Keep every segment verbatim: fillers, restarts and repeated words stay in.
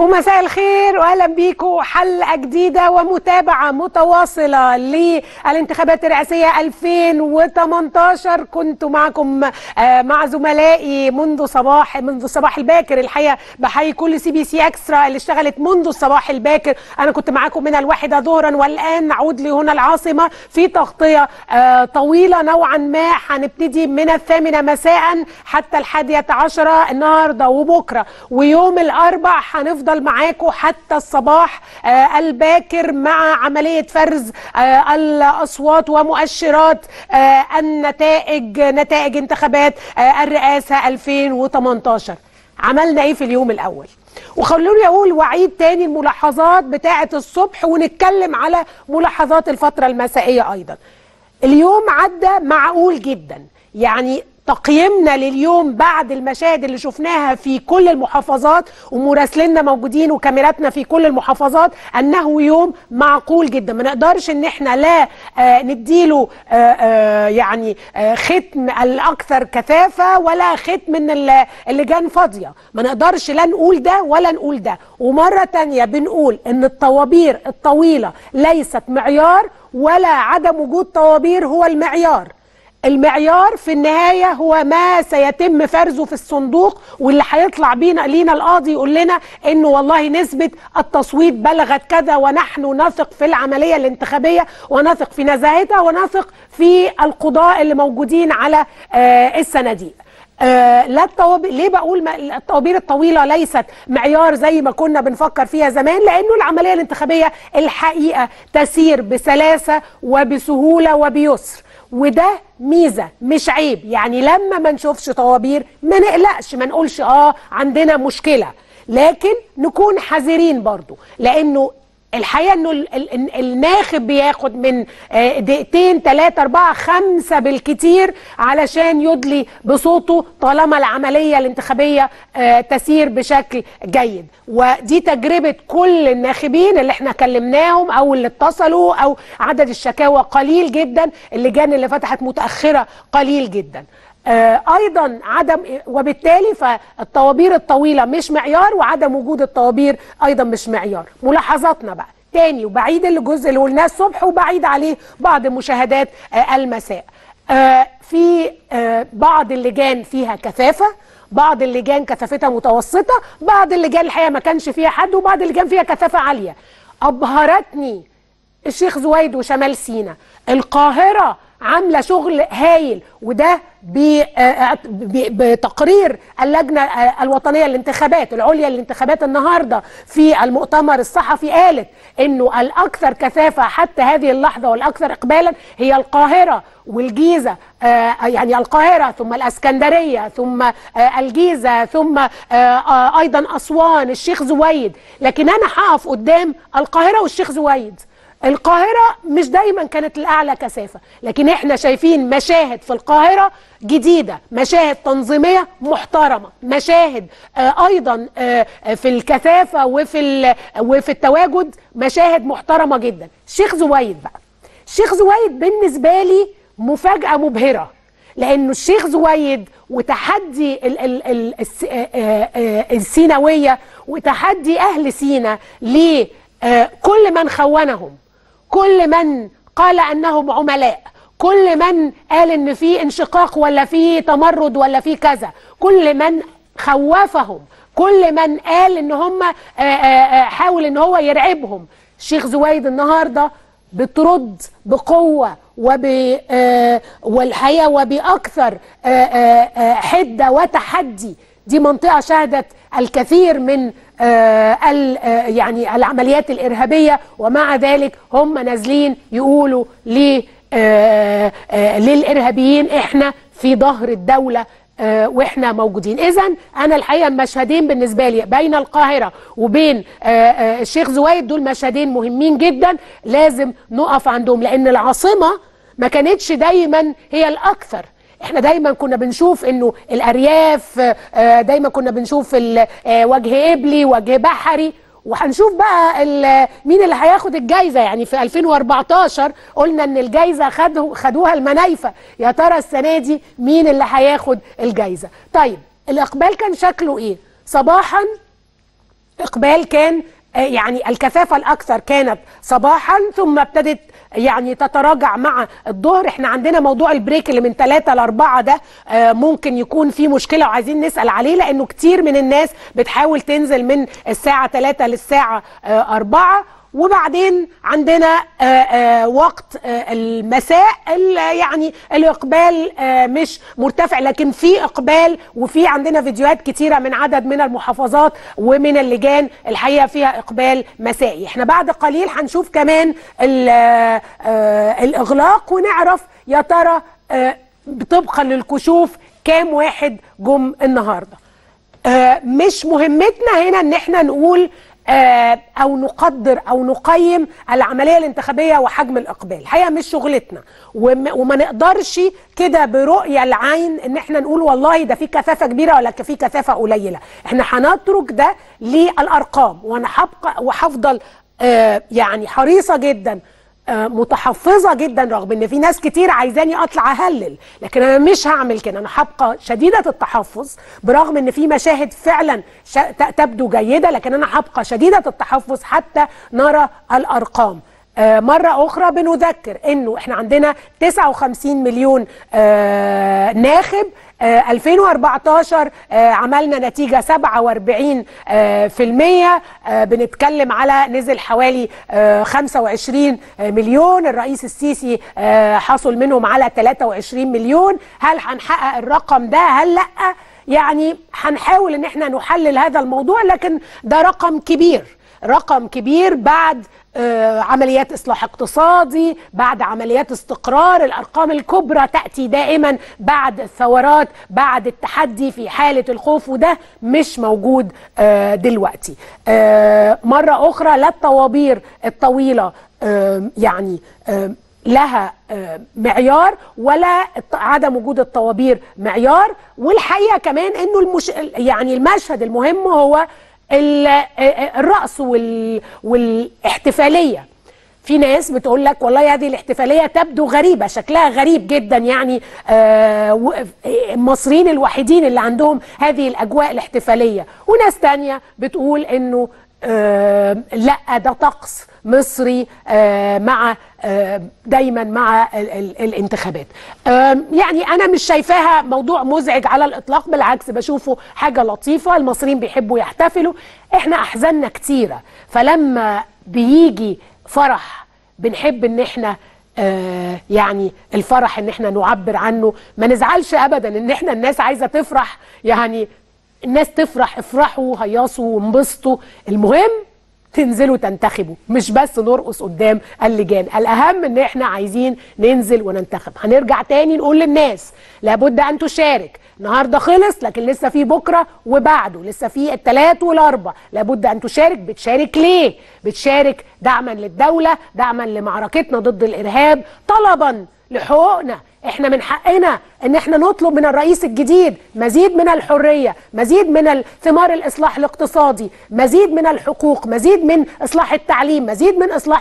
ومساء الخير واهلا بيكم حلقه جديده ومتابعه متواصله للانتخابات الرئاسيه ألفين وتمنتاشر. كنت معكم مع زملائي منذ صباح منذ الصباح الباكر. الحقيقه بحيي كل سي بي سي اكسترا اللي اشتغلت منذ الصباح الباكر. انا كنت معاكم من الواحده ظهرا، والان نعود لهنا العاصمه في تغطيه طويله نوعا ما. هنبتدي من الثامنه مساء حتى الحادية عشرة النهارده وبكره ويوم الاربع. هنفضل معاكم حتى الصباح آه الباكر مع عملية فرز آه الأصوات ومؤشرات آه النتائج نتائج انتخابات آه الرئاسة ألفين وتمنتاشر. عملنا ايه في اليوم الأول؟ وخلوني أقول وعيد تاني الملاحظات بتاعة الصبح ونتكلم على ملاحظات الفترة المسائية أيضا. اليوم عدى معقول جدا، يعني تقييمنا لليوم بعد المشاهد اللي شفناها في كل المحافظات ومراسليننا موجودين وكاميراتنا في كل المحافظات انه يوم معقول جدا. ما نقدرش ان احنا لا آه نديله آه آه يعني آه ختم الاكثر كثافه ولا ختم من اللجان فاضيه. ما نقدرش لا نقول ده ولا نقول ده. ومره تانيه بنقول ان الطوابير الطويله ليست معيار، ولا عدم وجود طوابير هو المعيار. المعيار في النهاية هو ما سيتم فرزه في الصندوق، واللي هيطلع بينا لينا القاضي يقول لنا انه والله نسبة التصويت بلغت كذا، ونحن نثق في العملية الانتخابية ونثق في نزاهتها ونثق في القضاء اللي موجودين على آه الصناديق. آه لا الطوابير. ليه بقول الطوابير الطويله ليست معيار زي ما كنا بنفكر فيها زمان؟ لانه العمليه الانتخابيه الحقيقه تسير بسلاسه وبسهوله وبيسر، وده ميزه مش عيب. يعني لما ما نشوفش طوابير ما نقلقش، ما نقولش اه عندنا مشكله، لكن نكون حذرين برضو، لانه الحقيقه انه الناخب بياخد من دقيقتين ثلاثه اربعه خمسه بالكتير علشان يدلي بصوته طالما العمليه الانتخابيه تسير بشكل جيد. ودي تجربه كل الناخبين اللي احنا كلمناهم او اللي اتصلوا، او عدد الشكاوى قليل جدا، اللجان اللي فتحت متاخره قليل جدا. آه ايضا عدم، وبالتالي فالطوابير الطويله مش معيار، وعدم وجود الطوابير ايضا مش معيار. ملاحظاتنا بقى تاني، وبعيد الجزء اللي قلناه الصبح وبعيد عليه بعض مشاهدات آه المساء. آه في آه بعض اللجان فيها كثافه، بعض اللجان كثافتها متوسطه، بعض اللجان الحقيقه ما كانش فيها حد، وبعض اللجان فيها كثافه عاليه. ابهرتني الشيخ زويد وشمال سيناء. القاهره عامله شغل هايل، وده بتقرير اللجنه الوطنيه للانتخابات العليا للانتخابات النهارده في المؤتمر الصحفي، قالت انه الاكثر كثافه حتى هذه اللحظه والاكثر اقبالا هي القاهره والجيزه. يعني القاهره ثم الاسكندريه ثم الجيزه ثم ايضا اسوان الشيخ زويد. لكن انا هقف قدام القاهره والشيخ زويد. القاهرة مش دايما كانت الأعلى كثافة، لكن احنا شايفين مشاهد في القاهرة جديدة، مشاهد تنظيمية محترمة، مشاهد آه أيضا آه في الكثافة وفي, وفي التواجد مشاهد محترمة جدا. الشيخ زويد بقى، الشيخ زويد بالنسبة لي مفاجأة مبهرة، لأنه الشيخ زويد وتحدي ال ال ال السيناوية وتحدي أهل سينا لكل من خونهم، كل من قال أنهم عملاء، كل من قال ان في انشقاق ولا في تمرد ولا في كذا، كل من خوفهم، كل من قال ان هم حاول ان هو يرعبهم. الشيخ زويد النهارده بترد بقوه وب والحقيقه وباكثر حده وتحدي. دي منطقه شهدت الكثير من يعني العمليات الارهابيه، ومع ذلك هم نازلين يقولوا ل آه آه للإرهابيين احنا في ظهر الدولة آه واحنا موجودين. اذن انا الحقيقة المشهدين بالنسبة لي بين القاهرة وبين آه آه الشيخ زويد دول مشهدين مهمين جدا لازم نقف عندهم، لان العاصمة ما كانتش دايما هي الاكثر. احنا دايما كنا بنشوف انه الارياف آه دايما كنا بنشوف وجه قبلي وجه بحري، وهنشوف بقى مين اللي هياخد الجايزه. يعني في ألفين وأربعتاشر قلنا ان الجايزه خدوا خدوها المنايفه، يا ترى السنه دي مين اللي هياخد الجايزه؟ طيب الاقبال كان شكله ايه؟ صباحا اقبال كان يعني الكثافه الاكثر كانت صباحا، ثم ابتدت يعني تتراجع مع الظهر. احنا عندنا موضوع البريك اللي من ثلاثة لأربعة ده ممكن يكون فيه مشكله وعايزين نسال عليه، لانه كتير من الناس بتحاول تنزل من الساعه ثلاثة للساعه أربعة. وبعدين عندنا آآ آآ وقت آآ المساء يعني الإقبال مش مرتفع، لكن في إقبال، وفي عندنا فيديوهات كتيرة من عدد من المحافظات ومن اللجان الحقيقة فيها إقبال مسائي. احنا بعد قليل هنشوف كمان الإغلاق ونعرف يا ترى طبقا للكشوف كام واحد جم النهاردة. مش مهمتنا هنا ان احنا نقول او نقدر او نقيم العمليه الانتخابيه وحجم الاقبال، الحقيقه مش شغلتنا، وما نقدرش كده برؤيه العين ان احنا نقول والله ده في كثافه كبيره ولا في كثافه قليله. احنا هنترك ده للارقام، وانا هبقى وهفضل يعني حريصه جدا متحفظه جدا، رغم ان في ناس كتير عايزاني اطلع اهلل، لكن انا مش هعمل كده. انا هبقى شديده التحفظ برغم ان في مشاهد فعلا تبدو جيده، لكن انا هبقى شديده التحفظ حتى نرى الارقام. آه مرة أخرى بنذكر إنه إحنا عندنا تسعة وخمسين مليون آه ناخب. آه ألفين وأربعتاشر آه عملنا نتيجة سبعة وأربعين آه في المية. آه بنتكلم على نزل حوالي آه خمسة وعشرين مليون. الرئيس السيسي آه حصل منهم على ثلاثة وعشرين مليون. هل هنحقق الرقم ده؟ هل لأ؟ يعني هنحاول إن إحنا نحلل هذا الموضوع، لكن ده رقم كبير، رقم كبير بعد آه عمليات إصلاح اقتصادي، بعد عمليات استقرار. الأرقام الكبرى تأتي دائما بعد الثورات، بعد التحدي في حالة الخوف، وده مش موجود آه دلوقتي. آه مرة أخرى لا الطوابير الطويلة آه يعني آه لها معيار، ولا عدم وجود الطوابير معيار. والحقيقة كمان إنه المش... يعني المشهد المهم هو الرقص وال... والاحتفالية. في ناس بتقول لك والله هذه الاحتفالية تبدو غريبة، شكلها غريب جدا، يعني المصريين الوحيدين اللي عندهم هذه الأجواء الاحتفالية. وناس تانية بتقول إنه لا ده طقس مصري مع دايما مع ال ال الانتخابات. يعني انا مش شايفاها موضوع مزعج على الاطلاق، بالعكس بشوفه حاجه لطيفه. المصريين بيحبوا يحتفلوا، احنا احزاننا كتيره، فلما بيجي فرح بنحب ان احنا آه يعني الفرح ان احنا نعبر عنه، ما نزعلش ابدا ان احنا الناس عايزه تفرح. يعني الناس تفرح، افرحوا هيصوا وانبسطوا، المهم تنزلوا تنتخبوا، مش بس نرقص قدام اللجان. الأهم ان احنا عايزين ننزل وننتخب. هنرجع تاني نقول للناس لابد ان تشارك. النهارده خلص، لكن لسه في بكره وبعده، لسه في الثلاث والاربع. لابد ان تشارك. بتشارك ليه؟ بتشارك دعما للدوله، دعما لمعركتنا ضد الارهاب، طلبا لحقوقنا. احنا من حقنا ان احنا نطلب من الرئيس الجديد مزيد من الحرية، مزيد من ثمار الاصلاح الاقتصادي، مزيد من الحقوق، مزيد من اصلاح التعليم، مزيد من اصلاح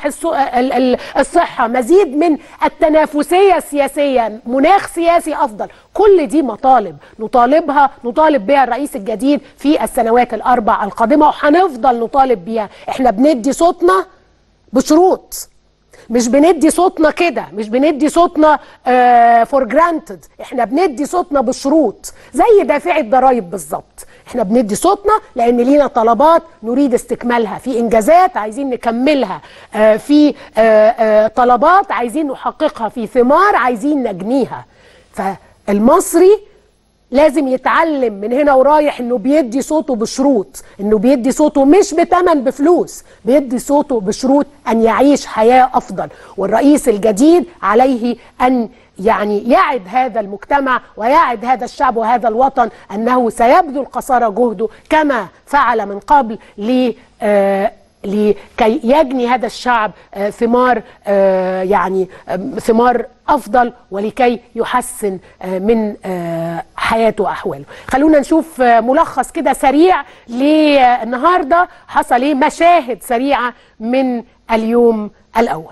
الصحة، مزيد من التنافسية السياسية، مناخ سياسي افضل. كل دي مطالب نطالبها، نطالب بها الرئيس الجديد في السنوات الاربع القادمة، وهنفضل نطالب بيها. احنا بندي صوتنا بشروط، مش بندي صوتنا كده، مش بندي صوتنا فور uh, جرانتد. احنا بندي صوتنا بشروط، زي دافعي الضرايب بالظبط. احنا بندي صوتنا لان لينا طلبات نريد استكمالها، في انجازات عايزين نكملها، uh, في uh, uh, طلبات عايزين نحققها، في ثمار عايزين نجنيها. فالمصري لازم يتعلم من هنا ورايح انه بيدي صوته بشروط، انه بيدي صوته مش بتمن بفلوس، بيدي صوته بشروط ان يعيش حياة افضل. والرئيس الجديد عليه ان يعني يعد هذا المجتمع ويعد هذا الشعب وهذا الوطن انه سيبذل قصارى جهده كما فعل من قبل ل آه لكي يجني هذا الشعب ثمار يعني ثمار أفضل، ولكي يحسن من حياته وأحواله. خلونا نشوف ملخص كده سريع للنهاردة حصل ايه، مشاهد سريعة من اليوم الأول.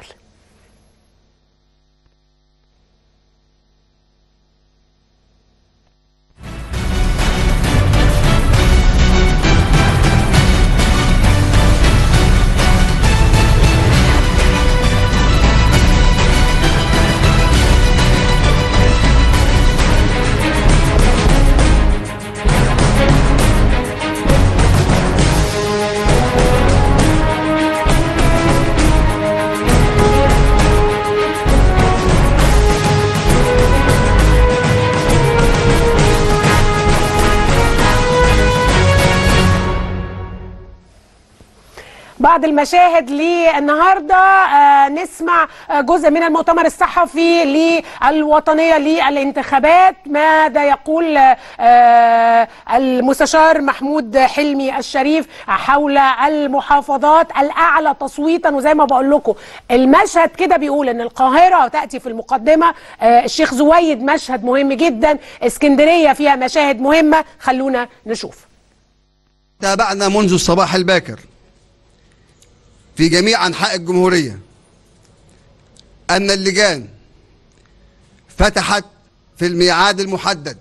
بعض المشاهد للنهارده، آه نسمع آه جزء من المؤتمر الصحفي للوطنيه للانتخابات. ماذا يقول آه المستشار محمود حلمي الشريف حول المحافظات الاعلى تصويتا؟ وزي ما بقول لكم المشهد كده بيقول ان القاهره تاتي في المقدمه، آه الشيخ زويد مشهد مهم جدا، اسكندريه فيها مشاهد مهمه. خلونا نشوف. تابعنا منذ الصباح الباكر في جميع أنحاء الجمهورية أن اللجان فتحت في الميعاد المحدد،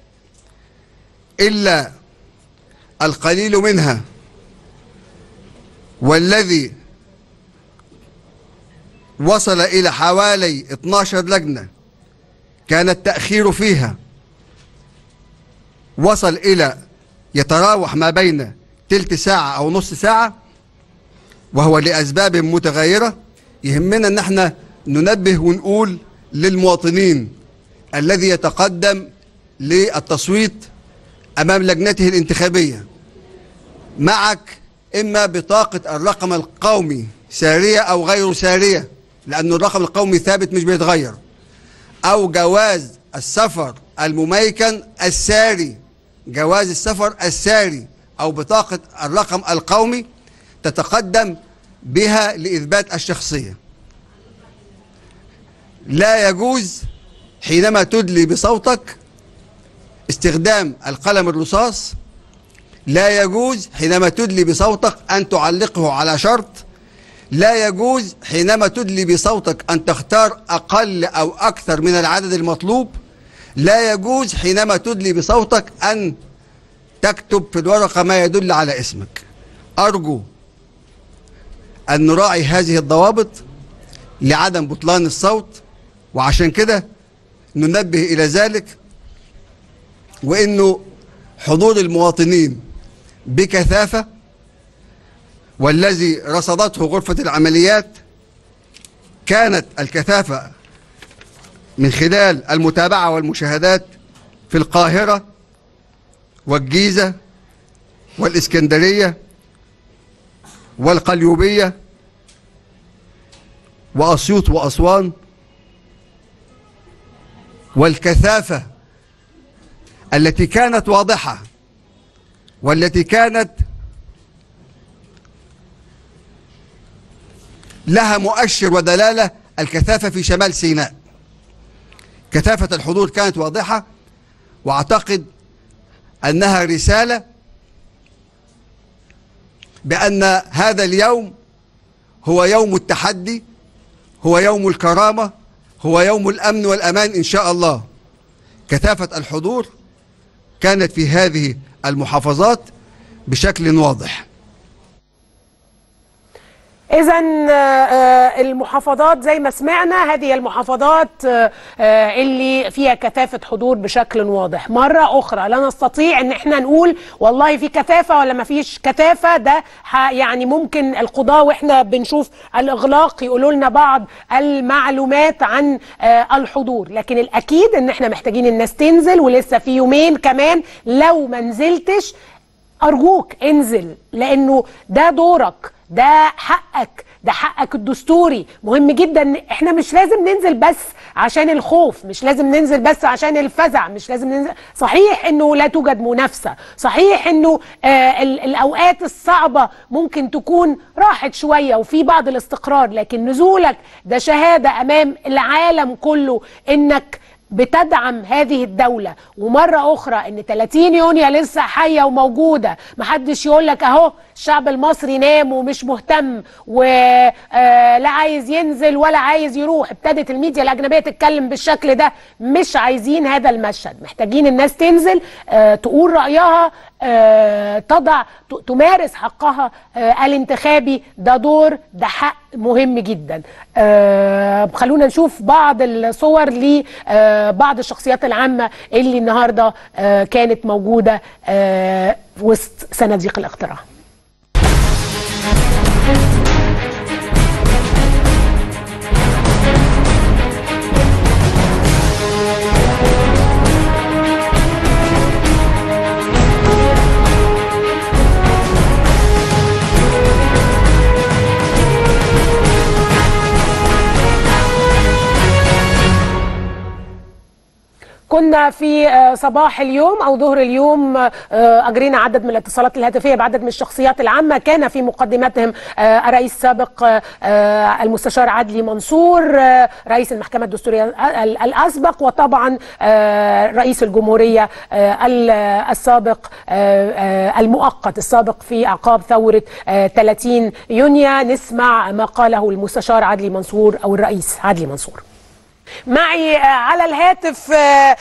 إلا القليل منها والذي وصل إلى حوالي اثناشر لجنة كان التأخير فيها وصل إلى يتراوح ما بين تلت ساعة أو نص ساعة، وهو لأسباب متغيرة. يهمنا أن احنا ننبه ونقول للمواطنين الذي يتقدم للتصويت أمام لجنته الانتخابية: معك إما بطاقة الرقم القومي سارية أو غير سارية، لأن الرقم القومي ثابت مش بيتغير، أو جواز السفر المميكن الساري، جواز السفر الساري أو بطاقة الرقم القومي تتقدم بها لإثبات الشخصية. لا يجوز حينما تدلي بصوتك استخدام القلم الرصاص، لا يجوز حينما تدلي بصوتك أن تعلقه على شرط، لا يجوز حينما تدلي بصوتك أن تختار أقل أو أكثر من العدد المطلوب، لا يجوز حينما تدلي بصوتك أن تكتب في الورقة ما يدل على اسمك. أرجو أن نراعي هذه الضوابط لعدم بطلان الصوت، وعشان كده ننبه إلى ذلك، وإنه حضور المواطنين بكثافة، والذي رصدته غرفة العمليات كانت الكثافة من خلال المتابعة والمشاهدات في القاهرة والجيزة والإسكندرية والقليوبية وأسيوط وأسوان. والكثافة التي كانت واضحة والتي كانت لها مؤشر ودلالة الكثافة في شمال سيناء. كثافة الحضور كانت واضحة، وأعتقد أنها رسالة بأن هذا اليوم هو يوم التحدي، هو يوم الكرامة، هو يوم الأمن والأمان إن شاء الله. كثافة الحضور كانت في هذه المحافظات بشكل واضح. إذا المحافظات زي ما سمعنا، هذه المحافظات اللي فيها كثافة حضور بشكل واضح. مرة أخرى لا نستطيع أن احنا نقول والله في كثافة ولا ما فيش كثافة. ده يعني ممكن القضاء وإحنا بنشوف الإغلاق يقولوا لنا بعض المعلومات عن الحضور، لكن الأكيد أن احنا محتاجين الناس تنزل، ولسه في يومين كمان. لو ما نزلتش أرجوك انزل، لأنه ده دورك، ده حقك، ده حقك الدستوري. مهم جدا. احنا مش لازم ننزل بس عشان الخوف، مش لازم ننزل بس عشان الفزع، مش لازم ننزل. صحيح انه لا توجد منافسة، صحيح انه آه الاوقات الصعبة ممكن تكون راحت شوية وفي بعض الاستقرار، لكن نزولك ده شهادة امام العالم كله انك بتدعم هذه الدولة. ومرة أخرى إن ثلاثين يونيو لسه حية وموجودة. محدش يقول لك أهو الشعب المصري نام ومش مهتم ولا عايز ينزل ولا عايز يروح. ابتدت الميديا الأجنبية تتكلم بالشكل ده. مش عايزين هذا المشهد، محتاجين الناس تنزل تقول رأيها، تضع تمارس حقها الانتخابي. ده دور، ده حق مهم جدا. خلونا نشوف بعض الصور لبعض الشخصيات العامة اللي النهاردة كانت موجودة وسط صناديق الاقتراع. كنا في صباح اليوم أو ظهر اليوم أجرينا عدد من الاتصالات الهاتفية بعدد من الشخصيات العامة، كان في مقدمتهم الرئيس السابق المستشار عدلي منصور، رئيس المحكمة الدستورية الأسبق، وطبعا رئيس الجمهورية السابق المؤقت السابق في أعقاب ثورة ثلاثين يونيو. نسمع ما قاله المستشار عدلي منصور أو الرئيس عدلي منصور. معي على الهاتف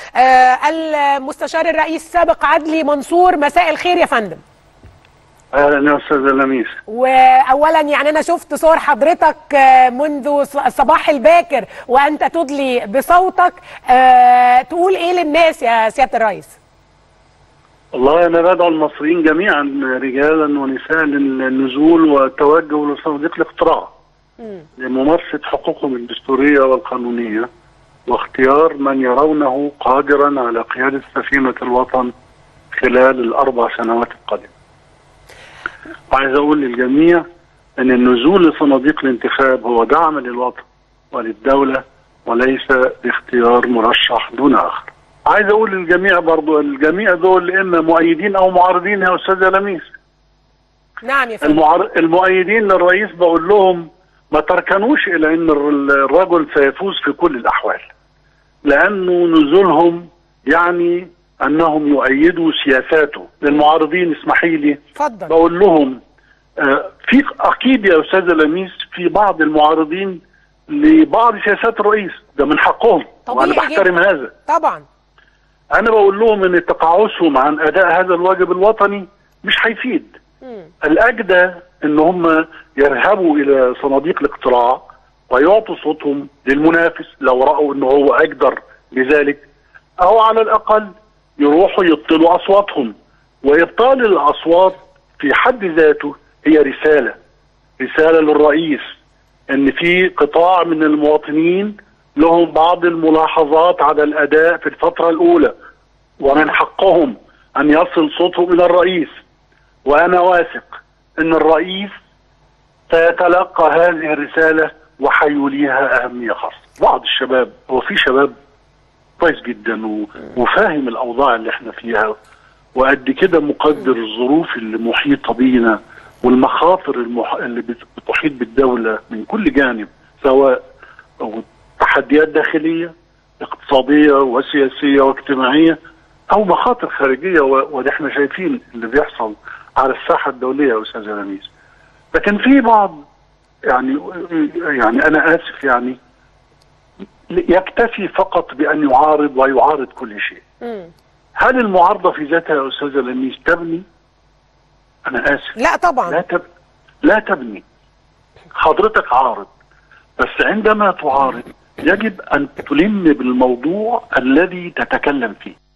المستشار الرئيس السابق عدلي منصور. مساء الخير يا فندم. اهلا يا استاذ لميس. واولا يعني انا شفت صور حضرتك منذ الصباح الباكر وانت تدلي بصوتك، تقول ايه للناس يا سياده الرئيس؟ والله انا بدعو المصريين جميعا رجالا ونساء للنزول والتوجه لصناديق الاقتراع لممارسه حقوقهم الدستوريه والقانونيه واختيار من يرونه قادرا على قياده سفينه الوطن خلال الاربع سنوات القادمه. وعايز اقول للجميع ان النزول لصناديق الانتخاب هو دعم للوطن وللدوله وليس باختيار مرشح دون اخر. عايز اقول للجميع برضو الجميع دول اما مؤيدين او معارضين يا استاذ لميس. نعم يا فندم. المعار... المؤيدين للرئيس بقول لهم ما تركنوش الى ان الرجل سيفوز في كل الاحوال، لانه نزولهم يعني انهم يؤيدوا سياساته. للمعارضين اسمحي لي اتفضل. بقول لهم آه في اكيد يا استاذ لميس في بعض المعارضين لبعض سياسات الرئيس، ده من حقهم وانا بحترم هذا طبعا. انا بقول لهم ان تقاعسهم عن اداء هذا الواجب الوطني مش هيفيد. الاجدى ان هم يذهبوا الى صناديق الاقتراع ويعطوا صوتهم للمنافس لو راوا ان هو اقدر بذلك، او على الاقل يروحوا يبطلوا اصواتهم. وابطال الاصوات في حد ذاته هي رساله رساله للرئيس ان في قطاع من المواطنين لهم بعض الملاحظات على الاداء في الفتره الاولى، ومن حقهم ان يصل صوتهم الى الرئيس. وانا واثق ان الرئيس سيتلقى هذه الرساله وحيوليها اهميه خاصه. بعض الشباب، هو في شباب كويس جدا وفاهم الاوضاع اللي احنا فيها وقد كده مقدر الظروف اللي محيطه بينا والمخاطر المح... اللي بتحيط بالدوله من كل جانب، سواء تحديات داخليه اقتصاديه وسياسيه واجتماعيه او مخاطر خارجيه، وده احنا شايفين اللي بيحصل على الساحه الدوليه يا استاذ لميس. لكن في بعض يعني يعني انا اسف يعني يكتفي فقط بان يعارض ويعارض كل شيء. م. هل المعارضه في ذاتها يا استاذ لميس تبني؟ انا اسف. لا طبعا. لا تب... لا تبني. حضرتك عارض، بس عندما تعارض يجب ان تلم بالموضوع الذي تتكلم فيه.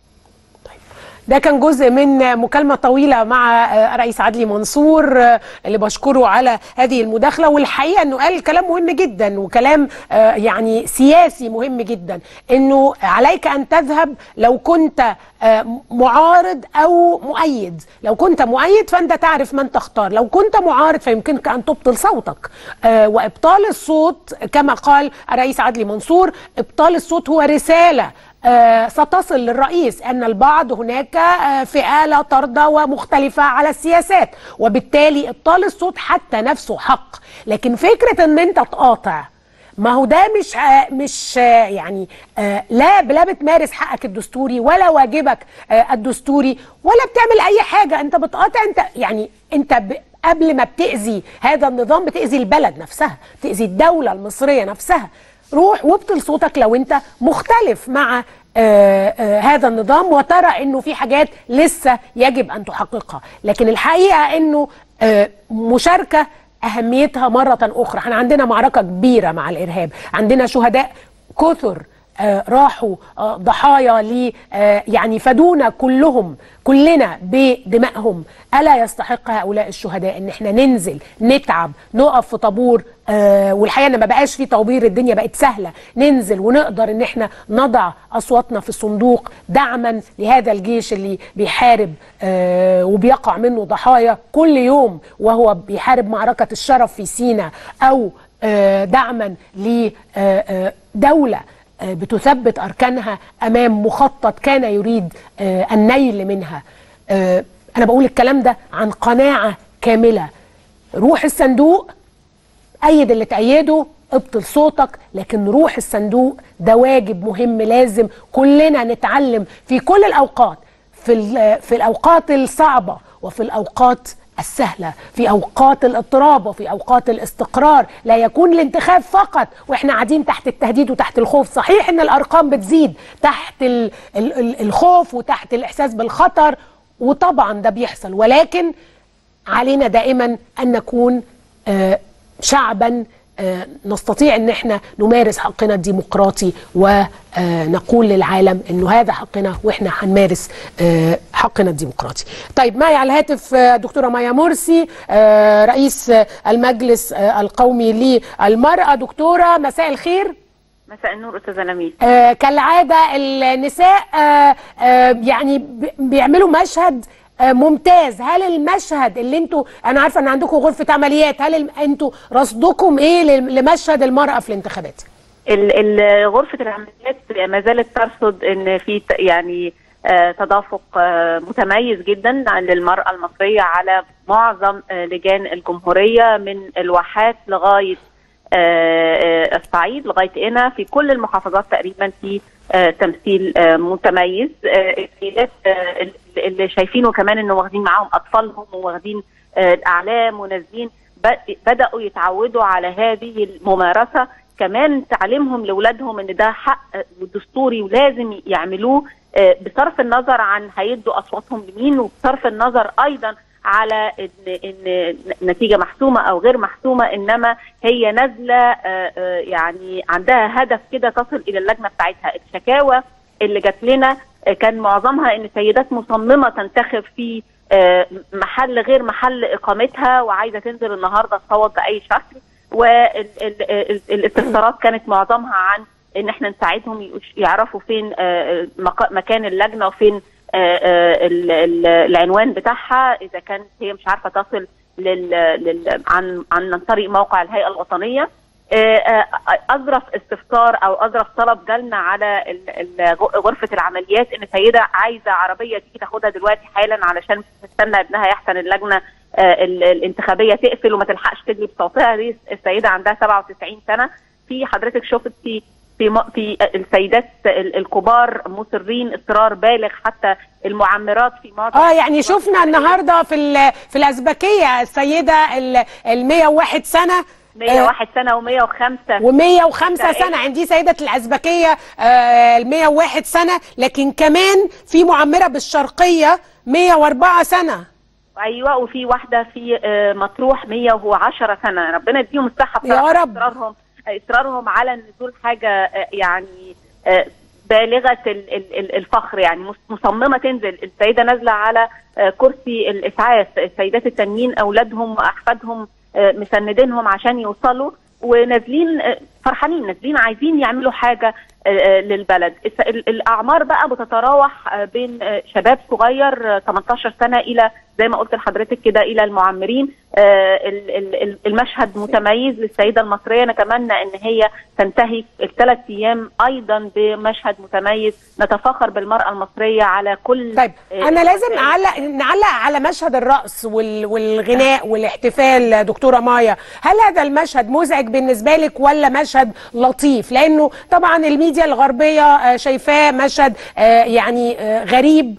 ده كان جزء من مكالمة طويلة مع الرئيس عدلي منصور اللي بشكره على هذه المداخلة، والحقيقة انه قال كلام مهم جدا وكلام يعني سياسي مهم جدا، انه عليك ان تذهب لو كنت معارض او مؤيد. لو كنت مؤيد فانت تعرف من تختار، لو كنت معارض فيمكنك ان تبطل صوتك. وابطال الصوت كما قال الرئيس عدلي منصور، ابطال الصوت هو رسالة آه ستصل للرئيس أن البعض هناك آه فئة لا ترضى ومختلفة على السياسات، وبالتالي إبطال الصوت حتى نفسه حق. لكن فكرة أن أنت تقاطع، ما هو ده مش آه مش آه يعني آه لا لا بتمارس حقك الدستوري ولا واجبك آه الدستوري ولا بتعمل أي حاجة. أنت بتقاطع، أنت يعني أنت ب قبل ما بتأذي هذا النظام بتأذي البلد نفسها، بتأذي الدولة المصرية نفسها. روح وابطل صوتك لو انت مختلف مع آآ آآ هذا النظام وترى انه في حاجات لسه يجب ان تحققها. لكن الحقيقه انه مشاركه اهميتها مره اخرى. احنا عندنا معركه كبيره مع الارهاب، عندنا شهداء كثر آه راحوا آه ضحايا ل آه يعني فدونا كلهم كلنا بدمائهم. ألا يستحق هؤلاء الشهداء ان احنا ننزل نتعب نقف في طابور؟ آه والحقيقه ان ما بقاش في طوابير، الدنيا بقت سهله، ننزل ونقدر ان احنا نضع اصواتنا في الصندوق دعما لهذا الجيش اللي بيحارب آه وبيقع منه ضحايا كل يوم وهو بيحارب معركه الشرف في سيناء، او آه دعما لدوله بتثبت أركانها أمام مخطط كان يريد النيل منها. أنا بقول الكلام ده عن قناعة كاملة. روح الصندوق، أيد اللي تأيده، ابطل صوتك، لكن روح الصندوق ده واجب مهم لازم كلنا نتعلم في كل الأوقات، في, في الأوقات الصعبة وفي الأوقات السهلة، في أوقات الاضطراب وفي أوقات الاستقرار. لا يكون الانتخاب فقط وإحنا قاعدين تحت التهديد وتحت الخوف. صحيح إن الأرقام بتزيد تحت ال ال ال الخوف وتحت الإحساس بالخطر، وطبعا ده بيحصل، ولكن علينا دائما أن نكون آه شعبا آه نستطيع أن احنا نمارس حقنا الديمقراطي ونقول للعالم أنه هذا حقنا وإحنا هنمارس آه حقنا الديمقراطي. طيب، معي على الهاتف آه دكتورة مايا مرسي، آه رئيس آه المجلس آه القومي للمرأة. دكتورة، مساء الخير. مساء النور أستاذة لميس. آه كالعادة النساء آه آه يعني بيعملوا مشهد ممتاز. هل المشهد اللي انتوا، انا عارفه ان عندكم غرفه عمليات، هل انتوا رصدكم ايه لمشهد المراه في الانتخابات؟ غرفه العمليات ما زالت ترصد ان في يعني تدافق متميز جدا للمراه المصريه على معظم لجان الجمهوريه، من الواحات لغايه الصعيد لغايه هنا في كل المحافظات تقريبا في تمثيل متميز. السيدات اللي شايفينه كمان انه واخدين معاهم اطفالهم وواخدين الاعلام ونازلين بداوا يتعودوا على هذه الممارسه، كمان تعليمهم لاولادهم ان ده حق دستوري ولازم يعملوه، بصرف النظر عن هيدوا اصواتهم لمين، وبصرف النظر ايضا على ان ان نتيجه محسومه او غير محسومه، انما هي نازله يعني عندها هدف كده تصل الى اللجنه بتاعتها. الشكاوى اللي جات لنا كان معظمها ان سيدات مصممه تنتخب في محل غير محل اقامتها وعايزه تنزل النهارده تصوت باي شكل، والاستفسارات كانت معظمها عن ان احنا نساعدهم يعرفوا فين مكان اللجنه وفين العنوان بتاعها، اذا كانت هي مش عارفه تصل لل... لل... عن عن طريق موقع الهيئه الوطنيه. اظرف استفسار او اظرف طلب جالنا على غرفه العمليات ان سيده عايزه عربيه تيجي تاخدها دلوقتي حالا علشان تستنى ابنها يحسن اللجنه الانتخابيه تقفل وما تلحقش تجري بصوتها. دي السيده عندها سبعة وتسعين سنه. في حضرتك شفت في في في السيدات الكبار مصرين اصرار بالغ، حتى المعمرات في معظم اه يعني شفنا النهارده في في الازبكيه السيده ال مية وواحد سنه مية وواحد سنه ومية وخمسة ومية وخمسة سنه. عندي سيده الازبكيه ال مية وواحد سنه، لكن كمان في معمره بالشرقيه مية وأربعة سنه. ايوه، وفي واحده في مطروح مية وعشرة سنه. ربنا يديهم الصحه يا رب. اصرارهم اصرارهم على نزول حاجه يعني بالغه الفخر، يعني مصممه تنزل. السيده نازله على كرسي الاسعاف، السيدات التانيين اولادهم واحفادهم مسندينهم عشان يوصلوا، ونازلين فرحانين، نازلين عايزين يعملوا حاجه للبلد. الاعمار بقى بتتراوح بين شباب صغير ثمانية عشر سنه الى زي ما قلت لحضرتك كده الى المعمرين. المشهد متميز للسيده المصريه. نتمنى ان هي تنتهي الثلاث ايام ايضا بمشهد متميز، نتفاخر بالمراه المصريه على كل. طيب انا لازم نعلق نعلق على مشهد الرقص والغناء والاحتفال. دكتوره مايا، هل هذا المشهد مزعج بالنسبه لك ولا مشهد لطيف؟ لانه طبعا الميديا الغربيه شايفاه مشهد يعني غريب،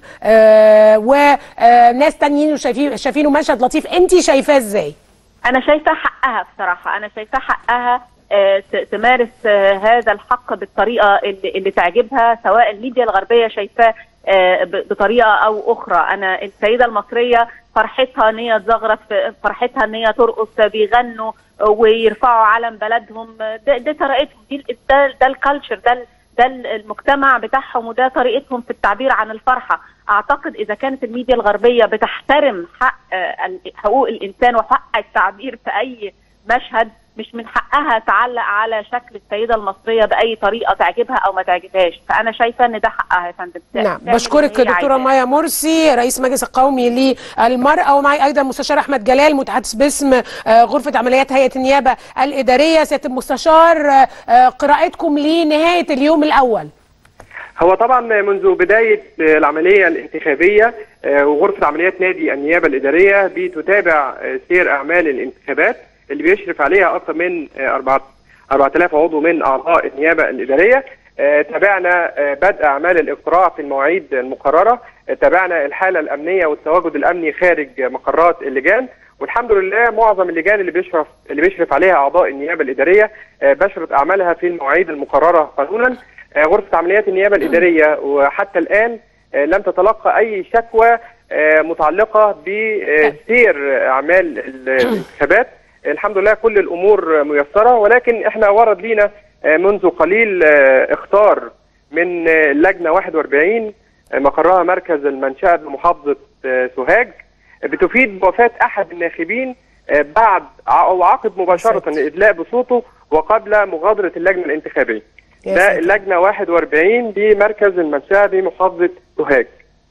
وناس تانيين شايفينه مشهد لطيف. انت شايفاه ازاي؟ انا شايفاه حقها بصراحه، انا شايفاه حقها تمارس هذا الحق بالطريقه اللي, اللي تعجبها، سواء الميديا الغربيه شايفاه بطريقه او اخرى. انا السيده المصريه فرحتها ان هي تزغرط، فرحتها ان هي ترقص، بيغنوا ويرفعوا علم بلدهم. ده, ده طريقتهم، ده ده الكالتشر، ده ده المجتمع بتاعهم، وده طريقتهم في التعبير عن الفرحه. اعتقد اذا كانت الميديا الغربيه بتحترم حق حقوق الانسان وحق التعبير في اي مشهد، مش من حقها تعلق على شكل السيده المصريه باي طريقه تعجبها او ما تعجبهاش، فانا شايفه ان ده حقها يا فندم. نعم، بشكرك دكتوره مايا مرسي رئيس المجلس القومي للمراه، ومعي ايضا المستشار احمد جلال متحدث باسم غرفه عمليات هيئه النيابه الاداريه. سياده المستشار، قراءتكم لنهايه اليوم الاول. هو طبعا منذ بدايه العمليه الانتخابيه وغرفه عمليات نادي النيابه الاداريه بتتابع سير اعمال الانتخابات اللي بيشرف عليها اكثر من أربعة آلاف عضو من اعضاء النيابه الاداريه. تابعنا بدء اعمال الاقتراع في المواعيد المقرره، تابعنا الحاله الامنيه والتواجد الامني خارج مقرات اللجان، والحمد لله معظم اللجان اللي بيشرف اللي بيشرف عليها اعضاء النيابه الاداريه بشرت اعمالها في المواعيد المقرره قانونا. غرفه عمليات النيابه الاداريه وحتى الان لم تتلقى اي شكوى متعلقه بسير اعمال الانتخابات. الحمد لله كل الامور ميسره، ولكن احنا ورد لينا منذ قليل اخطار من اللجنه واحد وأربعين مقرها مركز المنشاه بمحافظه سوهاج بتفيد بوفاه احد الناخبين بعد او عقب مباشره الادلاء بصوته وقبل مغادره اللجنه الانتخابيه. ده اللجنه واحد وأربعين بمركز المنشاه بمحافظه سوهاج.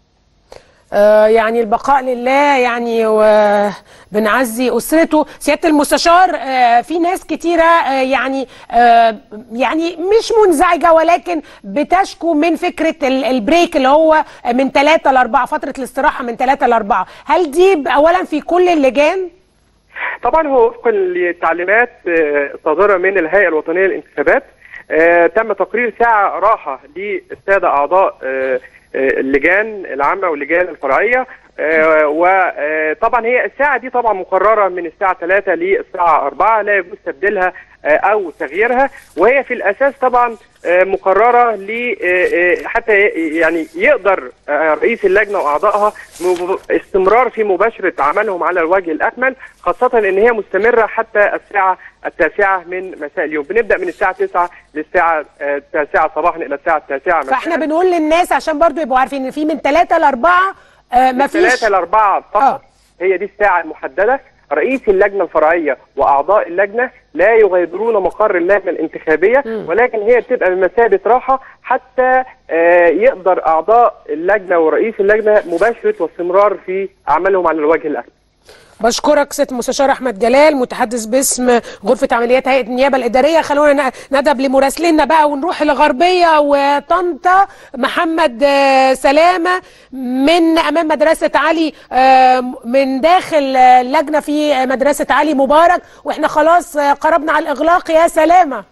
آه يعني البقاء لله، يعني وبنعزي اسرته. سياده المستشار، آه في ناس كتيره آه يعني آه يعني مش منزعجه، ولكن بتشكو من فكره البريك اللي هو من ثلاثة لأربعة، فتره الاستراحه من ثلاثة لأربعة. هل دي اولا في كل اللجان؟ طبعا هو وفقا للتعليمات الصادره من الهيئه الوطنيه للانتخابات آه تم تقرير ساعه راحه للساده اعضاء آه اللجان العامه واللجان الفرعيه، آه وطبعا هي الساعه دي طبعا مقرره من الساعه ثلاثة للساعه أربعة، لا يجوز تبديلها آه او تغييرها، وهي في الاساس طبعا آه مقرره ل آه حتى يعني يقدر آه رئيس اللجنه واعضائها استمرار في مباشره عملهم على الوجه الاكمل، خاصه ان هي مستمره حتى الساعه التاسعه من مساء اليوم. بنبدا من الساعه تسعة للساعه التاسعه صباحا الى الساعه التاسعه مساء. فاحنا بنقول للناس عشان برضو يبقوا عارفين ان في من ثلاثة لأربعة آه ما فيش ثلاثة لأربعة فقط. آه. هي دي الساعه المحدده. رئيس اللجنه الفرعيه واعضاء اللجنه لا يغادرون مقر اللجنه الانتخابيه، م. ولكن هي بتبقى بمثابه راحه حتى آه يقدر اعضاء اللجنه ورئيس اللجنه مباشره واستمرار في اعمالهم على الوجه الاكمل. بشكرك سياده المستشار احمد جلال متحدث باسم غرفه عمليات هيئه النيابه الاداريه. خلونا نذهب لمراسلنا بقى ونروح الغربيه وطنطا. محمد سلامه من امام مدرسه علي، من داخل اللجنه في مدرسه علي مبارك، واحنا خلاص قربنا على الاغلاق. يا سلامه.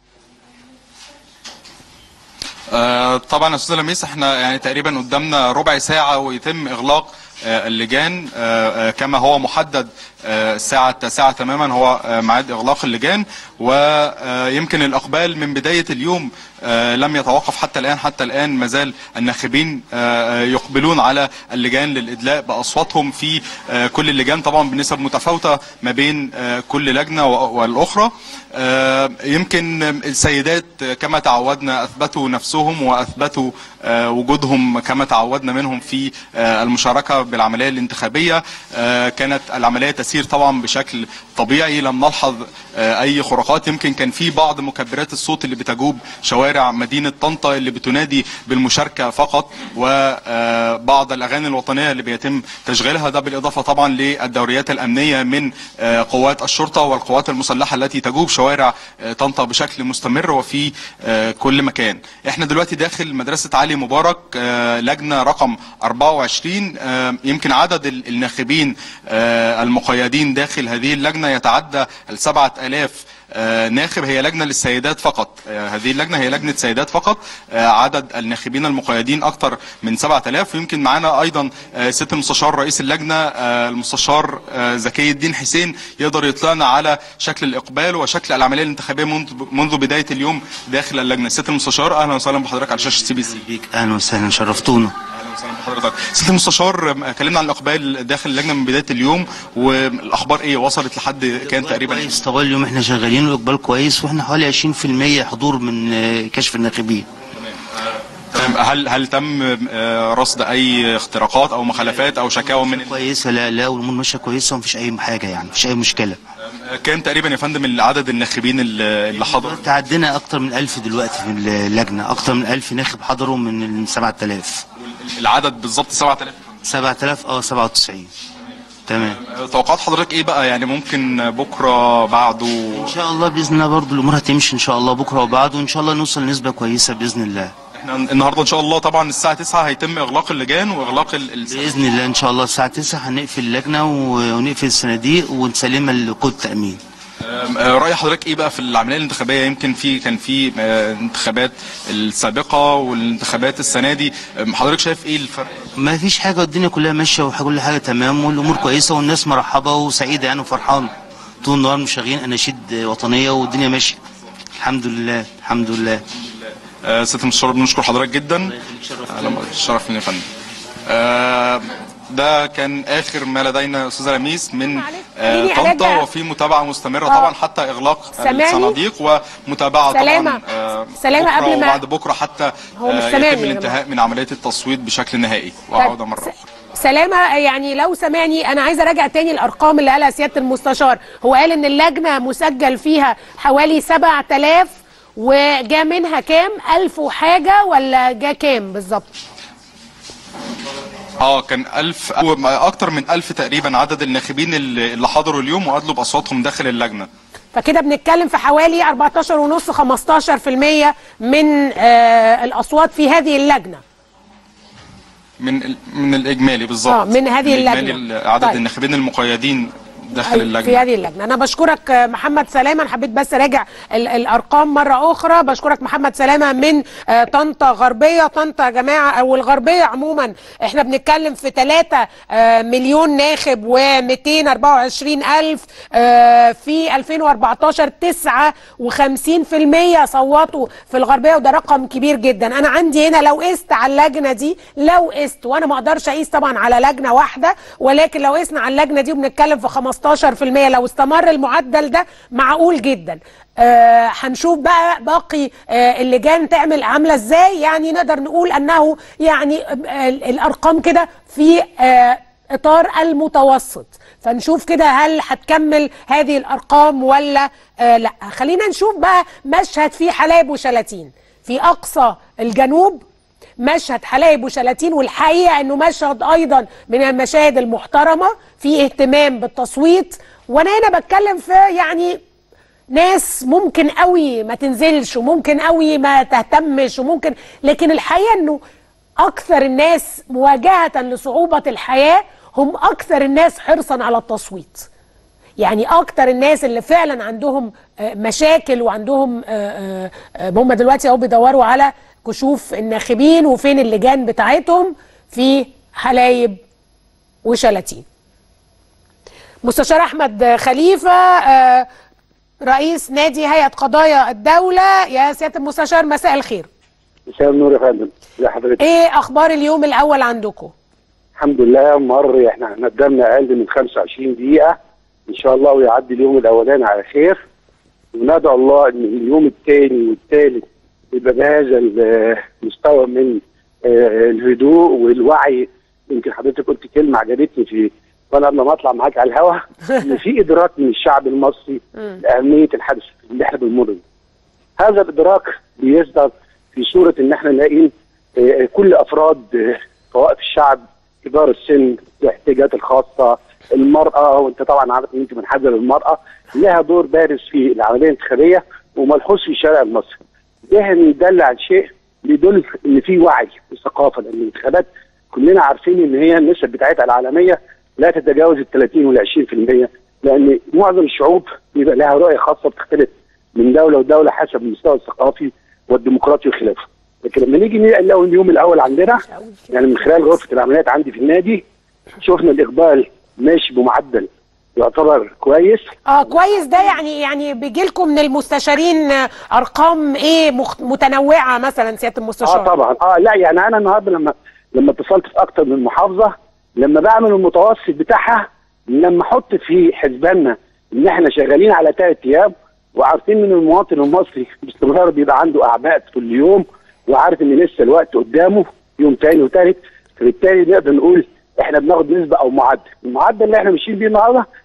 آه طبعا يا استاذه لميس، احنا يعني تقريبا قدامنا ربع ساعه ويتم اغلاق اللجان كما هو محدد الساعة التاسعة تماما هو ميعاد إغلاق اللجان، ويمكن الإقبال من بداية اليوم لم يتوقف حتى الآن. حتى الآن مازال الناخبين يقبلون على اللجان للإدلاء بأصواتهم في كل اللجان، طبعا بنسب متفاوتة ما بين كل لجنة والأخرى. يمكن السيدات كما تعودنا أثبتوا نفسهم وأثبتوا وجودهم كما تعودنا منهم في المشاركة بالعملية الانتخابية. كانت العملية تسير طبعا بشكل طبيعي، لم نلحظ أي خروقات. يمكن كان في بعض مكبرات الصوت اللي بتجوب شوارع مدينة طنطا اللي بتنادي بالمشاركة فقط، وبعض الأغاني الوطنية اللي بيتم تشغيلها، ده بالإضافة طبعا للدوريات الأمنية من قوات الشرطة والقوات المسلحة التي تجوب شوارع طنطا بشكل مستمر وفي كل مكان. احنا دلوقتي داخل مدرسة علي مبارك، لجنة رقم أربعة وعشرين. يمكن عدد الناخبين المقيدين داخل هذه اللجنة يتعدى السبعة آلاف ناخب. هي لجنة للسيدات فقط، هذه اللجنة هي لجنة سيدات فقط. عدد الناخبين المقيدين أكثر من سبعة آلاف. يمكن معنا أيضا سيادة المستشار رئيس اللجنة المستشار زكي الدين حسين يقدر يطلعنا على شكل الإقبال وشكل العملية الانتخابية منذ منذ بداية اليوم داخل اللجنة. سيادة المستشار أهلا وسهلا بحضرتك على شاشة سي بي سي. بيك أهلا وسهلا، شرفتونا. حضرتك سيادة المستشار، كلمنا عن الاقبال داخل اللجنه من بدايه اليوم، والاخبار ايه وصلت لحد كان تقريبا كويس. طبعا اليوم احنا شغالين والاقبال كويس، واحنا حوالي عشرين في المية حضور من كشف الناخبين. تمام. هل هل تم رصد اي اختراقات او مخالفات او شكاوى من كويسه؟ لا لا، والامور ماشيه كويسه ومفيش اي حاجه، يعني مفيش اي مشكله. كام تقريبا يا فندم عدد الناخبين اللي حضروا؟ تعدينا اكتر من ألف دلوقتي في اللجنه، اكتر من ألف ناخب حضروا من سبعة آلاف. العدد بالظبط سبعة آلاف؟ سبعة آلاف اه سبعة وتسعين. تمام. توقعات حضرتك ايه بقى؟ يعني ممكن بكره بعده ان شاء الله باذن الله برضه الامور هتمشي ان شاء الله بكره وبعده، وان شاء الله نوصل لنسبه كويسه باذن الله. احنا النهارده ان شاء الله طبعا الساعه تسعة هيتم اغلاق اللجان واغلاق ال باذن الله ان شاء الله الساعه تسعة هنقفل اللجنه ونقفل الصناديق ونسلمها لقوه التامين. راي حضرتك ايه بقى في العمليه الانتخابيه؟ يمكن في كان في انتخابات السابقه والانتخابات السنه دي، حضرتك شايف ايه الفرق؟ ما فيش حاجه، الدنيا كلها ماشيه وكل حاجه تمام والامور كويسه والناس مرحبه وسعيده يعني وفرحانه. طول النهار مشغلين اناشيد وطنيه والدنيا ماشيه. الحمد لله الحمد لله. آه سياده المستشار بنشكر حضرتك جدا. شرف لنا يا فندم. آه ده كان اخر ما لدينا استاذه لميس من آه طنطا، وفي متابعه مستمره آه. طبعا حتى اغلاق الصناديق ومتابعه سلامة. طبعا آه سلامة قبل ما وبعد بكره حتى آه يتم الانتهاء من عمليه التصويت بشكل نهائي وعوده مره اخرى. سلامة، يعني لو سمعني انا عايزه اراجع تاني الارقام اللي قالها سياده المستشار. هو قال ان اللجنه مسجل فيها حوالي سبعة آلاف وجا منها كام؟ ألف وحاجه ولا جا كام بالظبط؟ اه كان ألف او اكتر من ألف تقريبا عدد الناخبين اللي حضروا اليوم وادلوا باصواتهم داخل اللجنه. فكده بنتكلم في حوالي أربعتاشر ونص خمستاشر في المية من آه الاصوات في هذه اللجنه. من من الاجمالي بالظبط. اه من هذه اللجنه. اجمالي عدد طيب. الناخبين المقيدين داخل اللجنه في هذه اللجنه. انا بشكرك محمد سلامه، انا حبيت بس اراجع الارقام مره اخرى. بشكرك محمد سلامه من طنطا غربيه. طنطا يا جماعه او الغربيه عموما احنا بنتكلم في ثلاثة مليون ناخب ومئتين وأربعة وعشرين ألف. في ألفين وأربعتاشر تسعة وخمسين في المية صوتوا في الغربيه وده رقم كبير جدا. انا عندي هنا لو قست على اللجنه دي، لو قست وانا ما اقدرش اقيس طبعا على لجنه واحده، ولكن لو قسنا على اللجنه دي وبنتكلم في خمستاشر في المية لو استمر المعدل ده معقول جدا. آه هنشوف بقى باقي آه اللجان تعمل عامله ازاي. يعني نقدر نقول انه يعني آه الارقام كده في آه اطار المتوسط، فنشوف كده هل هتكمل هذه الارقام ولا آه لا. خلينا نشوف بقى مشهد في حلايب وشلاتين في اقصى الجنوب، مشهد حلايب وشلاتين، والحقيقه انه مشهد ايضا من المشاهد المحترمه في اهتمام بالتصويت. وانا هنا بتكلم في يعني ناس ممكن قوي ما تنزلش وممكن قوي ما تهتمش وممكن، لكن الحقيقه انه اكثر الناس مواجهه لصعوبه الحياه هم اكثر الناس حرصا على التصويت. يعني اكتر الناس اللي فعلا عندهم مشاكل وعندهم هم دلوقتي اهو بيدوروا على كشوف الناخبين وفين اللجان بتاعتهم في حلايب وشلاتين. مستشار احمد خليفه رئيس نادي هيئه قضايا الدوله، يا سياده المستشار مساء الخير. مساء النور يا فندم. ازي حضرتك؟ ايه اخبار اليوم الاول عندكم؟ الحمد لله مر، احنا قدامنا اقل من خمسة وعشرين دقيقه ان شاء الله ويعدي اليوم الاولاني على خير، وندعو الله ان اليوم الثاني والثالث يبقى بهذا المستوى من الهدوء والوعي. يمكن حضرتك قلت كلمه عجبتني في وانا قبل ما اطلع معاك على الهوا ان في ادراك من الشعب المصري لاهميه الحدث اللي احنا بنمر بيه. هذا الادراك بيصدر في صوره ان احنا نلاقي كل افراد طوائف الشعب، كبار السن، الاحتياجات الخاصه، المراه، وانت طبعا عارف ان انت منحدر المراه لها دور بارز في العمليه الانتخابيه وملحوظ في الشارع المصري. ده يدل على شيء بيدل ان في وعي وثقافه، لان الانتخابات كلنا عارفين ان هي النسب بتاعتها العالميه لا تتجاوز ال ثلاثين وال عشرين في المية، لان معظم الشعوب بيبقى لها رؤيه خاصه بتختلف من دوله ودوله حسب المستوى الثقافي والديمقراطي وخلافه. لكن لما نيجي نلاقي اليوم الاول عندنا يعني من خلال غرفه العمليات عندي في النادي شفنا الاقبال ماشي بمعدل يعتبر كويس. اه كويس. ده يعني يعني بيجي لكم من المستشارين ارقام ايه مخ... متنوعه مثلا سياده المستشار؟ اه طبعا. اه لا يعني انا النهارده لما لما اتصلت في اكتر من محافظه، لما بعمل المتوسط بتاعها، لما احط في حسباننا ان احنا شغالين على ثلاث ايام وعارفين ان المواطن المصري باستمرار بيبقى عنده اعباء كل يوم وعارف ان لسه الوقت قدامه يوم ثاني وثالث، فبالتالي نقدر نقول احنا بناخد نسبه او معدل. المعدل اللي احنا ماشيين بيه النهارده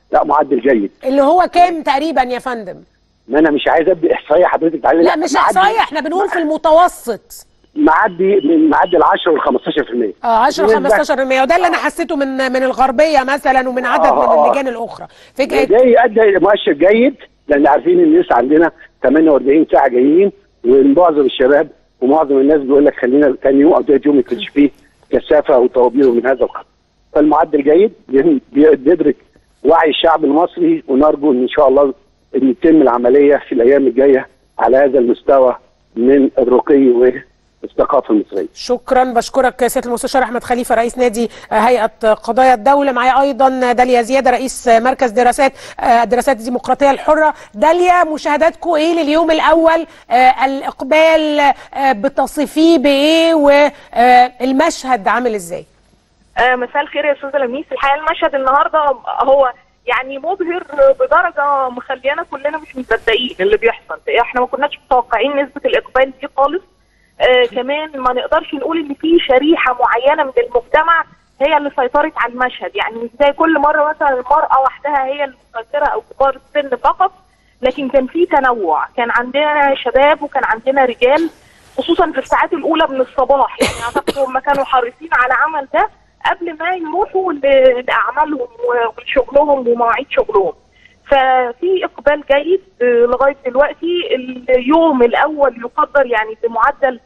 لا معدل جيد. اللي هو كام تقريبا يا فندم؟ ما انا مش عايز ابدا احصائيه حضرتك تعالي. لا مش احصائيه، احنا بنقول في المتوسط. معدي من معدل عشرة وال خمستاشر في المية. اه عشرة خمستاشر في المية، وده اللي انا حسيته من من الغربيه مثلا ومن عدد آه من اللجان الاخرى. فكره ده يؤدي الى مؤشر جيد، لان عارفين ان لسه عندنا ثمانية وأربعين ساعه جايين، ومعظم الشباب ومعظم الناس بيقول لك خلينا ثاني يوم او ثالث يوم ما يكونش فيه كثافه او طوابير من هذا القبيل. فالمعدل جيد بيدرك وعي الشعب المصري، ونرجو ان شاء الله ان يتم العمليه في الايام الجايه على هذا المستوى من الرقي والثقافه المصريه. شكرا، بشكرك سياده المستشار احمد خليفه رئيس نادي هيئه قضايا الدوله. معايا ايضا داليا زياده رئيس مركز دراسات الدراسات الديمقراطيه الحره. داليا، مشاهداتكم ايه لليوم الاول؟ الاقبال بتصفيه بايه والمشهد عامل ازاي؟ مساء الخير يا استاذه لميس. الحقيقه المشهد النهارده هو يعني مبهر بدرجه مخليانا كلنا مش مصدقين اللي بيحصل. احنا ما كناش متوقعين نسبه الاقبال دي خالص. آه كمان ما نقدرش نقول ان في شريحه معينه من المجتمع هي اللي سيطرت على المشهد، يعني مش زي كل مره مثلا المراه وحدها هي اللي مسيطره او كبار السن فقط، لكن كان في تنوع. كان عندنا شباب وكان عندنا رجال، خصوصا في الساعات الاولى من الصباح. يعني اعتقد هم كانوا حريصين على عمل ده قبل ما يروحوا لاعمالهم وشغلهم ومواعيد شغلهم. ففي اقبال جيد لغايه دلوقتي. اليوم الاول يقدر يعني بمعدل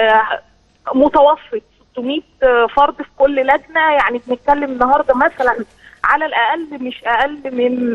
متوسط ستمائة فرد في كل لجنه، يعني بنتكلم النهارده مثلا على الاقل مش اقل من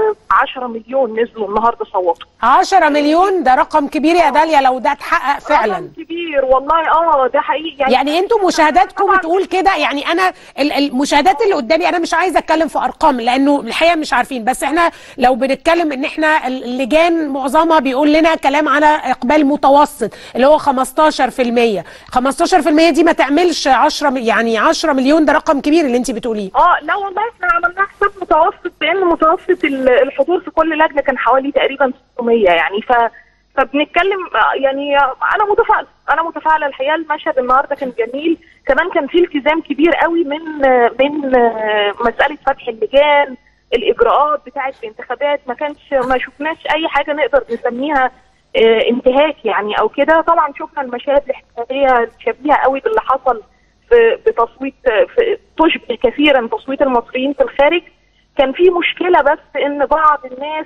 عشرة مليون نزلوا النهارده صوتوا. عشرة مليون ده رقم كبير يا داليا لو ده اتحقق فعلا. رقم كبير والله. اه ده حقيقي. يعني, يعني انتوا مشاهداتكم بتقول كده. يعني انا المشاهدات اللي قدامي انا مش عايزه اتكلم في ارقام لانه الحقيقه مش عارفين، بس احنا لو بنتكلم ان احنا اللجان معظمها بيقول لنا كلام على اقبال متوسط اللي هو خمستاشر في المية. خمستاشر في المية دي ما تعملش عشرة، يعني عشرة مليون ده رقم كبير اللي انت بتقوليه. اه لا والله احنا عملنا حساب متوسط، لان متوسط الحضور في كل لجنه كان حوالي تقريبا ستمائة يعني. ف فبنتكلم يعني انا متفائله انا متفائله الحقيقه. المشهد النهارده كان جميل، كمان كان في التزام كبير قوي من من مساله فتح اللجان، الاجراءات بتاعه الانتخابات. ما كانش ما شفناش اي حاجه نقدر نسميها انتهاك يعني او كده. طبعا شفنا المشاهد الاحتفاليه شبيهه قوي باللي حصل في بتصويت في تشبه كثيرا تصويت المصريين في الخارج. كان في مشكله بس ان بعض الناس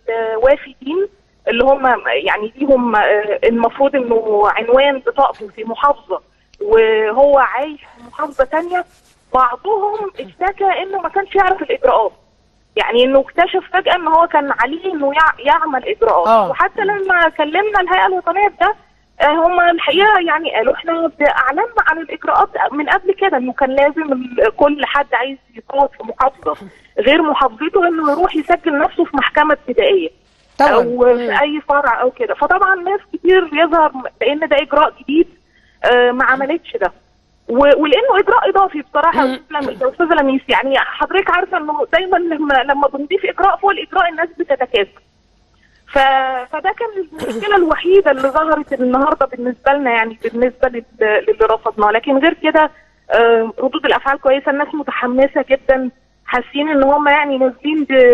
الوافدين اللي هم يعني ليهم المفروض انه عنوان بطاقته في محافظه وهو عايش في محافظه ثانيه، بعضهم اشتكى انه ما كانش يعرف الاجراءات، يعني انه اكتشف فجاه ان هو كان عليه انه يعمل اجراءات. أوه. وحتى لما كلمنا الهيئه الوطنيه بده هم الحقيقه يعني قالوا احنا اعلنا عن الاجراءات من قبل كده، انه كان لازم كل حد عايز يصوت في محافظه غير محافظته انه يروح يسجل نفسه في محكمه ابتدائيه او في اي فرع او كده. فطبعا ناس كتير يظهر لان ده اجراء جديد آه ما عملتش ده، ولانه اجراء اضافي بصراحه يا استاذه لميس. يعني حضرتك عارفه انه دايما لما لما بنضيف اجراء فوق الاجراء الناس بتتكاسل. ف... فده كان المشكله الوحيده اللي ظهرت النهارده بالنسبه لنا، يعني بالنسبه لل... للي رفضناه. لكن غير كده آه ردود الافعال كويسه، الناس متحمسه جدا، حاسين ان هم يعني نازلين ب...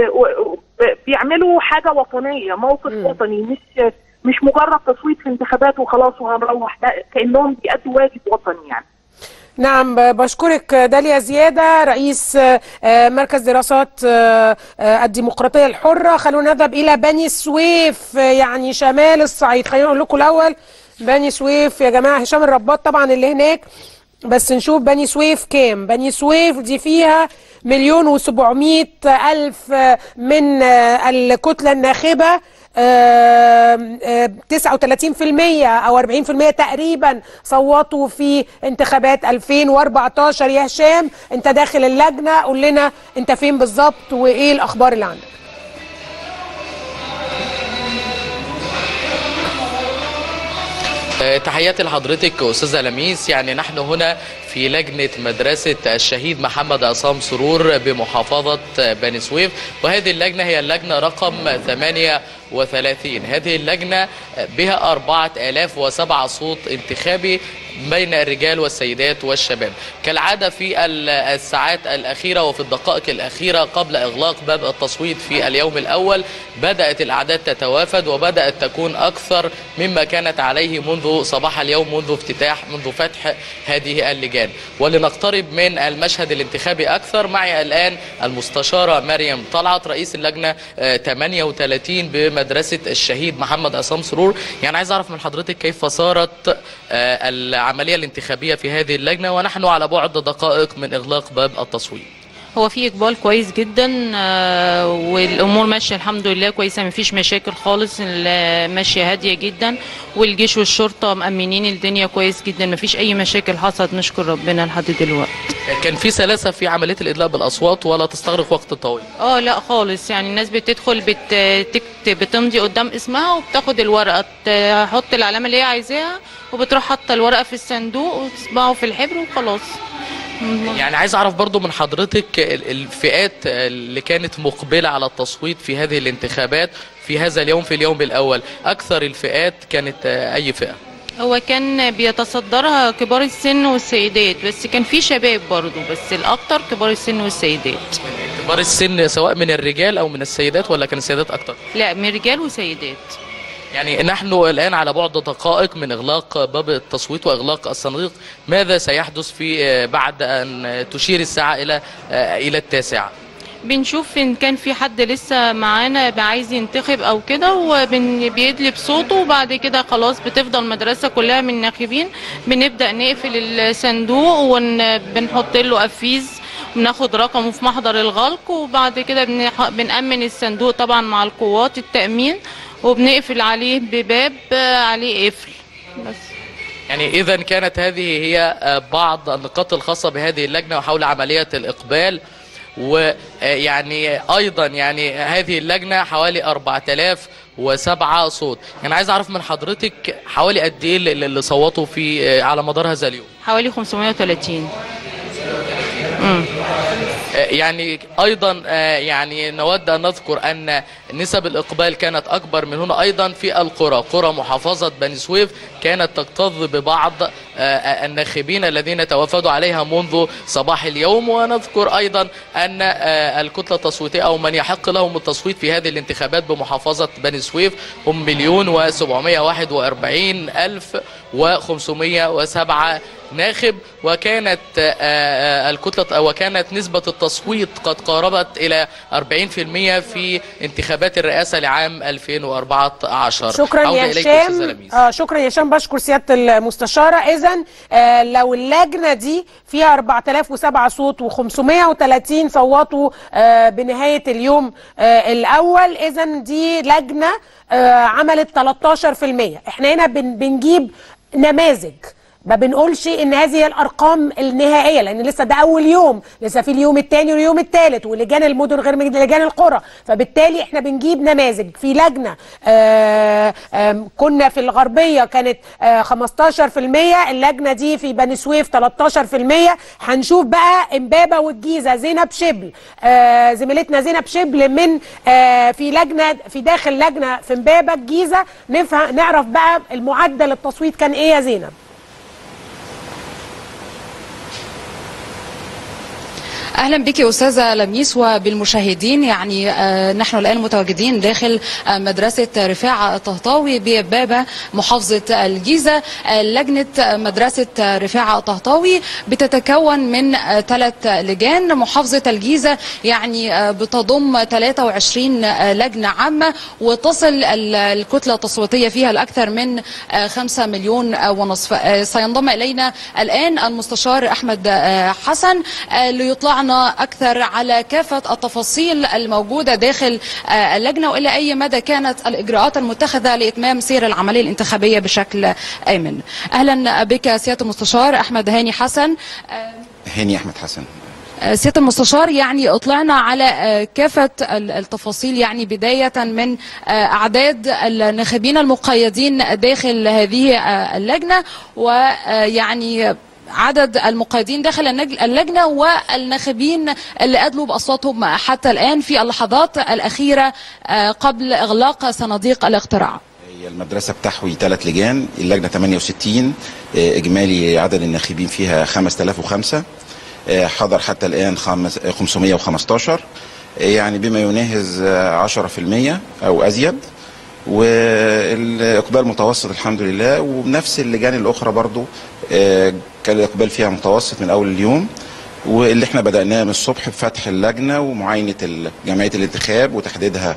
بيعملوا حاجه وطنيه، موقف م. وطني، مش مش مجرد تصويت في انتخابات وخلاص وهنروح، كانهم بيأدوا واجب وطني يعني. نعم، بشكرك داليا زيادة رئيس مركز دراسات الديمقراطية الحرة. خلونا نذهب إلى بني سويف، يعني شمال الصعيد. خلينا نقول لكم الأول بني سويف يا جماعة. هشام الرباط طبعا اللي هناك، بس نشوف بني سويف كام. بني سويف دي فيها مليون وسبعمائة ألف من الكتلة الناخبة، تسعة وثلاثين في المية أو أربعين في المية تقريبا صوتوا في انتخابات ألفين وأربعة عشر. يا هشام أنت داخل اللجنة، قول لنا أنت فين بالظبط وإيه الأخبار اللي عندك؟ تحياتي لحضرتك أستاذة لميس. يعني نحن هنا في لجنة مدرسة الشهيد محمد عصام سرور بمحافظة بني سويف، وهذه اللجنة هي اللجنة رقم ثمانية وثلاثين. هذه اللجنة بها أربعة آلاف وسبعة صوت انتخابي بين الرجال والسيدات والشباب. كالعادة في الساعات الأخيرة وفي الدقائق الأخيرة قبل إغلاق باب التصويت في اليوم الأول بدأت الأعداد تتوافد وبدأت تكون أكثر مما كانت عليه منذ صباح اليوم، منذ افتتاح منذ فتح هذه اللجان. ولنقترب من المشهد الانتخابي أكثر، معي الآن المستشارة مريم طلعت رئيس اللجنة ثمانية وثلاثين بمدرسة الشهيد محمد عصام سرور. يعني عايز أعرف من حضرتك كيف صارت العملية الانتخابية في هذه اللجنة ونحن على بعد دقائق من إغلاق باب التصويت؟ هو في إقبال كويس جدا آه والأمور ماشية الحمد لله كويسة، مفيش مشاكل خالص، ماشية هادية جدا، والجيش والشرطة مأمنين الدنيا كويس جدا، مفيش أي مشاكل حصلت نشكر ربنا لحد دلوقتي. كان في سلاسة في عملية الإدلاء بالأصوات ولا تستغرق وقت طويل؟ اه لا خالص، يعني الناس بتدخل بتكتب بتمضي قدام اسمها وبتاخد الورقة تحط العلامة اللي هي عايزاها وبتروح حاطة الورقة في الصندوق وتصبعه في الحبر وخلاص. يعني عايز اعرف برضو من حضرتك الفئات اللي كانت مقبلة على التصويت في هذه الانتخابات في هذا اليوم، في اليوم الاول اكثر الفئات كانت اي فئة؟ هو كان بيتصدرها كبار السن والسيدات، بس كان في شباب برضو، بس الاكثر كبار السن والسيدات. كبار السن سواء من الرجال او من السيدات ولا كان السيدات اكثر؟ لا من رجال وسيدات. يعني نحن الآن على بعد دقائق من إغلاق باب التصويت وإغلاق الصناديق، ماذا سيحدث في بعد أن تشير الساعة إلى إلى التاسعة؟ بنشوف إن كان في حد لسه معانا عايز ينتخب أو كده وبيدلب صوته، وبعد كده خلاص بتفضل المدرسة كلها من الناخبين، بنبدأ نقفل الصندوق وبنحط له قفيز بناخد رقمه في محضر الغلق، وبعد كده بنأمن الصندوق طبعا مع القوات التأمين وبنقفل عليه بباب عليه قفل بس. يعني إذا كانت هذه هي بعض النقاط الخاصة بهذه اللجنة وحول عملية الإقبال. ويعني أيضا يعني هذه اللجنة حوالي أربعة آلاف وسبعة صوت. يعني عايز أعرف من حضرتك حوالي قد إيه اللي صوتوا في على مدار هذا اليوم؟ حوالي خمسمائة وثلاثين. امم يعني ايضا يعني نود ان نذكر ان نسب الاقبال كانت اكبر من هنا ايضا في القرى، قرى محافظه بني سويف كانت تكتظ ببعض الناخبين الذين توافدوا عليها منذ صباح اليوم. ونذكر ايضا ان الكتله التصويتيه او من يحق لهم التصويت في هذه الانتخابات بمحافظه بني سويف هم مليون وسبعمائة وواحد وأربعين ألف وخمسمائة وسبعة ناخب، وكانت الكتلة وكانت نسبة التصويت قد قاربت إلى أربعين بالمئة في انتخابات الرئاسة لعام ألفين وأربعة عشر. شكرا يا هشام. آه شكرا يا هشام، بشكر سيادة المستشارة. إذن آه لو اللجنة دي فيها أربعة آلاف وسبعة صوت وخمسمائة وثلاثين صوتوا آه بنهاية اليوم آه الأول، إذن دي لجنة آه عملت ثلاثة عشر بالمئة. احنا هنا بن بنجيب نماذج، ما بنقولش ان هذه الارقام النهائيه، لان لسه ده اول يوم، لسه في اليوم الثاني واليوم الثالث ولجان المدن غير لجان القرى، فبالتالي احنا بنجيب نماذج. في لجنه آآ آآ كنا في الغربيه كانت خمسة عشر بالمئة، اللجنه دي في بني سويف ثلاثة عشر بالمئة. هنشوف بقى امبابه والجيزه زينب شبل، زميلتنا زينب شبل من في لجنه في داخل لجنه في امبابه الجيزه، نفهم نعرف بقى المعدل التصويت كان ايه يا زينب. اهلا بك يا استاذه لميس وبالمشاهدين. يعني آه نحن الان متواجدين داخل آه مدرسه رفاعه الطهطاوي ببابه محافظه الجيزه. آه لجنه مدرسه رفاعه الطهطاوي بتتكون من آه ثلاث لجان. محافظه الجيزه يعني آه بتضم ثلاثة وعشرين آه لجنه عامه، وتصل الكتله التصويتيه فيها لاكثر من آه خمسة مليون آه ونصف. آه سينضم الينا الان المستشار احمد آه حسن آه ليطلعنا أكثر على كافة التفاصيل الموجودة داخل اللجنة وإلى أي مدى كانت الإجراءات المتخذة لإتمام سير العملية الانتخابية بشكل آمن. أهلا بك سيادة المستشار أحمد هاني حسن. هاني أحمد حسن. سيادة المستشار، يعني اطلعنا على كافة التفاصيل، يعني بداية من أعداد الناخبين المقيدين داخل هذه اللجنة، ويعني عدد المقيدين داخل اللجنة والناخبين اللي أدلوا بأصواتهم حتى الآن في اللحظات الأخيرة قبل إغلاق صناديق الاقتراع؟ هي المدرسة بتحوي ثلاث لجان، اللجنة ثمانية وستين، إجمالي عدد الناخبين فيها خمسة آلاف وخمسة، حضر حتى الآن خمسمائة وخمسة عشر، يعني بما يناهز عشرة بالمئة أو أزيد، والإقبال متوسط الحمد لله. وبنفس اللجان الأخرى برضو كان الإقبال فيها متوسط من أول اليوم، واللي احنا بدأناه من الصبح بفتح اللجنة ومعاينة جمعية الانتخاب وتحديدها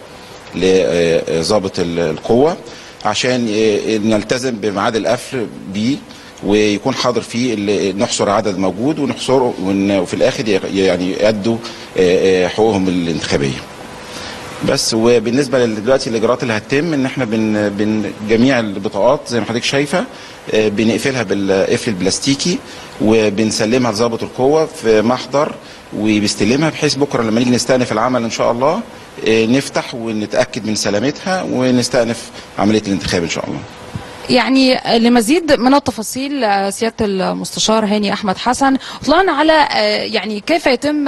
لضابط القوة عشان نلتزم بميعاد القفل بيه ويكون حاضر فيه، نحصر عدد موجود ونحصره وفي الآخر يعني يأدوا حقوقهم الانتخابية. بس وبالنسبه دلوقتي الاجراءات اللي هتتم ان احنا بن, بن جميع البطاقات زي ما حضرتك شايفه بنقفلها بالقفل البلاستيكي وبنسلمها لضابط القوه في محضر وبيستلمها، بحيث بكره لما نيجي نستأنف العمل ان شاء الله نفتح ونتاكد من سلامتها ونستأنف عمليه الانتخاب ان شاء الله. يعني لمزيد من التفاصيل سيادة المستشار هاني أحمد حسن، طلعنا على يعني كيف يتم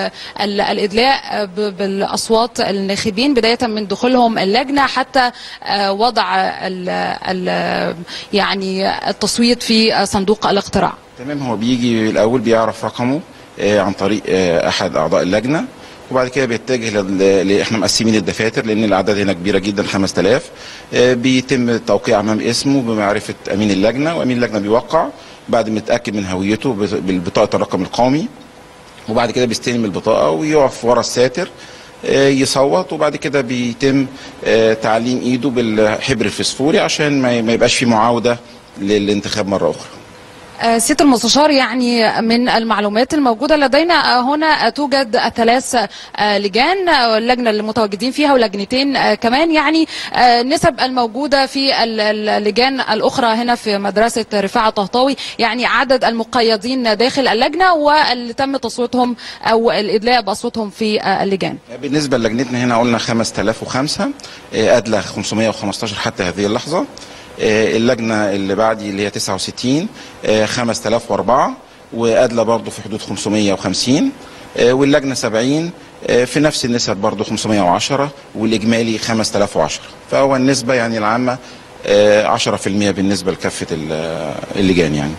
الإدلاء بالأصوات الناخبين بداية من دخولهم اللجنة حتى وضع ال ال يعني التصويت في صندوق الاقتراع. تمام، هو بيجي الأول بيعرف رقمه عن طريق أحد أعضاء اللجنة، وبعد كده بيتجه ل... احنا مقسمين الدفاتر لان الاعداد هنا كبيره جدا خمسة آلاف، بيتم التوقيع امام اسمه بمعرفه امين اللجنه، وامين اللجنه بيوقع بعد ما يتاكد من هويته بالبطاقه الرقم القومي، وبعد كده بيستلم البطاقه ويقف ورا الساتر يصوت، وبعد كده بيتم تعليم ايده بالحبر الفسفوري عشان ما يبقاش في معاوده للانتخاب مره اخرى. سيادة المستشار، يعني من المعلومات الموجودة لدينا هنا توجد ثلاث لجان، اللجنة اللي متواجدين فيها ولجنتين كمان، يعني نسب الموجودة في اللجان الأخرى هنا في مدرسة رفاعة طهطاوي، يعني عدد المقيدين داخل اللجنة واللي تم تصويتهم أو الإدلاء بأصواتهم في اللجان. بالنسبة للجنتنا هنا قلنا خمسة آلاف وخمسة، أدلى خمسمائة وخمسة عشر حتى هذه اللحظة. اللجنة اللي بعدي اللي هي تسعة وستين خمسة آلاف وأربعة، وأدلى برضو في حدود خمسمائة وخمسين، واللجنة سبعين في نفس النسب برضو خمسمائة وعشرة، والإجمالي خمسة آلاف وعشرة، فهو النسبة يعني العامة عشرة بالمئة بالنسبة لكافة اللجان. يعني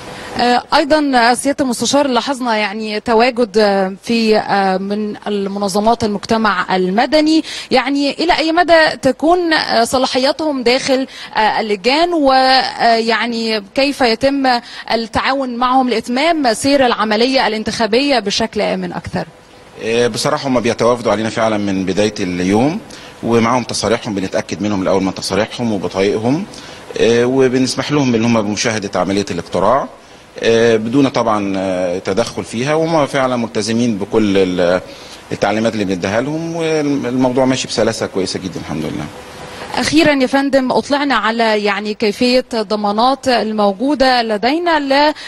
ايضا سياده المستشار لاحظنا يعني تواجد في من المنظمات المجتمع المدني، يعني الى اي مدى تكون صلاحياتهم داخل اللجان، ويعني كيف يتم التعاون معهم لاتمام سير العمليه الانتخابيه بشكل امن اكثر؟ بصراحه هم بيتوافدوا علينا فعلا من بدايه اليوم، ومعهم تصاريحهم بنتاكد منهم الاول من تصاريحهم وبطايقهم، وبنسمح لهم ان هم بمشاهده عمليه الاقتراع بدون طبعا تدخل فيها، وهم فعلا ملتزمين بكل التعليمات اللي بنديها لهم، والموضوع ماشي بسلاسه كويسه جدا الحمد لله. أخيرا يا فندم، أطلعنا على يعني كيفية ضمانات الموجودة لدينا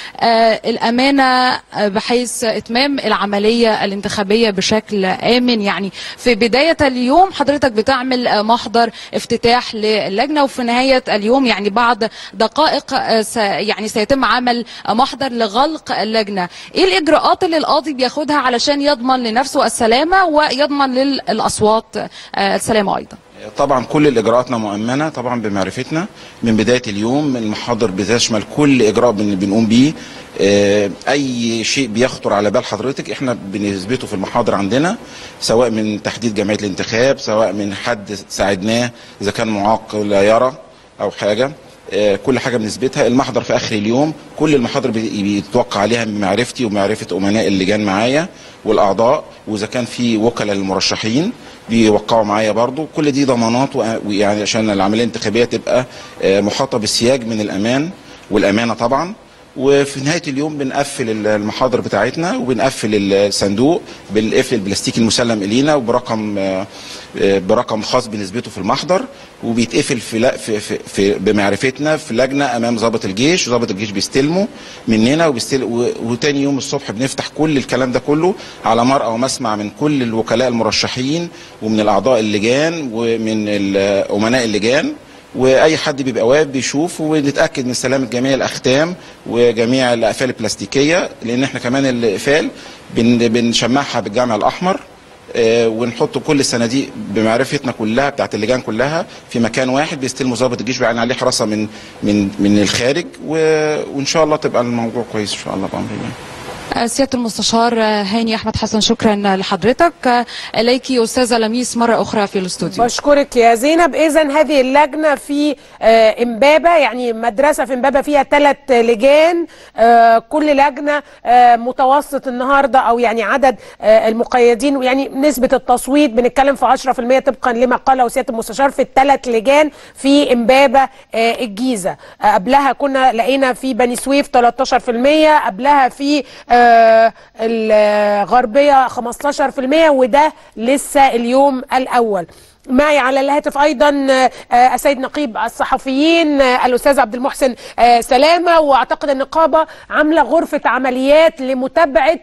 للأمانة بحيث إتمام العملية الانتخابية بشكل آمن. يعني في بداية اليوم حضرتك بتعمل محضر افتتاح للجنة، وفي نهاية اليوم يعني بعد دقائق يعني سيتم عمل محضر لغلق اللجنة. إيه الإجراءات اللي القاضي بياخدها علشان يضمن لنفسه السلامة ويضمن للأصوات السلامة أيضا؟ طبعا كل الاجراءاتنا مؤمنه طبعا بمعرفتنا من بدايه اليوم. المحاضر بتشمل كل اجراء بنقوم بيه، اي شيء بيخطر على بال حضرتك احنا بنثبته في المحاضر عندنا، سواء من تحديد جمعيه الانتخاب، سواء من حد ساعدناه اذا كان معاق لا يرى او حاجه، كل حاجه بنثبتها. المحضر في اخر اليوم كل المحاضر بيتوقع عليها بمعرفتي ومعرفه امناء اللجان معايا والاعضاء، واذا كان في وكلاء للمرشحين بيوقعوا معايا برضو. كل دي ضمانات، ويعني عشان العمليه الانتخابيه تبقى محاطه بالسياج من الامان والامانه طبعا. وفي نهايه اليوم بنقفل المحاضر بتاعتنا وبنقفل الصندوق بالقفل البلاستيكي المسلم الينا وبرقم برقم خاص بنثبته في المحضر، وبيتقفل في, في, في, في بمعرفتنا في لجنه امام ضابط الجيش، وضابط الجيش بيستلمه مننا وبيستلم، وتاني يوم الصبح بنفتح كل الكلام ده كله على مرأى ومسمع من كل الوكلاء المرشحين ومن الاعضاء اللجان ومن امناء اللجان، واي حد بيبقى واقف بيشوف ونتاكد من سلامه جميع الاختام وجميع الاقفال البلاستيكيه، لان احنا كمان الاقفال بن بنشمعها بالجمع الاحمر آه ونحط كل الصناديق بمعرفتنا كلها بتاعت اللجان كلها في مكان واحد بيستلموا ضابط الجيش بيعين عليه حراسه من من من الخارج، وان شاء الله تبقى الموضوع كويس ان شاء الله بامر الله. سيادة المستشار هاني أحمد حسن، شكرا لحضرتك. إليك أستاذة لميس مرة أخرى في الاستوديو. بشكرك يا زينب. إذن هذه اللجنة في إمبابة، يعني مدرسة في إمبابة فيها ثلاث لجان، كل لجنة متوسط النهاردة أو يعني عدد المقيدين، يعني نسبة التصويت بنتكلم في عشرة في المية طبقا لما قاله سيادة المستشار في الثلاث لجان في إمبابة الجيزة. قبلها كنا لقينا في بني سويف تلتاشر في المية، قبلها في الغربية خمستاشر في المية، وده لسه اليوم الأول. معي على الهاتف أيضا السيد نقيب الصحفيين الأستاذ عبد المحسن سلامة، وأعتقد النقابة عاملة غرفة عمليات لمتابعة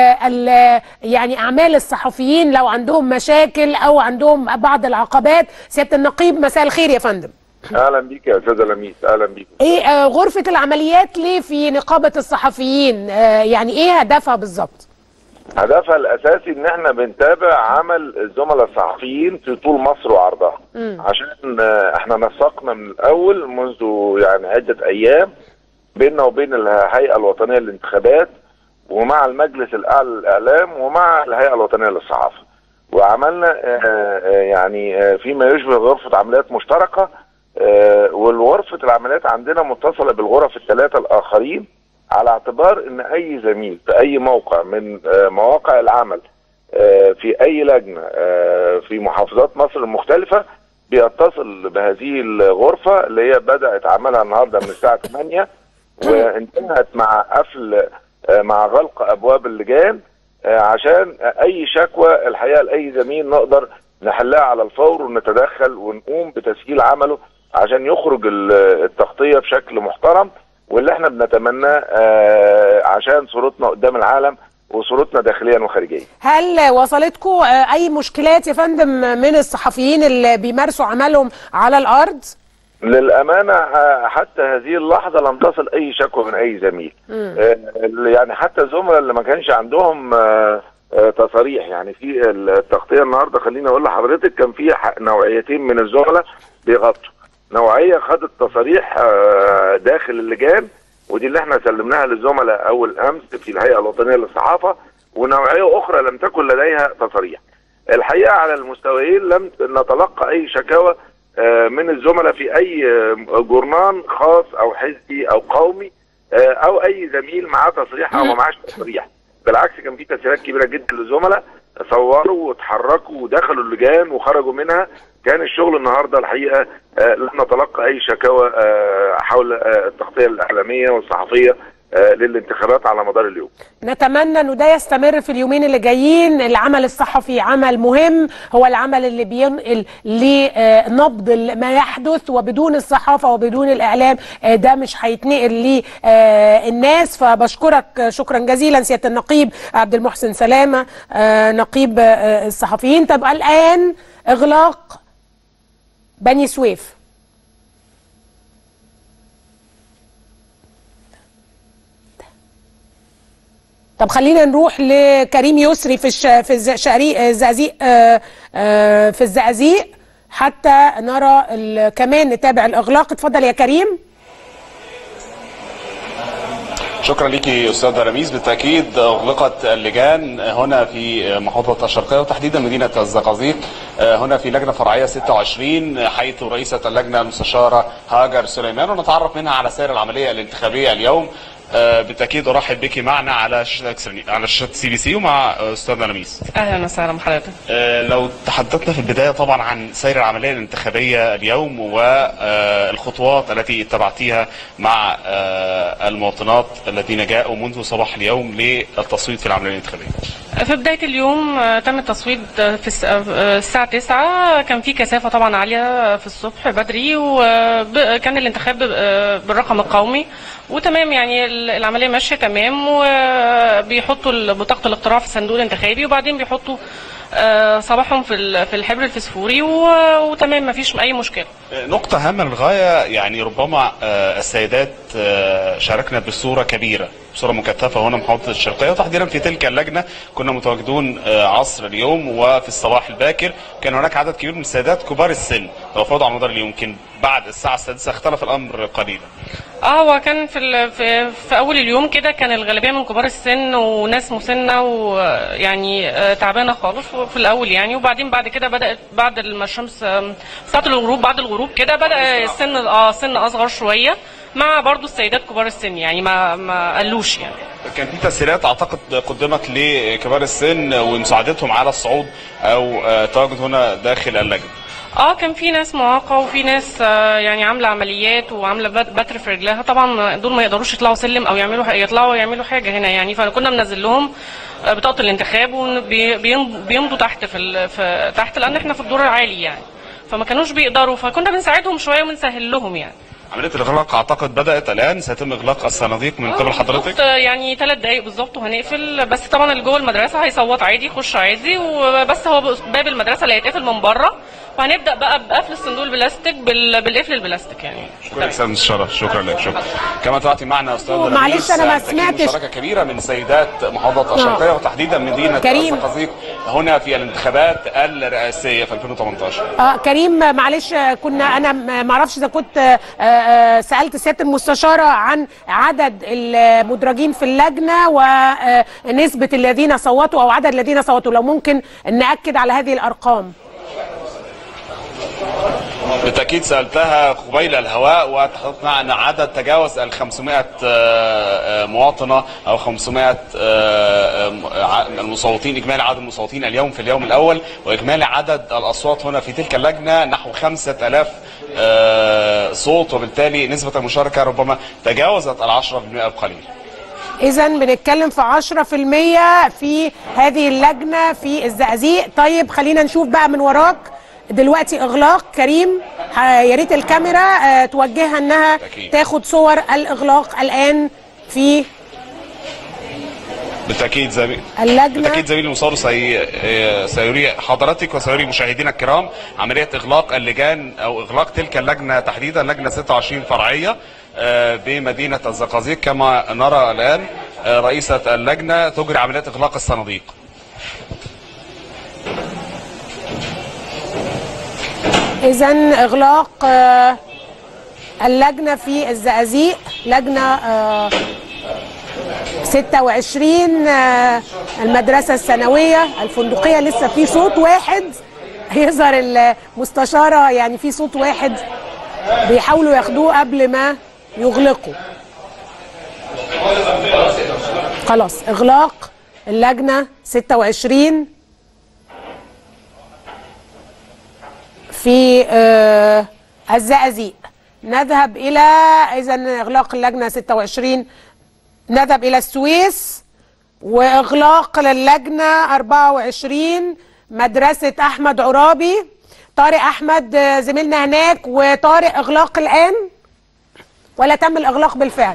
يعني أعمال الصحفيين لو عندهم مشاكل أو عندهم بعض العقبات. سيادة النقيب مساء الخير يا فندم. اهلا بيك يا استاذه لميس. اهلا بيك. ايه آه غرفه العمليات ليه في نقابه الصحفيين؟ آه يعني ايه هدفها بالظبط؟ هدفها الاساسي ان احنا بنتابع عمل الزملاء الصحفيين في طول مصر وعرضها، م. عشان آه احنا نسقنا من الاول منذ يعني عده ايام بيننا وبين الهيئه الوطنيه للانتخابات ومع المجلس الاعلى للاعلام ومع الهيئه الوطنيه للصحافه، وعملنا آه يعني آه فيما يشبه غرفه عمليات مشتركه، آه والغرفة العمليات عندنا متصلة بالغرف الثلاثة الآخرين، على اعتبار ان اي زميل في اي موقع من آه مواقع العمل آه في اي لجنة آه في محافظات مصر المختلفة بيتصل بهذه الغرفة اللي هي بدأت عملها النهاردة من الساعة ثمانية وانتهت مع قفل آه مع غلق ابواب اللجان، آه عشان اي شكوى الحقيقة لاي زميل نقدر نحلها على الفور ونتدخل ونقوم بتسهيل عمله عشان يخرج التغطية بشكل محترم، واللي احنا بنتمناه آه عشان صورتنا قدام العالم وصورتنا داخليا وخارجيا. هل وصلتكم آه اي مشكلات يا فندم من الصحفيين اللي بيمارسوا عملهم على الارض؟ للامانه آه حتى هذه اللحظه لم تصل اي شكوى من اي زميل. آه يعني حتى الزملاء اللي ما كانش عندهم آه آه تصاريح، يعني في التغطيه النهارده خليني اقول لحضرتك كان في نوعيتين من الزملاء بيغطوا. نوعيه خدت تصاريح داخل اللجان ودي اللي احنا سلمناها للزملاء اول امس في الهيئه الوطنيه للصحافه، ونوعيه اخرى لم تكن لديها تصاريح. الحقيقه على المستويين لم نتلقى اي شكاوى من الزملاء في اي جورنان خاص او حزبي او قومي او اي زميل معاه تصريح او ما معاش تصريح. بالعكس كان في تسهيلات كبيره جدا للزملاء، صوروا وتحركوا ودخلوا اللجان وخرجوا منها. كان الشغل النهارده الحقيقه آه لم نتلقى اي شكاوى آه حول آه التغطيه الاعلاميه والصحفيه آه للانتخابات على مدار اليوم. نتمنى انه ده يستمر في اليومين اللي جايين. العمل الصحفي عمل مهم، هو العمل اللي بينقل لنبض ما يحدث، وبدون الصحافه وبدون الاعلام آه ده مش هيتنقل للناس. فبشكرك شكرا جزيلا سياده النقيب عبد المحسن سلامه آه نقيب آه الصحفيين. طب الان اغلاق بني سويف، طب خلينا نروح لكريم يسري في الش... في الشقريق الزقازيق آه آه في الزقازيق حتى نرى ال... كمان نتابع الاغلاق. اتفضل يا كريم. شكرا ليكي استاذه رميس. بالتاكيد اغلقت اللجان هنا في محافظه الشرقيه وتحديدا مدينه الزقازيق، هنا في لجنه فرعيه ستة وعشرين حيث رئيسه اللجنه المستشاره هاجر سليمان، ونتعرف منها على سير العمليه الانتخابيه اليوم. بالتاكيد ارحب بك معنا على شاشه على شاشه سي بي سي ومع استاذنا لميس. اهلا وسهلا بحضرتك. لو تحدثنا في البدايه طبعا عن سير العمليه الانتخابيه اليوم والخطوات التي اتبعتيها مع المواطنات الذين جاءوا منذ صباح اليوم للتصويت في العمليه الانتخابيه. في بدايه اليوم تم التصويت في الساعه تسعة، كان في كثافه طبعا عاليه في الصبح بدري، وكان الانتخاب بالرقم القومي وتمام، يعني العمليه ماشيه تمام، وبيحطوا بطاقه الاقتراع في الصندوق الانتخابي وبعدين بيحطوا صباحهم في في الحبر الفسفوري وتمام مفيش اي مشكله. نقطه هامه للغايه، يعني ربما السيدات شاركنا بصوره كبيره بصوره مكثفه هنا محافظه الشرقيه، وتحديدا في تلك اللجنه كنا متواجدون عصر اليوم وفي الصباح الباكر. كان هناك عدد كبير من السيدات كبار السن توافدوا على مدار اليوم. يمكن بعد الساعه السادسه اختلف الامر قليلا. اه هو كان في في, في اول اليوم كده كان الغالبيه من كبار السن وناس مسنه ويعني تعبانه خالص في الاول يعني، وبعدين بعد كده بدات بعد ما الشمس ساعه الغروب بعد الغروب كده بدا السن اه سن اصغر شويه مع برضو السيدات كبار السن يعني ما ما قلوش يعني. كان في تسهيلات اعتقد قدمت لكبار السن ومساعدتهم على الصعود او التواجد هنا داخل اللجنه. اه كان في ناس معاقه وفي ناس آه يعني عامله عمليات وعامله بتر في رجلها، طبعا دول ما يقدروش يطلعوا سلم او يعملوا يطلعوا يعملوا حاجه هنا يعني، فكنا بننزل لهم بطاقه الانتخاب وبيمضوا تحت في, في تحت لان احنا في الدور العالي يعني، فما كانوش بيقدروا، فكنا بنساعدهم شويه وبنسهل لهم يعني. عمليه الاغلاق اعتقد بدات الان، سيتم اغلاق الصناديق من قبل حضرتك؟ يعني ثلاث دقائق بالظبط وهنقفل، بس طبعا اللي جوه المدرسه هيصوت عادي يخش عادي، وبس هو باب المدرسه اللي هيتقفل من بره، وهنبدا بقى بقفل الصندوق البلاستيك بالقفل البلاستيك يعني. شكرا لك استاذ الشرف، شكرا لك، شكرا. كما تعطي معنا استاذ معلش انا ما سمعتش مشاركه كبيره من سيدات محافظه الشرقيه وتحديدا مدينه الزقازيق هنا في الانتخابات الرئاسيه في ألفين وثمانية عشر. اه كريم معلش كنا انا ما اعرفش اذا كنت سالت سياده المستشاره عن عدد المدرجين في اللجنه ونسبه الذين صوتوا او عدد الذين صوتوا، لو ممكن ناكد على هذه الارقام. بالتأكيد سألتها قبيل الهواء وتحدثت معنا أن عدد تجاوز ال خمسمائة مواطنة أو خمسمائة المصوتين، إجمالي عدد المصوتين اليوم في اليوم الأول، وإجمالي عدد الأصوات هنا في تلك اللجنة نحو خمسة آلاف صوت، وبالتالي نسبة المشاركة ربما تجاوزت العشرة بالمئة بقليل. إذا بنتكلم في عشرة في المية في هذه اللجنة في الزقازيق. طيب خلينا نشوف بقى من وراك دلوقتي اغلاق. كريم يا ريت الكاميرا توجهها انها تاخد صور الاغلاق الان في بالتاكيد زميل اللجنه. بالتاكيد زميلي المصور سي... سيري حضرتك وسيري مشاهدينا الكرام عمليه اغلاق اللجان او اغلاق تلك اللجنه تحديدا لجنه ستة وعشرين فرعيه بمدينه الزقازيق. كما نرى الان رئيسه اللجنه تجري عمليه اغلاق الصناديق. إذن إغلاق اللجنة في الزقازيق، لجنة ستة وعشرين المدرسة الثانوية الفندقية. لسه في صوت واحد يظهر المستشارة، يعني في صوت واحد بيحاولوا ياخدوه قبل ما يغلقوا. خلاص إغلاق اللجنة ستة وعشرين في آه الزقازيق. نذهب إلى إذن إغلاق اللجنة ستة وعشرين، نذهب إلى السويس وإغلاق للجنة أربعة وعشرين مدرسة أحمد عرابي. طارق أحمد زميلنا هناك. وطارق إغلاق الآن ولا تم الإغلاق بالفعل؟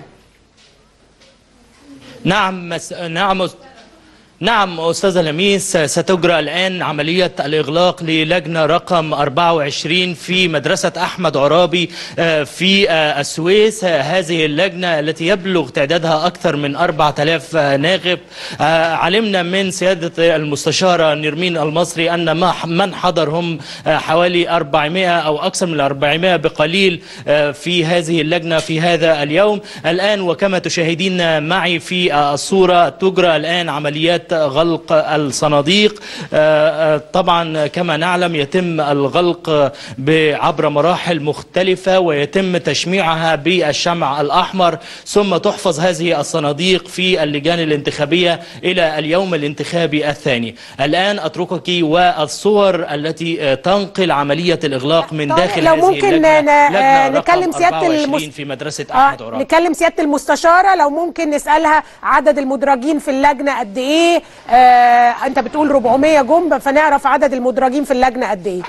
نعم مس... نعم نعم أستاذة لميس، ستجرى الآن عملية الإغلاق للجنة رقم أربعة وعشرين في مدرسة أحمد عرابي في السويس. هذه اللجنة التي يبلغ تعدادها أكثر من أربعة آلاف ناخب. علمنا من سيادة المستشارة نرمين المصري أن من حضر هم حوالي أربعمائة أو أكثر من أربعمائة بقليل في هذه اللجنة في هذا اليوم. الآن وكما تشاهدين معي في الصورة تجرى الآن عمليات غلق الصناديق. طبعا كما نعلم يتم الغلق عبر مراحل مختلفة ويتم تشميعها بالشمع الأحمر، ثم تحفظ هذه الصناديق في اللجان الانتخابية إلى اليوم الانتخابي الثاني. الآن أتركك والصور التي تنقل عملية الإغلاق من داخل لو هذه ممكن اللجنة. نكلم سيادة المس... في مدرسة أحمد عرابي. نكلم سيادة المستشارة لو ممكن نسألها عدد المدرجين في اللجنة قد إيه؟ آه، انت بتقول أربعمائة جنب، فنعرف عدد المدرجين في اللجنه قد ايه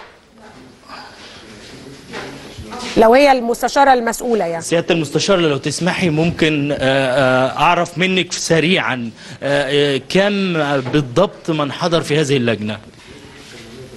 لو هي المستشاره المسؤوله. يعني سياده المستشاره لو تسمحي ممكن آه، آه، اعرف منك سريعا آه، كم بالضبط من حضر في هذه اللجنه؟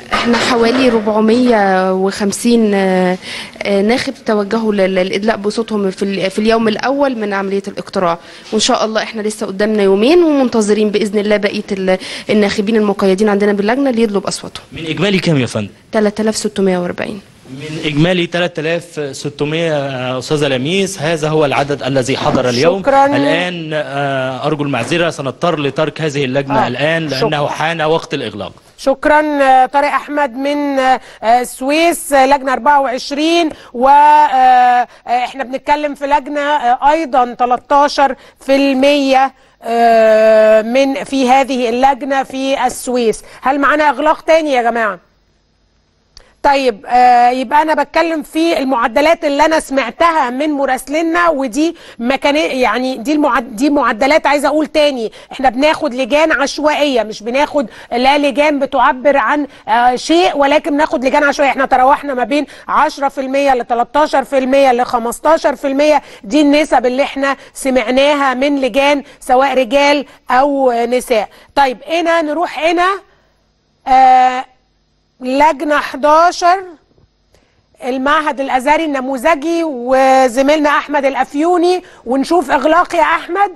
احنا حوالي أربعمية وخمسين ناخب توجهوا للإدلاء بصوتهم في في اليوم الأول من عملية الاقتراع، وإن شاء الله احنا لسه قدامنا يومين ومنتظرين بإذن الله بقية الناخبين المقيدين عندنا باللجنة اللي يدلوا بأصواتهم. من إجمالي كام يا فندم؟ ثلاثة آلاف وستمية وأربعين. من إجمالي ثلاثة آلاف وستمية أستاذة لميس، هذا هو العدد الذي حضر اليوم. شكرا. الآن أرجو المعذرة، سنضطر لترك هذه اللجنة آه. الآن لأنه شكرا. حان وقت الإغلاق. شكرا. طارق أحمد من السويس، لجنة أربعة وعشرين، وإحنا بنتكلم في لجنة أيضا ثلاثة عشر بالمية من في هذه اللجنة في السويس. هل معنا إغلاق تاني يا جماعة؟ طيب آه يبقى انا بتكلم في المعدلات اللي انا سمعتها من مراسلينا، ودي مكان يعني دي المعد دي معدلات. عايزه اقول تاني، احنا بناخد لجان عشوائيه، مش بناخد لا لجان بتعبر عن آه شيء، ولكن بناخد لجان عشوائيه. احنا تراوحنا ما بين عشرة بالمية ل ثلاثة عشر بالمية ل خمسة عشر بالمية، دي النسب اللي احنا سمعناها من لجان سواء رجال او نساء. طيب هنا نروح هنا آه لجنة حداشر، المعهد الأزهري النموذجي، وزميلنا أحمد الأفيوني، ونشوف إغلاق يا أحمد.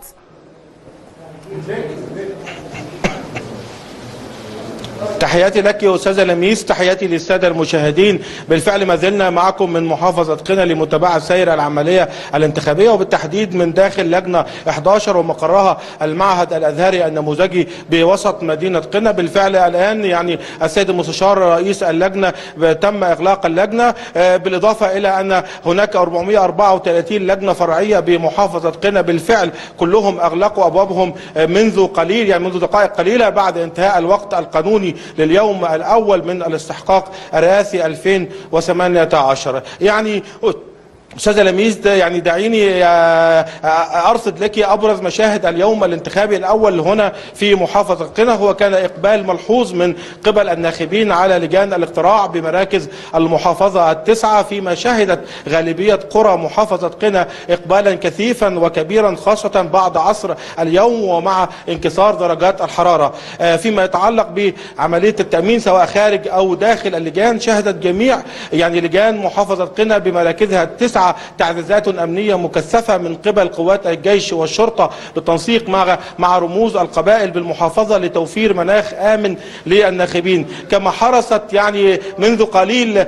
تحياتي لك يا أستاذة لميس، تحياتي للسادة المشاهدين. بالفعل ما زلنا معكم من محافظة قنا لمتابعة سير العملية الانتخابية، وبالتحديد من داخل لجنة إحدى عشر ومقرها المعهد الأزهري النموذجي بوسط مدينة قنا. بالفعل الآن يعني السيد المستشار رئيس اللجنة تم إغلاق اللجنة، بالإضافة إلى أن هناك أربعمية وأربعة وثلاثين لجنة فرعية بمحافظة قنا بالفعل كلهم أغلقوا أبوابهم منذ قليل، يعني منذ دقائق قليلة بعد انتهاء الوقت القانوني لليوم الأول من الاستحقاق الرئاسي ألفين وثمانية عشر. يعني أستاذة لميس يعني دعيني أرصد لك أبرز مشاهد اليوم الانتخابي الأول هنا في محافظة قنا. هو كان إقبال ملحوظ من قبل الناخبين على لجان الاقتراع بمراكز المحافظة التسعة، فيما شهدت غالبية قرى محافظة قنا إقبالا كثيفا وكبيرا، خاصة بعد عصر اليوم ومع انكسار درجات الحرارة. فيما يتعلق بعملية التأمين سواء خارج أو داخل اللجان، شهدت جميع يعني لجان محافظة قنا بمراكزها التسعة تعزيزات أمنية مكثفة من قبل قوات الجيش والشرطة بالتنسيق مع مع رموز القبائل بالمحافظة لتوفير مناخ آمن للناخبين. كما حرصت يعني منذ قليل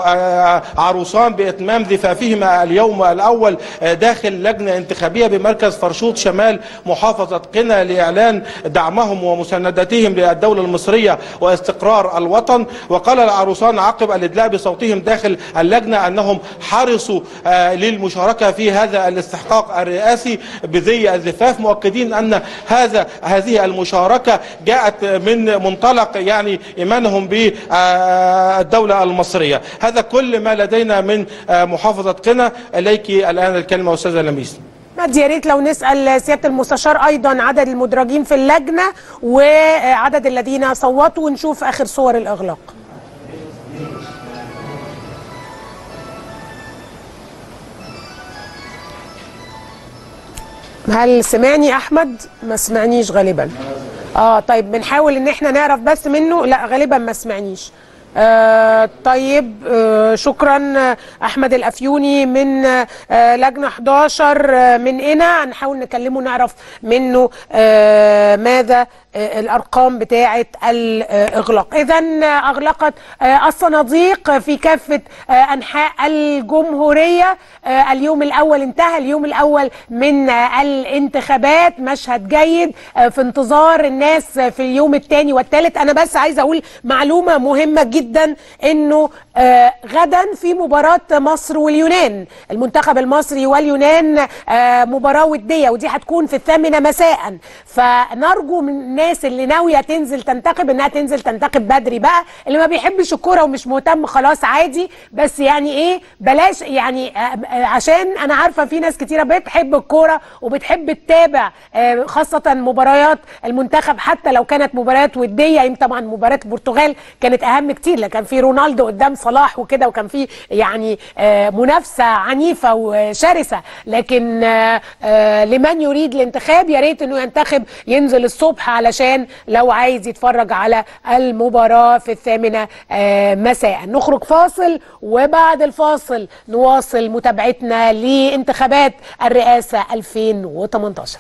عروسان بإتمام زفافهما اليوم الأول داخل لجنة انتخابية بمركز فرشوط شمال محافظة قنا لإعلان دعمهم ومساندتهم للدولة المصرية واستقرار الوطن. وقال العروسان عقب الإدلاء بصوتهم داخل اللجنة أنهم حرصوا للمشاركة في هذا الاستحقاق الرئاسي بذي الزفاف، مؤكدين أن هذا هذه المشاركة جاءت من منطلق يعني إيمانهم بالدولة المصرية. هذا كل ما لدينا من محافظة قنا. إليك الآن الكلمة أستاذة لميس. يا ريت لو نسأل سيادة المستشار أيضا عدد المدرجين في اللجنة وعدد الذين صوتوا، ونشوف آخر صور الإغلاق. هل سمعني أحمد؟ ما سمعنيش غالبا. اه طيب بنحاول ان احنا نعرف بس منه. لا غالبا ما سمعنيش. آه طيب آه شكرا احمد الافيوني من آه لجنه حداشر آه من هنا، هنحاول نكلمه نعرف منه آه ماذا آه الارقام بتاعه الاغلاق. اذا اغلقت آه الصناديق في كافه آه انحاء الجمهوريه. آه اليوم الاول انتهى، اليوم الاول من آه الانتخابات. مشهد جيد آه في انتظار الناس في اليوم الثاني والثالث. انا بس عايزه اقول معلومه مهمه جدا جدا انه آه غدا في مباراة مصر واليونان، المنتخب المصري واليونان آه مباراة ودية، ودي هتكون في الثامنة مساء. فنرجو من الناس اللي ناوية تنزل تنتخب انها تنزل تنتخب بدري بقى. اللي ما بيحبش الكورة ومش مهتم خلاص عادي، بس يعني ايه بلاش يعني آه عشان انا عارفة في ناس كتيرة بتحب الكورة وبتحب تتابع آه خاصة مباريات المنتخب حتى لو كانت مباريات ودية. يمكن طبعا مباراة البرتغال كانت اهم كتير، لكن في رونالدو قدام صلاح وكده، وكان في يعني آه منافسه عنيفه وشرسه. لكن آه آه لمن يريد الانتخاب يا ريت انه ينتخب، ينزل الصبح على علشان لو عايز يتفرج على المباراة في الثامنة مساء. نخرج فاصل وبعد الفاصل نواصل متابعتنا لانتخابات الرئاسة ألفين وتمنتاشر.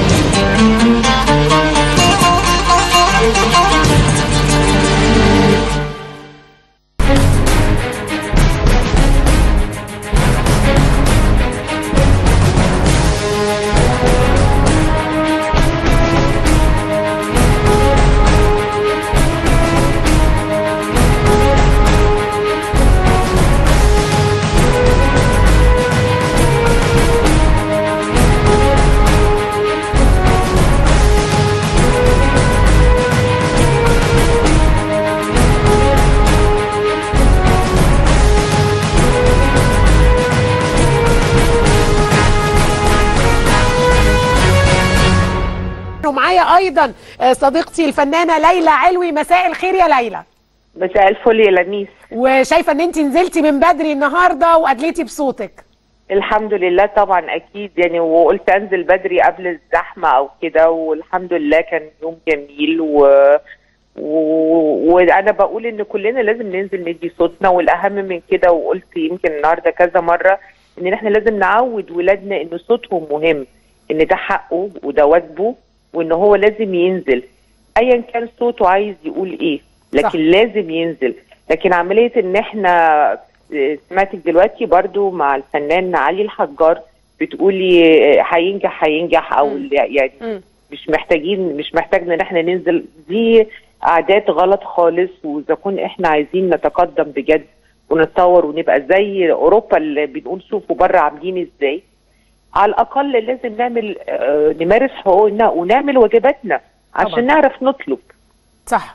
ومعايا ايضا صديقتي الفنانه ليلى علوي. مساء الخير يا ليلى. مساء الفل يا لميس. وشايفه ان انت نزلتي من بدري النهارده وادليتي بصوتك. الحمد لله طبعا اكيد يعني، وقلت انزل بدري قبل الزحمه او كده، والحمد لله كان يوم جميل و... و... وانا بقول ان كلنا لازم ننزل ندي صوتنا، والاهم من كده وقلت يمكن النهارده كذا مره ان احنا لازم نعود ولادنا ان صوتهم مهم، ان ده حقه وده واجبه، وان هو لازم ينزل ايا كان صوته عايز يقول ايه، لكن صح. لازم ينزل. لكن عمليه ان احنا سمعتك دلوقتي برضو مع الفنان علي الحجار بتقولي هينجح هينجح او م. يعني م. مش محتاجين مش محتاجنا ان احنا ننزل، دي عادات غلط خالص. واذا كنا احنا عايزين نتقدم بجد ونتطور ونبقى زي اوروبا اللي بنقول شوفوا بره عاملين ازاي، على الاقل لازم نعمل آه نمارس حقوقنا ونعمل واجباتنا عشان طبعا نعرف نطلب. صح.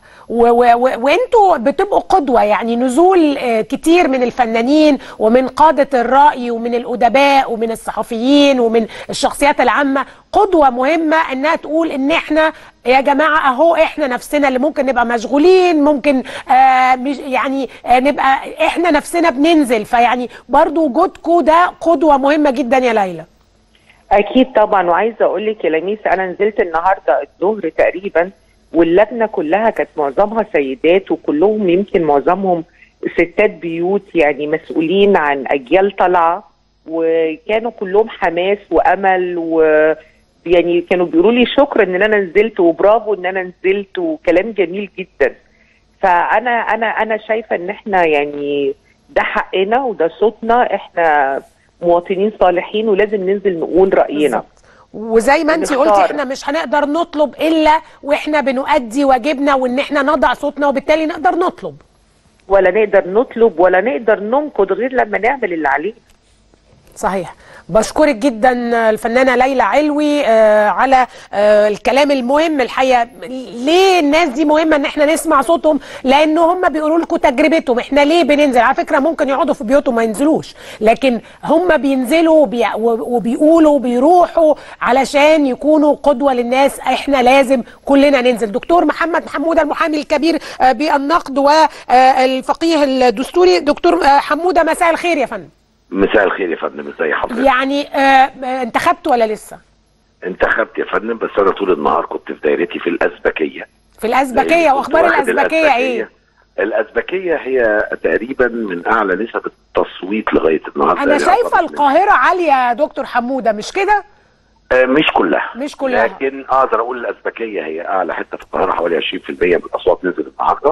وانتوا بتبقوا قدوه، يعني نزول آه كتير من الفنانين ومن قاده الراي ومن الادباء ومن الصحفيين ومن الشخصيات العامه قدوه مهمه انها تقول ان احنا يا جماعه اهو احنا نفسنا اللي ممكن نبقى مشغولين، ممكن آه يعني آه نبقى احنا نفسنا بننزل. فيعني برضو وجودكم ده قدوه مهمه جدا يا ليلى. اكيد طبعا. وعايزه اقول لك يا لميس انا نزلت النهارده الظهر تقريبا واللجنه كلها كانت معظمها سيدات، وكلهم يمكن معظمهم ستات بيوت يعني مسؤولين عن اجيال طالعه، وكانوا كلهم حماس وامل، ويعني كانوا بيقولوا لي شكرا ان انا نزلت وبرافو ان انا نزلت وكلام جميل جدا. فانا انا انا شايفه ان احنا يعني ده حقنا وده صوتنا، احنا مواطنين صالحين ولازم ننزل نقول راينا بالزبط. وزي ما انت قلتي احنا مش هنقدر نطلب الا واحنا بنؤدي واجبنا، وان احنا نضع صوتنا وبالتالي نقدر نطلب، ولا نقدر نطلب ولا نقدر ننقد غير لما نعمل اللي علينا. صحيح. بشكرك جدا الفنانه ليلى علوي آه على آه الكلام المهم. الحقيقه ليه الناس دي مهمه ان احنا نسمع صوتهم؟ لان هم بيقولوا لكم تجربتهم. احنا ليه بننزل؟ على فكره ممكن يقعدوا في بيوتهم ما ينزلوش، لكن هم بينزلوا وبي وبيقولوا وبيروحوا علشان يكونوا قدوه للناس. احنا لازم كلنا ننزل. دكتور محمد حموده المحامي الكبير آه بالنقد والفقيه الدستوري. دكتور آه حموده مساء الخير يا فندم. مساء الخير يا فندم، ازي حضرتك؟ يعني آه انتخبت ولا لسه؟ انتخبت يا فندم، بس انا طول النهار كنت في دايرتي في الازبكيه. في الازبكيه، واخبار الازبكيه ايه؟ الازبكيه هي تقريبا من اعلى نسب التصويت لغايه النهارده. انا شايفه القاهره عاليه يا دكتور حموده، مش كده؟ آه مش كلها مش كلها لكن اقدر اقول الازبكيه هي اعلى حته في القاهره، حوالي عشرين في المية من الاصوات نزلت النهارده.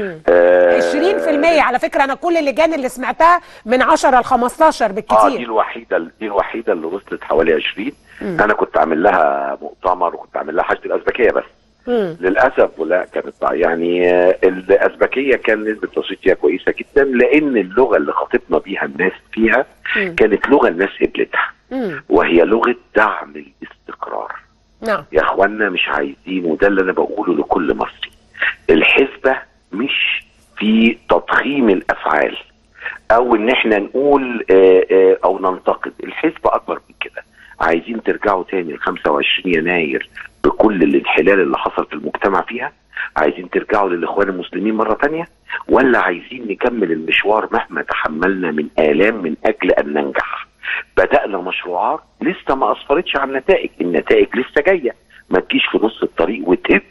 آه عشرين في المية على فكره. انا كل اللجان اللي سمعتها من عشرة ل خمستاشر بالكتير. اه دي الوحيده دي الوحيده اللي وصلت حوالي عشرين. مم. انا كنت عامل لها مؤتمر وكنت عامل لها حاجه الازبكيه بس. مم. للاسف ولا كانت يعني الازبكيه كان نسبه التصويت فيها كويسه جدا، لان اللغه اللي خاطبنا بيها الناس فيها مم. كانت لغه الناس قبلتها، وهي لغه دعم الاستقرار. نعم يا اخوانا مش عايزين، وده اللي انا بقوله لكل مصري، الحسبه مش في تضخيم الافعال او ان احنا نقول آآ آآ او ننتقد، الحسبه اكبر من كده. عايزين ترجعوا تاني ل خمسة وعشرين يناير بكل الانحلال اللي حصل في المجتمع فيها؟ عايزين ترجعوا للاخوان المسلمين مره تانيه؟ ولا عايزين نكمل المشوار مهما تحملنا من آلام من اجل ان ننجح؟ بدأنا مشروعات لسه ما اسفرتش عن نتائج، النتائج لسه جايه، ما تجيش في نص الطريق وتهب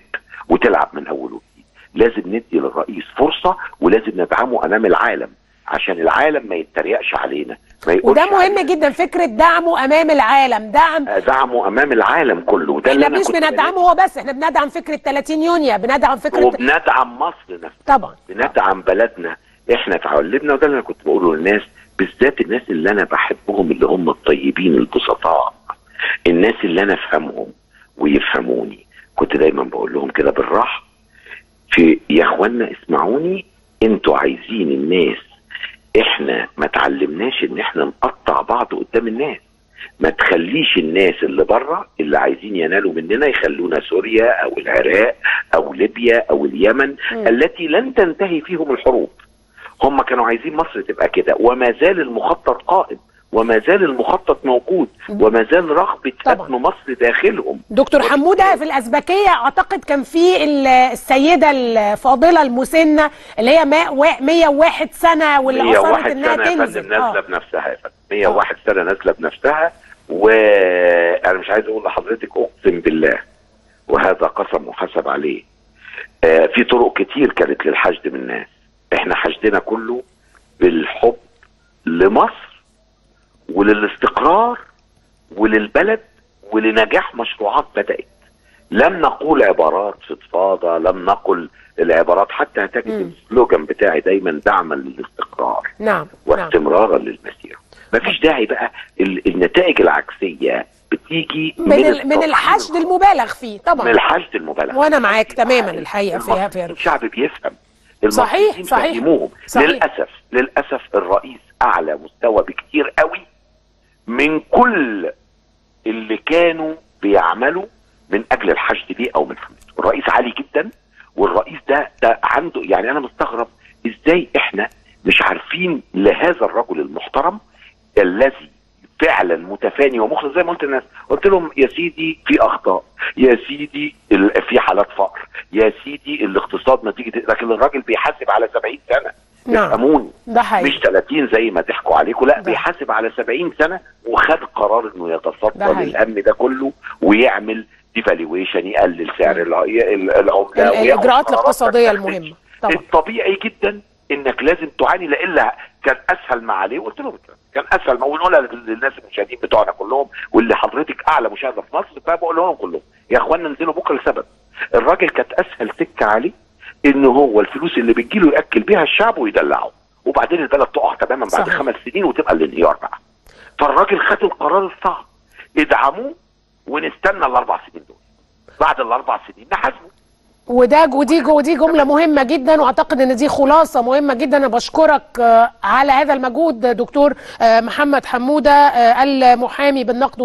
وتلعب من اول وجديد. لازم ندي للرئيس فرصه ولازم ندعمه امام العالم عشان العالم ما يتريقش علينا، ما يقولش وده مهم علينا. جدا فكره دعمه امام العالم، دعم دعمه امام العالم كله. ده احنا مش بندعمه هو بس، احنا بندعم فكره ثلاثين يونيو، بندعم فكره وبندعم مصر نفسها طبعا، بندعم بلدنا. احنا اتعلمنا، وده اللي انا كنت بقوله للناس، بالذات الناس اللي انا بحبهم اللي هم الطيبين البسطاء، الناس اللي انا افهمهم ويفهموني. كنت دايما بقول لهم كده بالراحه، في يا اخوانا اسمعوني، انتوا عايزين الناس، احنا ما تعلمناش ان احنا نقطع بعض قدام الناس. ما تخليش الناس اللي بره اللي عايزين ينالوا مننا يخلونا سوريا او العراق او ليبيا او اليمن م. التي لن تنتهي فيهم الحروب. هم كانوا عايزين مصر تبقى كده، وما زال المخطط قائم، وما زال المخطط موجود، وما زال رغبة فتن مصر داخلهم. دكتور حمودة، في الأزبكية أعتقد كان في السيدة الفاضلة المسنة اللي هي مية وواحد سنة واللي أصرت إنها تنزل. مية وواحد سنة نازلة بنفسها يا فندم، مية وواحد سنة نازلة بنفسها. وأنا مش عايز أقول لحضرتك أقسم بالله، وهذا قسم وحسب عليه، آه في طرق كتير كانت للحشد من الناس. إحنا حشدنا كله بالحب لمصر وللاستقرار وللبلد ولنجاح مشروعات بدأت. لم نقول عبارات فضفاضة، لم نقل العبارات، حتى هتجد السلوجان بتاعي دايما دعما للاستقرار نعم واستمرارا نعم. للمسيرة. مفيش داعي بقى النتائج العكسية بتيجي من, من, من الحشد المبالغ فيه طبعا، من الحشد المبالغ، وانا معاك تماما الحقيقة فيها فيها الشعب بيفهم، صحيح صحيح. صحيح للأسف للأسف الرئيس أعلى مستوى بكتير قوي من كل اللي كانوا بيعملوا من اجل الحشد دي او من حملته. الرئيس عالي جدا، والرئيس ده ده عنده، يعني انا مستغرب ازاي احنا مش عارفين لهذا الرجل المحترم الذي فعلا متفاني ومخلص. زي ما قلت للناس، قلت لهم يا سيدي في اخطاء، يا سيدي في حالات فقر، يا سيدي الاقتصاد نتيجه، لكن الراجل بيحاسب على سبعين سنه. نعم اموني ده حقيقي، مش ثلاثين زي ما ضحكوا عليكم، لا ده بيحاسب على سبعين سنه، وخد قرار انه يتصدى للهم ده كله ويعمل ديفالويشن، يقلل سعر العمله، الاجراءات الاقتصاديه المهمه. طبعا الطبيعي جدا انك لازم تعاني، لإلا كان اسهل ما عليه. وقلت لهم كان اسهل ما، ونقولها للناس المشاهدين بتوعنا كلهم، واللي حضرتك اعلى مشاهده في مصر، فبقول لهم كلهم يا اخوانا انزلوا بكره لسبب، الراجل كانت اسهل سكه عليه ان هو الفلوس اللي بتجيله ياكل بيها الشعب ويدلعه، وبعدين البلد تقع تماما بعد صحيح. خمس سنين وتبقى الانهيار بقى. فالراجل خد القرار الصعب، ادعموه ونستنى الاربع سنين دول، بعد الاربع سنين نحاسبه. وده ودي ودي جمله مهمه جدا، واعتقد ان دي خلاصه مهمه جدا. انا بشكرك على هذا المجهود دكتور محمد حموده، المحامي بالنقد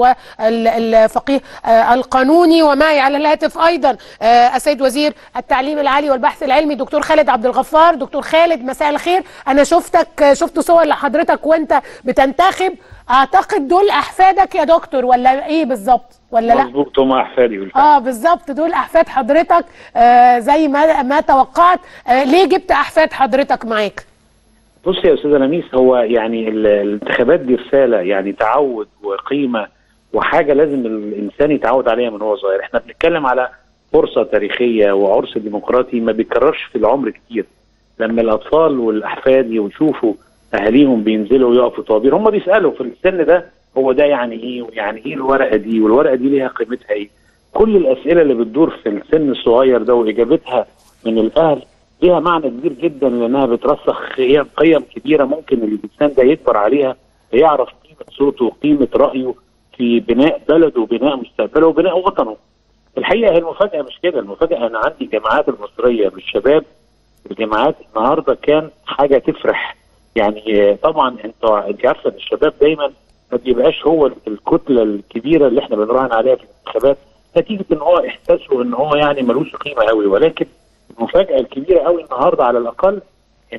والفقيه القانوني، ومعي على الهاتف ايضا السيد وزير التعليم العالي والبحث العلمي دكتور خالد عبد الغفار. دكتور خالد مساء الخير. انا شفتك شفت صور لحضرتك وانت بتنتخب، اعتقد دول احفادك يا دكتور ولا ايه بالظبط ولا لا؟ مظبوط، هم احفادي بالفعل. اه بالظبط، دول احفاد حضرتك. آه زي ما ما توقعت. آه ليه جبت احفاد حضرتك معاك؟ بص يا استاذه لميس، هو يعني الانتخابات دي رساله، يعني تعود وقيمه وحاجه لازم الانسان يتعود عليها من هو صغير. احنا بنتكلم على فرصه تاريخيه وعرس ديمقراطي ما بيتكررش في العمر كتير. لما الاطفال والاحفاد يشوفوا اهاليهم بينزلوا ويقفوا طوابير، هم بيسالوا في السن ده هو ده يعني ايه، ويعني ايه الورقه دي، والورقه دي ليها قيمتها ايه. كل الاسئله اللي بتدور في السن الصغير ده واجابتها من الاهل ليها معنى كبير جدا، لانها بترسخ قيم كبيره ممكن الانسان ده يكبر عليها، فيعرف قيمه صوته وقيمه رايه في بناء بلده وبناء مستقبله وبناء وطنه. الحقيقه هي المفاجاه مش كده، المفاجاه انا عندي الجامعات المصريه بالشباب، الجامعات النهارده كان حاجه تفرح. يعني طبعا انت انت عارفه ان الشباب دايما ما بيبقاش هو الكتله الكبيره اللي احنا بنراهن عليها في الانتخابات، نتيجه ان هو احساسه ان هو يعني ملوش قيمه قوي. ولكن المفاجاه الكبيره قوي النهارده على الاقل ان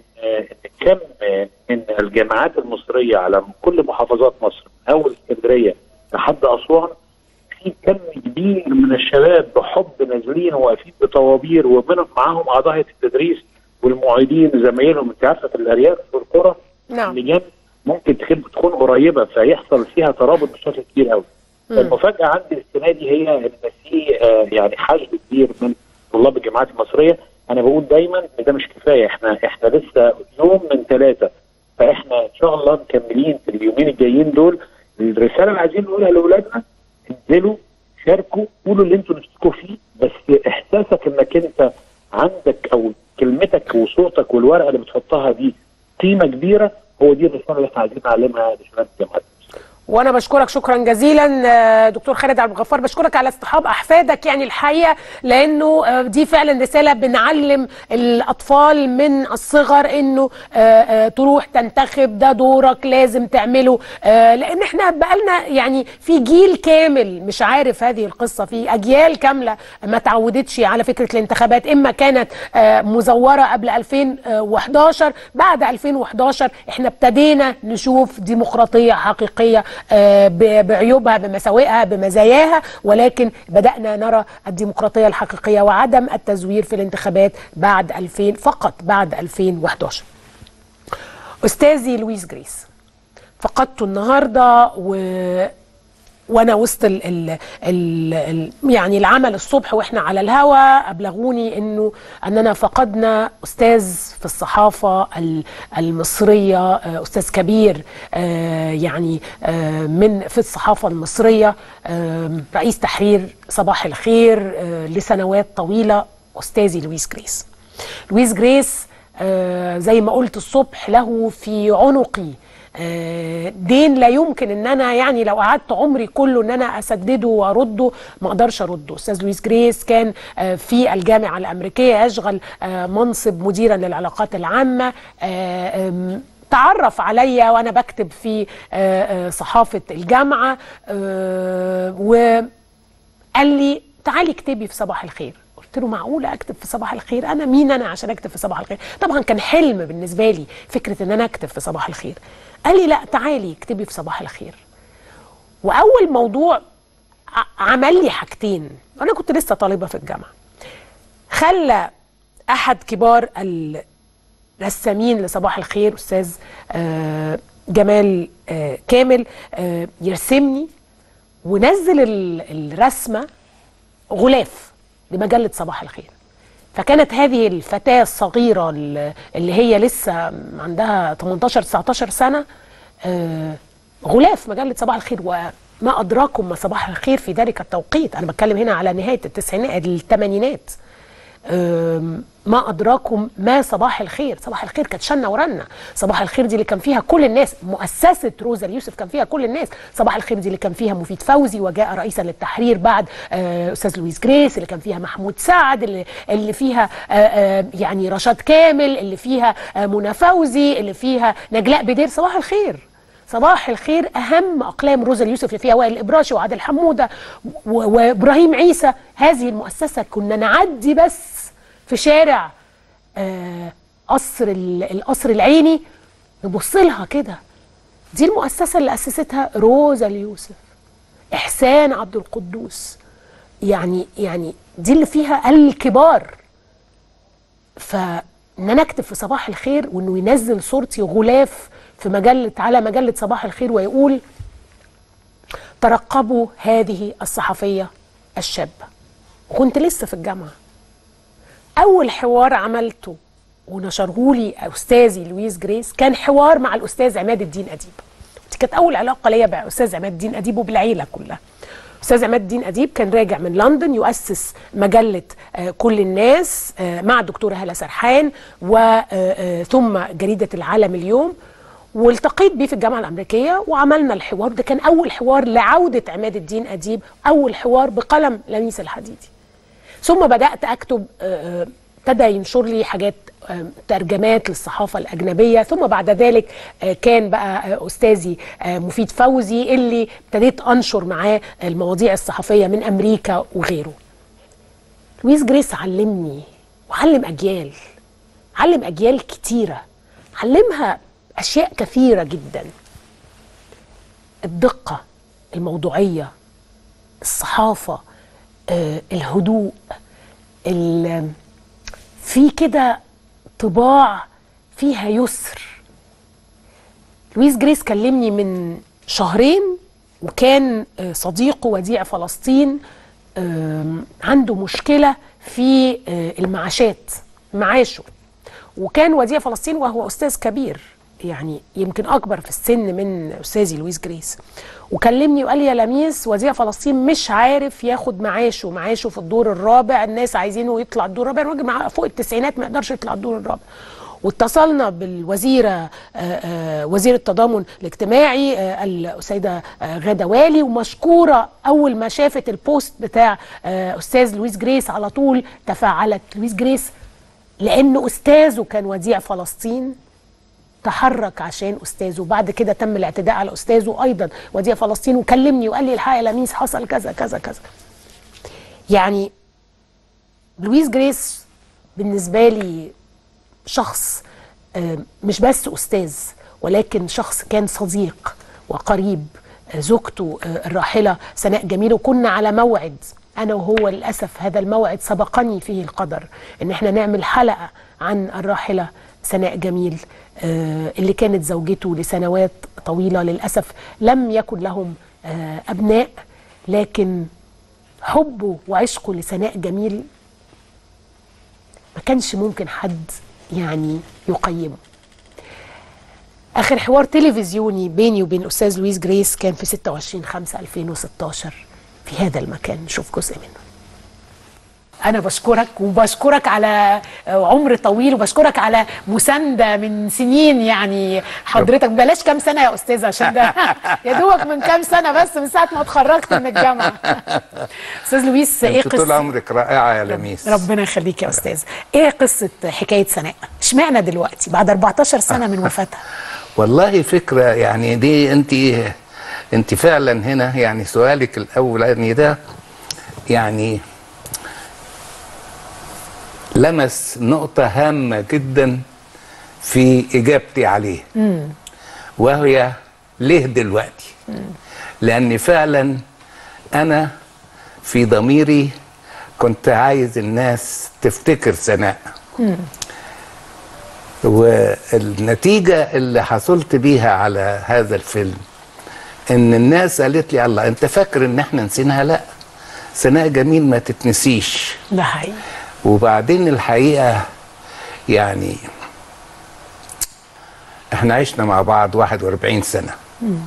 كم من الجامعات المصريه على كل محافظات مصر من اول اسكندريه لحد اسوان، في كم كبير من الشباب بحب نازلين وواقفين بطوابير، ومنهم معاهم اعضاء هيئه التدريس والمعيدين زمايلهم. انت عارفه في الارياف والقرى نعم اللجان ممكن تكون قريبه، فيحصل فيها ترابط بشكل كبير قوي. المفاجاه عندي السنه دي هي ان في آه يعني حشد كبير من طلاب الجامعات المصريه. انا بقول دايما ان ده مش كفايه، احنا احنا لسه يوم من ثلاثه، فاحنا ان شاء الله مكملين في اليومين الجايين دول. الرساله اللي عايزين نقولها لاولادنا، انزلوا شاركوا، قولوا اللي انتوا نفسكم فيه، بس احساسك انك انت عندك او كلمتك وصوتك والورقه اللي بتحطها دي قيمه كبيره، هو دي الرساله اللي احنا عايزين نعلمها لشباب الجامعات. وانا بشكرك شكرا جزيلا دكتور خالد عبد الغفار، بشكرك على اصطحاب احفادك يعني الحقيقه، لانه دي فعلا رساله بنعلم الاطفال من الصغر انه تروح تنتخب، ده دورك لازم تعمله، لان احنا بقالنا يعني في جيل كامل مش عارف هذه القصه، في اجيال كامله ما تعودتش على فكره الانتخابات، اما كانت مزوره قبل ألفين وحداشر، بعد ألفين وحداشر احنا ابتدينا نشوف ديمقراطيه حقيقيه بعيوبها بمساوئها بمزاياها، ولكن بدأنا نرى الديمقراطية الحقيقية وعدم التزوير في الانتخابات بعد ألفين، فقط بعد ألفين وحداشر. أستاذي لويس جريس فقدته النهاردة و وانا وسط ال ال ال ال يعني العمل الصبح واحنا على الهوا ابلغوني انه اننا فقدنا استاذ في الصحافه المصريه، استاذ كبير يعني من في الصحافه المصريه، رئيس تحرير صباح الخير لسنوات طويله، استاذي لويس جريس. لويس جريس زي ما قلت الصبح له في عنقي دين لا يمكن ان انا يعني لو قعدت عمري كله ان انا اسدده وارده ما اقدرش ارده. استاذ لويس جريس كان في الجامعه الامريكيه يشغل منصب مديرا للعلاقات العامه، تعرف عليا وانا بكتب في صحافه الجامعه وقال لي تعالي اكتبي في صباح الخير. قلت له معقوله اكتب في صباح الخير؟ انا مين انا عشان اكتب في صباح الخير؟ طبعا كان حلم بالنسبه لي فكره ان انا اكتب في صباح الخير. قال لي لا تعالي اكتبي في صباح الخير. واول موضوع عمل لي حاجتين، انا كنت لسه طالبه في الجامعه، خلى احد كبار الرسامين لصباح الخير استاذ جمال كامل يرسمني، ونزل الرسمه غلاف لمجله صباح الخير. فكانت هذه الفتاة الصغيرة اللي هي لسه عندها تمنتاشر تسعتاشر سنة غلاف مجلة صباح الخير. وما أدراكم ما صباح الخير في ذلك التوقيت، أنا بتكلم هنا على نهاية التسعينات الثمانينات، ما أدراكم ما صباح الخير. صباح الخير كانت شنة ورنة، صباح الخير دي اللي كان فيها كل الناس، مؤسسة روزا اليوسف كان فيها كل الناس، صباح الخير دي اللي كان فيها مفيد فوزي وجاء رئيسا للتحرير بعد أستاذ لويس جريس، اللي كان فيها محمود سعد، اللي, اللي فيها يعني رشاد كامل، اللي فيها منى فوزي، اللي فيها نجلاء بدير. صباح الخير صباح الخير أهم أقلام روزا اليوسف اللي فيها وائل الإبراشي وعادل حمودة وإبراهيم عيسى. هذه المؤسسة كنا نعدي بس في شارع آه قصر القصر العيني نبص لها كده، دي المؤسسة اللي أسستها روزا اليوسف، إحسان عبد القدوس، يعني يعني دي اللي فيها الكبار. فإن أنا أكتب في صباح الخير وإنه ينزل صورتي غلاف في مجلة على مجلة صباح الخير ويقول ترقبوا هذه الصحفية الشابة، وكنت لسه في الجامعة. أول حوار عملته ونشره لي أستاذي لويس جريس كان حوار مع الأستاذ عماد الدين أديب. دي كانت أول علاقة ليا بأستاذ عماد الدين أديب وبالعيلة كلها. أستاذ عماد الدين أديب كان راجع من لندن يؤسس مجلة كل الناس مع الدكتورة هالة سرحان وثم جريدة العالم اليوم، والتقيت بيه في الجامعة الأمريكية وعملنا الحوار ده. كان أول حوار لعودة عماد الدين أديب، أول حوار بقلم لميس الحديدي. ثم بدأت أكتب، ابتدى ينشر لي حاجات ترجمات للصحافة الأجنبية، ثم بعد ذلك كان بقى أستاذي مفيد فوزي اللي ابتديت أنشر معاه المواضيع الصحفية من أمريكا وغيره. لويس جريس علمني وعلم أجيال، علم أجيال كتيرة، علمها أشياء كثيرة جدا، الدقة، الموضوعية، الصحافة، آه، الهدوء، في كده طباع فيها يسر. لويس جريس كلمني من شهرين وكان آه، صديقه وديع فلسطين آه، عنده مشكلة في المعاشات، معاشه. وكان وديع فلسطين وهو أستاذ كبير، يعني يمكن أكبر في السن من أستاذي لويس جريس، وكلمني وقال لي يا لميس وديع فلسطين مش عارف ياخد معاشه، معاشه في الدور الرابع، الناس عايزينه يطلع الدور الرابع، الراجل معاه فوق التسعينات ما يقدرش يطلع الدور الرابع. واتصلنا بالوزيرة وزير التضامن الاجتماعي السيدة غادة والي، ومشكورة أول ما شافت البوست بتاع أستاذ لويس جريس على طول تفاعلت. لويس جريس لأنه أستاذه كان وديع فلسطين تحرك عشان أستاذه، بعد كده تم الاعتداء على أستاذه أيضا وديع فلسطين، وكلمني وقال لي الحق يا لميس حصل كذا كذا كذا. يعني لويس جريس بالنسبة لي شخص مش بس أستاذ، ولكن شخص كان صديق وقريب. زوجته الراحلة سناء جميل، وكنا على موعد أنا وهو، للأسف هذا الموعد سبقني فيه القدر إن احنا نعمل حلقة عن الراحلة سناء جميل اللي كانت زوجته لسنوات طويلة. للأسف لم يكن لهم أبناء، لكن حبه وعشقه لسناء جميل ما كانش ممكن حد يعني يقيمه. آخر حوار تلفزيوني بيني وبين الأستاذ لويس جريس كان في ستة وعشرين خمسة ألفين وستاشر في هذا المكان، نشوف جزء منه. أنا بشكرك، وبشكرك على عمر طويل، وبشكرك على مساندة من سنين. يعني حضرتك بلاش كام سنة يا أستاذ، عشان ده يا دوبك من كام سنة بس، من ساعة ما اتخرجت من الجامعة. أستاذ لويس، إيه قصة؟ طول عمرك رائعة يا لميس. ربنا يخليك يا أستاذ. إيه قصة حكاية سناء؟ اشمعنى دلوقتي بعد أربعتاشر سنة من وفاتها؟ والله فكرة يعني دي أنت أنت فعلا هنا، يعني سؤالك الأولاني ده يعني لمس نقطة هامة جدا في إجابتي عليه. مم. وهي ليه دلوقتي؟ مم. لأن فعلا أنا في ضميري كنت عايز الناس تفتكر سناء. مم. والنتيجة اللي حصلت بيها على هذا الفيلم إن الناس قالت لي الله أنت فاكر إن إحنا نسيناها؟ لأ، سناء جميل ما تتنسيش. ده حقيقي. وبعدين الحقيقة يعني احنا عشنا مع بعض واحد واربعين سنة. مم.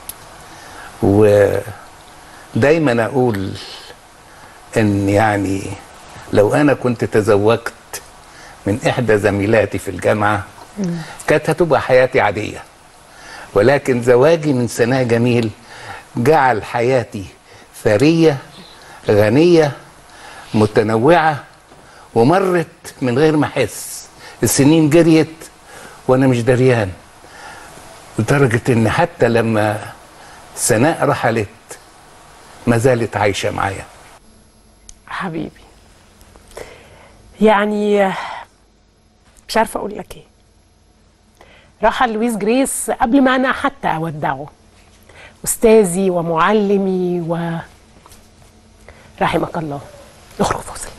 ودايما اقول ان يعني لو انا كنت تزوجت من احدى زميلاتي في الجامعة مم. كانت هتبقى حياتي عادية، ولكن زواجي من سناء جميل جعل حياتي ثرية غنية متنوعة، ومرت من غير ما احس. السنين جريت وانا مش دريان، لدرجه ان حتى لما سناء رحلت ما زالت عايشه معايا. حبيبي، يعني مش عارفه اقول لك ايه. رحل لويس جريس قبل ما انا حتى اودعه، استاذي ومعلمي، و رحمك الله. نخرج فاصل.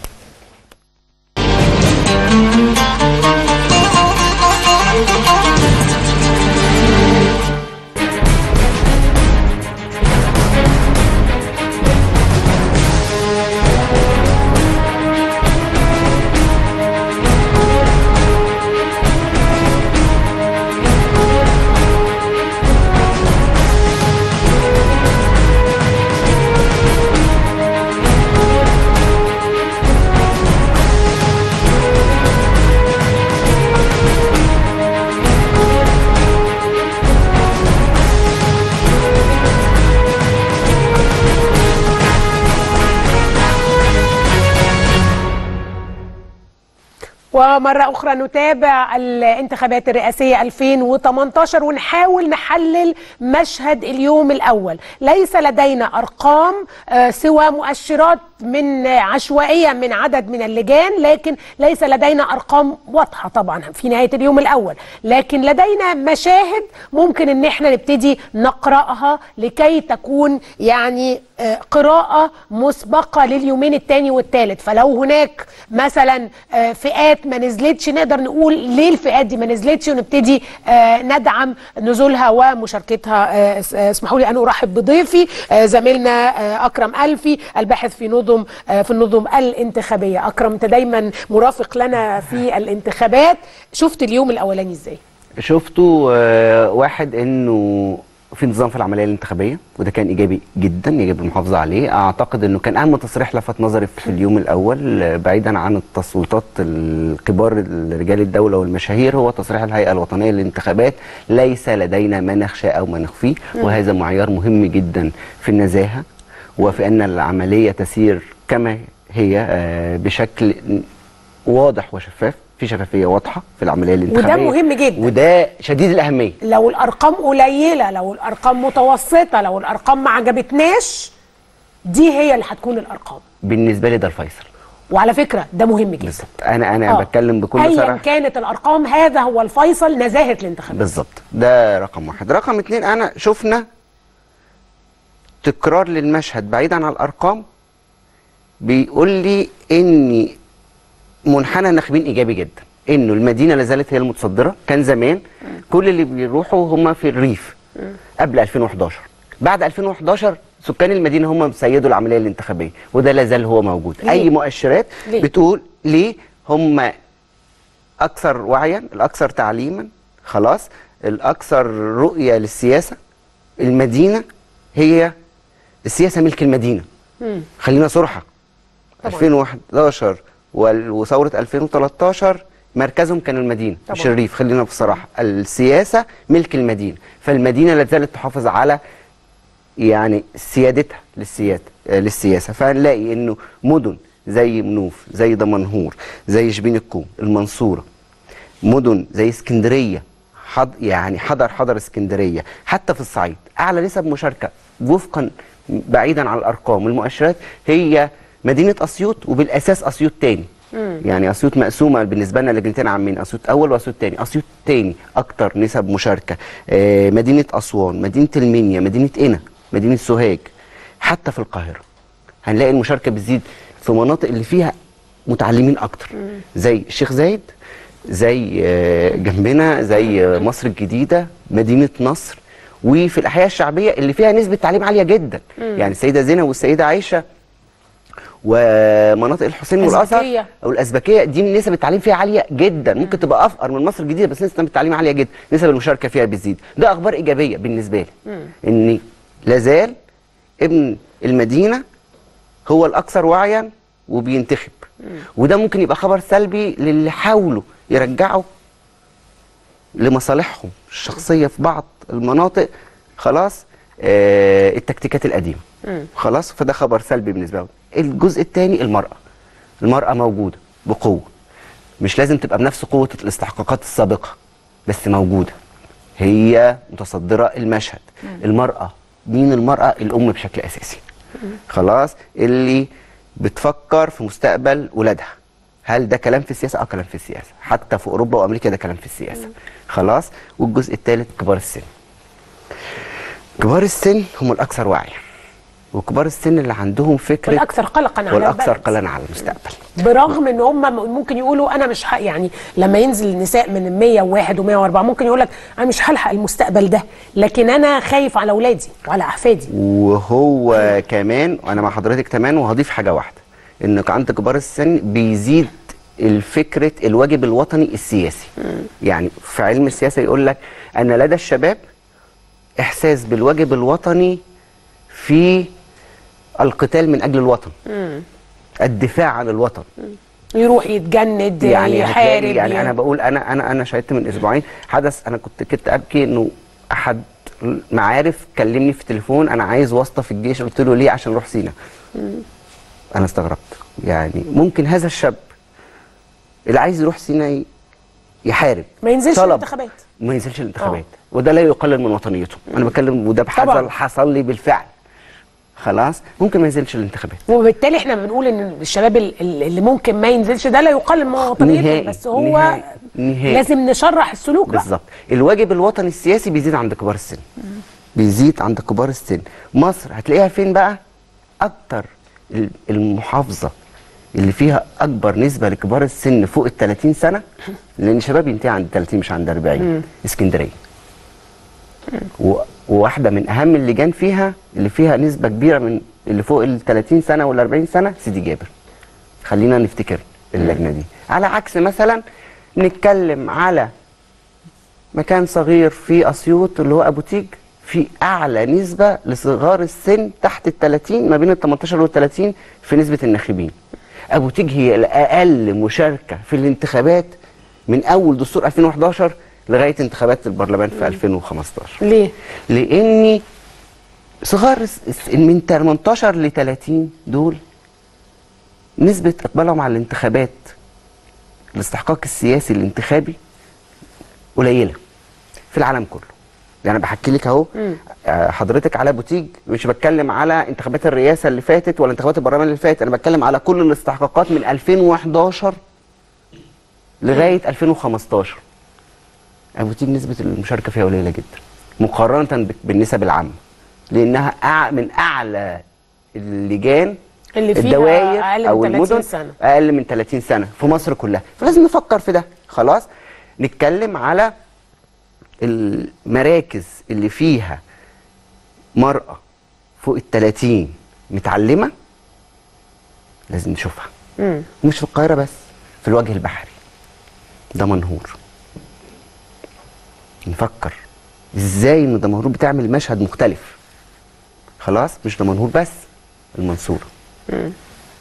ومرة أخرى نتابع الانتخابات الرئاسية ألفين وثمانية عشر ونحاول نحلل مشهد اليوم الأول. ليس لدينا أرقام سوى مؤشرات من عشوائية من عدد من اللجان، لكن ليس لدينا أرقام واضحة طبعا في نهاية اليوم الأول، لكن لدينا مشاهد ممكن ان احنا نبتدي نقرأها لكي تكون يعني قراءة مسبقة لليومين الثاني والثالث. فلو هناك مثلا فئات ما نزلتش نقدر نقول ليه الفئات دي ما نزلتش ونبتدي آه ندعم نزولها ومشاركتها. آه اسمحوا لي ان ارحب بضيفي آه زميلنا آه اكرم ألفي الباحث في نظم آه في النظم الانتخابيه. اكرم انت دايما مرافق لنا في الانتخابات، شفت اليوم الاولاني ازاي؟ شفته آه واحد انه في نظام في العمليه الانتخابيه، وده كان ايجابي جدا يجب المحافظه عليه. اعتقد انه كان اهم تصريح لفت نظري في اليوم الاول بعيدا عن التصويتات الكبار رجال الدوله والمشاهير هو تصريح الهيئه الوطنيه للانتخابات: ليس لدينا ما نخشاه او ما نخفيه. وهذا معيار مهم جدا في النزاهه وفي ان العمليه تسير كما هي بشكل واضح وشفاف، في شفافيه واضحه في العمليه الانتخابيه، وده مهم جدا وده شديد الاهميه. لو الارقام قليله، لو الارقام متوسطه، لو الارقام ما عجبتناش، دي هي اللي هتكون الارقام. بالنسبه لي ده الفيصل، وعلى فكره ده مهم جدا. بالظبط. انا انا آه. بتكلم بكل أيا صراحه، كانت الارقام هذا هو الفيصل، نزاهه الانتخابات. بالظبط. ده رقم واحد. رقم اتنين، انا شفنا تكرار للمشهد بعيدا عن الارقام بيقول لي ان منحنى الناخبين ايجابي جدا، انه المدينه لا زالت هي المتصدره. كان زمان كل اللي بيروحوا هم في الريف قبل ألفين وحداشر، بعد ألفين وحداشر سكان المدينه هم مسيدوا العمليه الانتخابيه، وده لا زال هو موجود. ليه؟ اي مؤشرات ليه؟ بتقول ليه هم اكثر وعيا، الاكثر تعليما، خلاص الاكثر رؤيه للسياسه. المدينه هي السياسه ملك المدينه. مم. خلينا صراحه، ألفين وحداشر وثوره ألفين وتلتاشر مركزهم كان المدينه طبعا. مش الريف. خلينا بصراحه، السياسه ملك المدينه، فالمدينه لا زالت تحافظ على يعني سيادتها للسياده للسياسه. فهنلاقي انه مدن زي منوف، زي دمنهور، زي شبين الكوم، المنصوره، مدن زي اسكندريه، حض يعني حضر حضر اسكندريه، حتى في الصعيد اعلى نسب مشاركه وفقا بعيدا عن الارقام والمؤشرات هي مدينه اسيوط، وبالاساس اسيوط تاني. مم. يعني اسيوط مقسومه بالنسبه لنا لجنتين عامين، اسيوط اول واسيوط تاني. اسيوط تاني اكتر نسب مشاركه. آه مدينه اسوان، مدينه المنيا، مدينه قنا، مدينه سوهاج، حتى في القاهره هنلاقي المشاركه بتزيد في مناطق اللي فيها متعلمين اكتر. مم. زي الشيخ زايد، زي آه جنبنا، زي آه مصر الجديده، مدينه نصر، وفي الاحياء الشعبيه اللي فيها نسبه تعليم عاليه جدا. مم. يعني السيده زينب والسيده عائشه ومناطق الحسين والازهر او الازبكيه، دي من نسب التعليم فيها عاليه جدا. ممكن مم. تبقى افقر من مصر الجديده بس نسبه التعليم عاليه جدا، نسب المشاركه فيها بتزيد. ده اخبار ايجابيه بالنسبه لي. مم. ان لازال ابن المدينه هو الاكثر وعيا وبينتخب. مم. وده ممكن يبقى خبر سلبي للي حاولوا يرجعوا لمصالحهم الشخصيه في بعض المناطق، خلاص آه التكتيكات القديمه. مم. خلاص، فده خبر سلبي بالنسبه لهم. الجزء الثاني، المرأة. المرأة موجودة بقوة، مش لازم تبقى بنفس قوة الاستحقاقات السابقة بس موجودة، هي متصدرة المشهد. مم. المرأة، مين المرأة؟ الأم بشكل أساسي. مم. خلاص، اللي بتفكر في مستقبل ولادها. هل ده كلام في السياسة؟ اه كلام في السياسة، حتى في أوروبا وأمريكا ده كلام في السياسة. مم. خلاص. والجزء الثالث، كبار السن. كبار السن هم الأكثر وعيا، وكبار السن اللي عندهم فكره والاكثر قلقا على والاكثر قلقا على المستقبل، برغم ان هم ممكن يقولوا انا مش حق، يعني لما ينزل النساء من مية وواحد ومية وأربعة ممكن يقول لك انا مش هلحق المستقبل ده، لكن انا خايف على اولادي وعلى احفادي. وهو م. كمان انا مع حضرتك كمان، وهضيف حاجه واحده، انك عند كبار السن بيزيد الفكره الواجب الوطني السياسي. م. يعني في علم السياسه يقول لك ان لدى الشباب احساس بالواجب الوطني في القتال من اجل الوطن. مم. الدفاع عن الوطن. مم. يروح يتجند، يعني يحارب. يعني ي... انا بقول انا انا انا شاهدت من اسبوعين حدث، انا كنت كنت ابكي انه احد معارف كلمني في التليفون انا عايز واسطه في الجيش، قلت له ليه؟ عشان اروح سينا. مم. انا استغربت، يعني ممكن هذا الشاب اللي عايز يروح سينا يحارب ما ينزلش الانتخابات، ما ينزلش الانتخابات، وده لا يقلل من وطنيته. مم. انا بتكلم وده حصل حصل لي بالفعل. خلاص، ممكن ما ينزلش الانتخابات، وبالتالي احنا بنقول ان الشباب اللي ممكن ما ينزلش ده لا يقلل من وطنيته، بس هو نهائي. نهائي. لازم نشرح السلوك بقى. بالظبط. الواجب الوطني السياسي بيزيد عند كبار السن. مم. بيزيد عند كبار السن. مصر هتلاقيها فين بقى؟ اكتر المحافظه اللي فيها اكبر نسبه لكبار السن فوق ال ثلاثين سنه، لان الشباب ينتهي عند ثلاثين مش عند أربعين، اسكندريه. وواحده من اهم اللجان فيها اللي فيها نسبه كبيره من اللي فوق ال ثلاثين سنه وال أربعين سنه سيدي جابر. خلينا نفتكر اللجنه دي. على عكس مثلا نتكلم على مكان صغير في اسيوط اللي هو ابو تيج، في اعلى نسبه لصغار السن تحت ال ثلاثين، ما بين ال ثمانية عشر وال ثلاثين في نسبه الناخبين. ابو تيج هي الاقل مشاركه في الانتخابات من اول دستور ألفين وأحد عشر لغايه انتخابات البرلمان في ألفين وخمستاشر. ليه؟ لاني صغار من ثمانية عشر ل ثلاثين دول نسبه اقبالهم على الانتخابات الاستحقاق السياسي الانتخابي قليله في العالم كله. يعني انا بحكي لك اهو حضرتك على ابو تيج، مش بتكلم على انتخابات الرئاسه اللي فاتت ولا انتخابات البرلمان اللي فاتت، انا بتكلم على كل الاستحقاقات من ألفين وأحد عشر لغايه ألفين وخمستاشر. ابو تيج نسبه المشاركه فيها قليله جدا مقارنه بالنسب العامه، لانها أع... من اعلى اللجان اللي فيها الدوائر أقل من او ثلاثين المدن سنة. اقل من ثلاثين سنه في مصر كلها، فلازم نفكر في ده. خلاص نتكلم على المراكز اللي فيها مرأة فوق ال ثلاثين متعلمة، لازم نشوفها. مم. مش في القاهرة بس، في الوجه البحري دمنهور. نفكر ازاي ان دمنهور بتعمل مشهد مختلف. خلاص مش دمنهور بس، المنصورة. مم.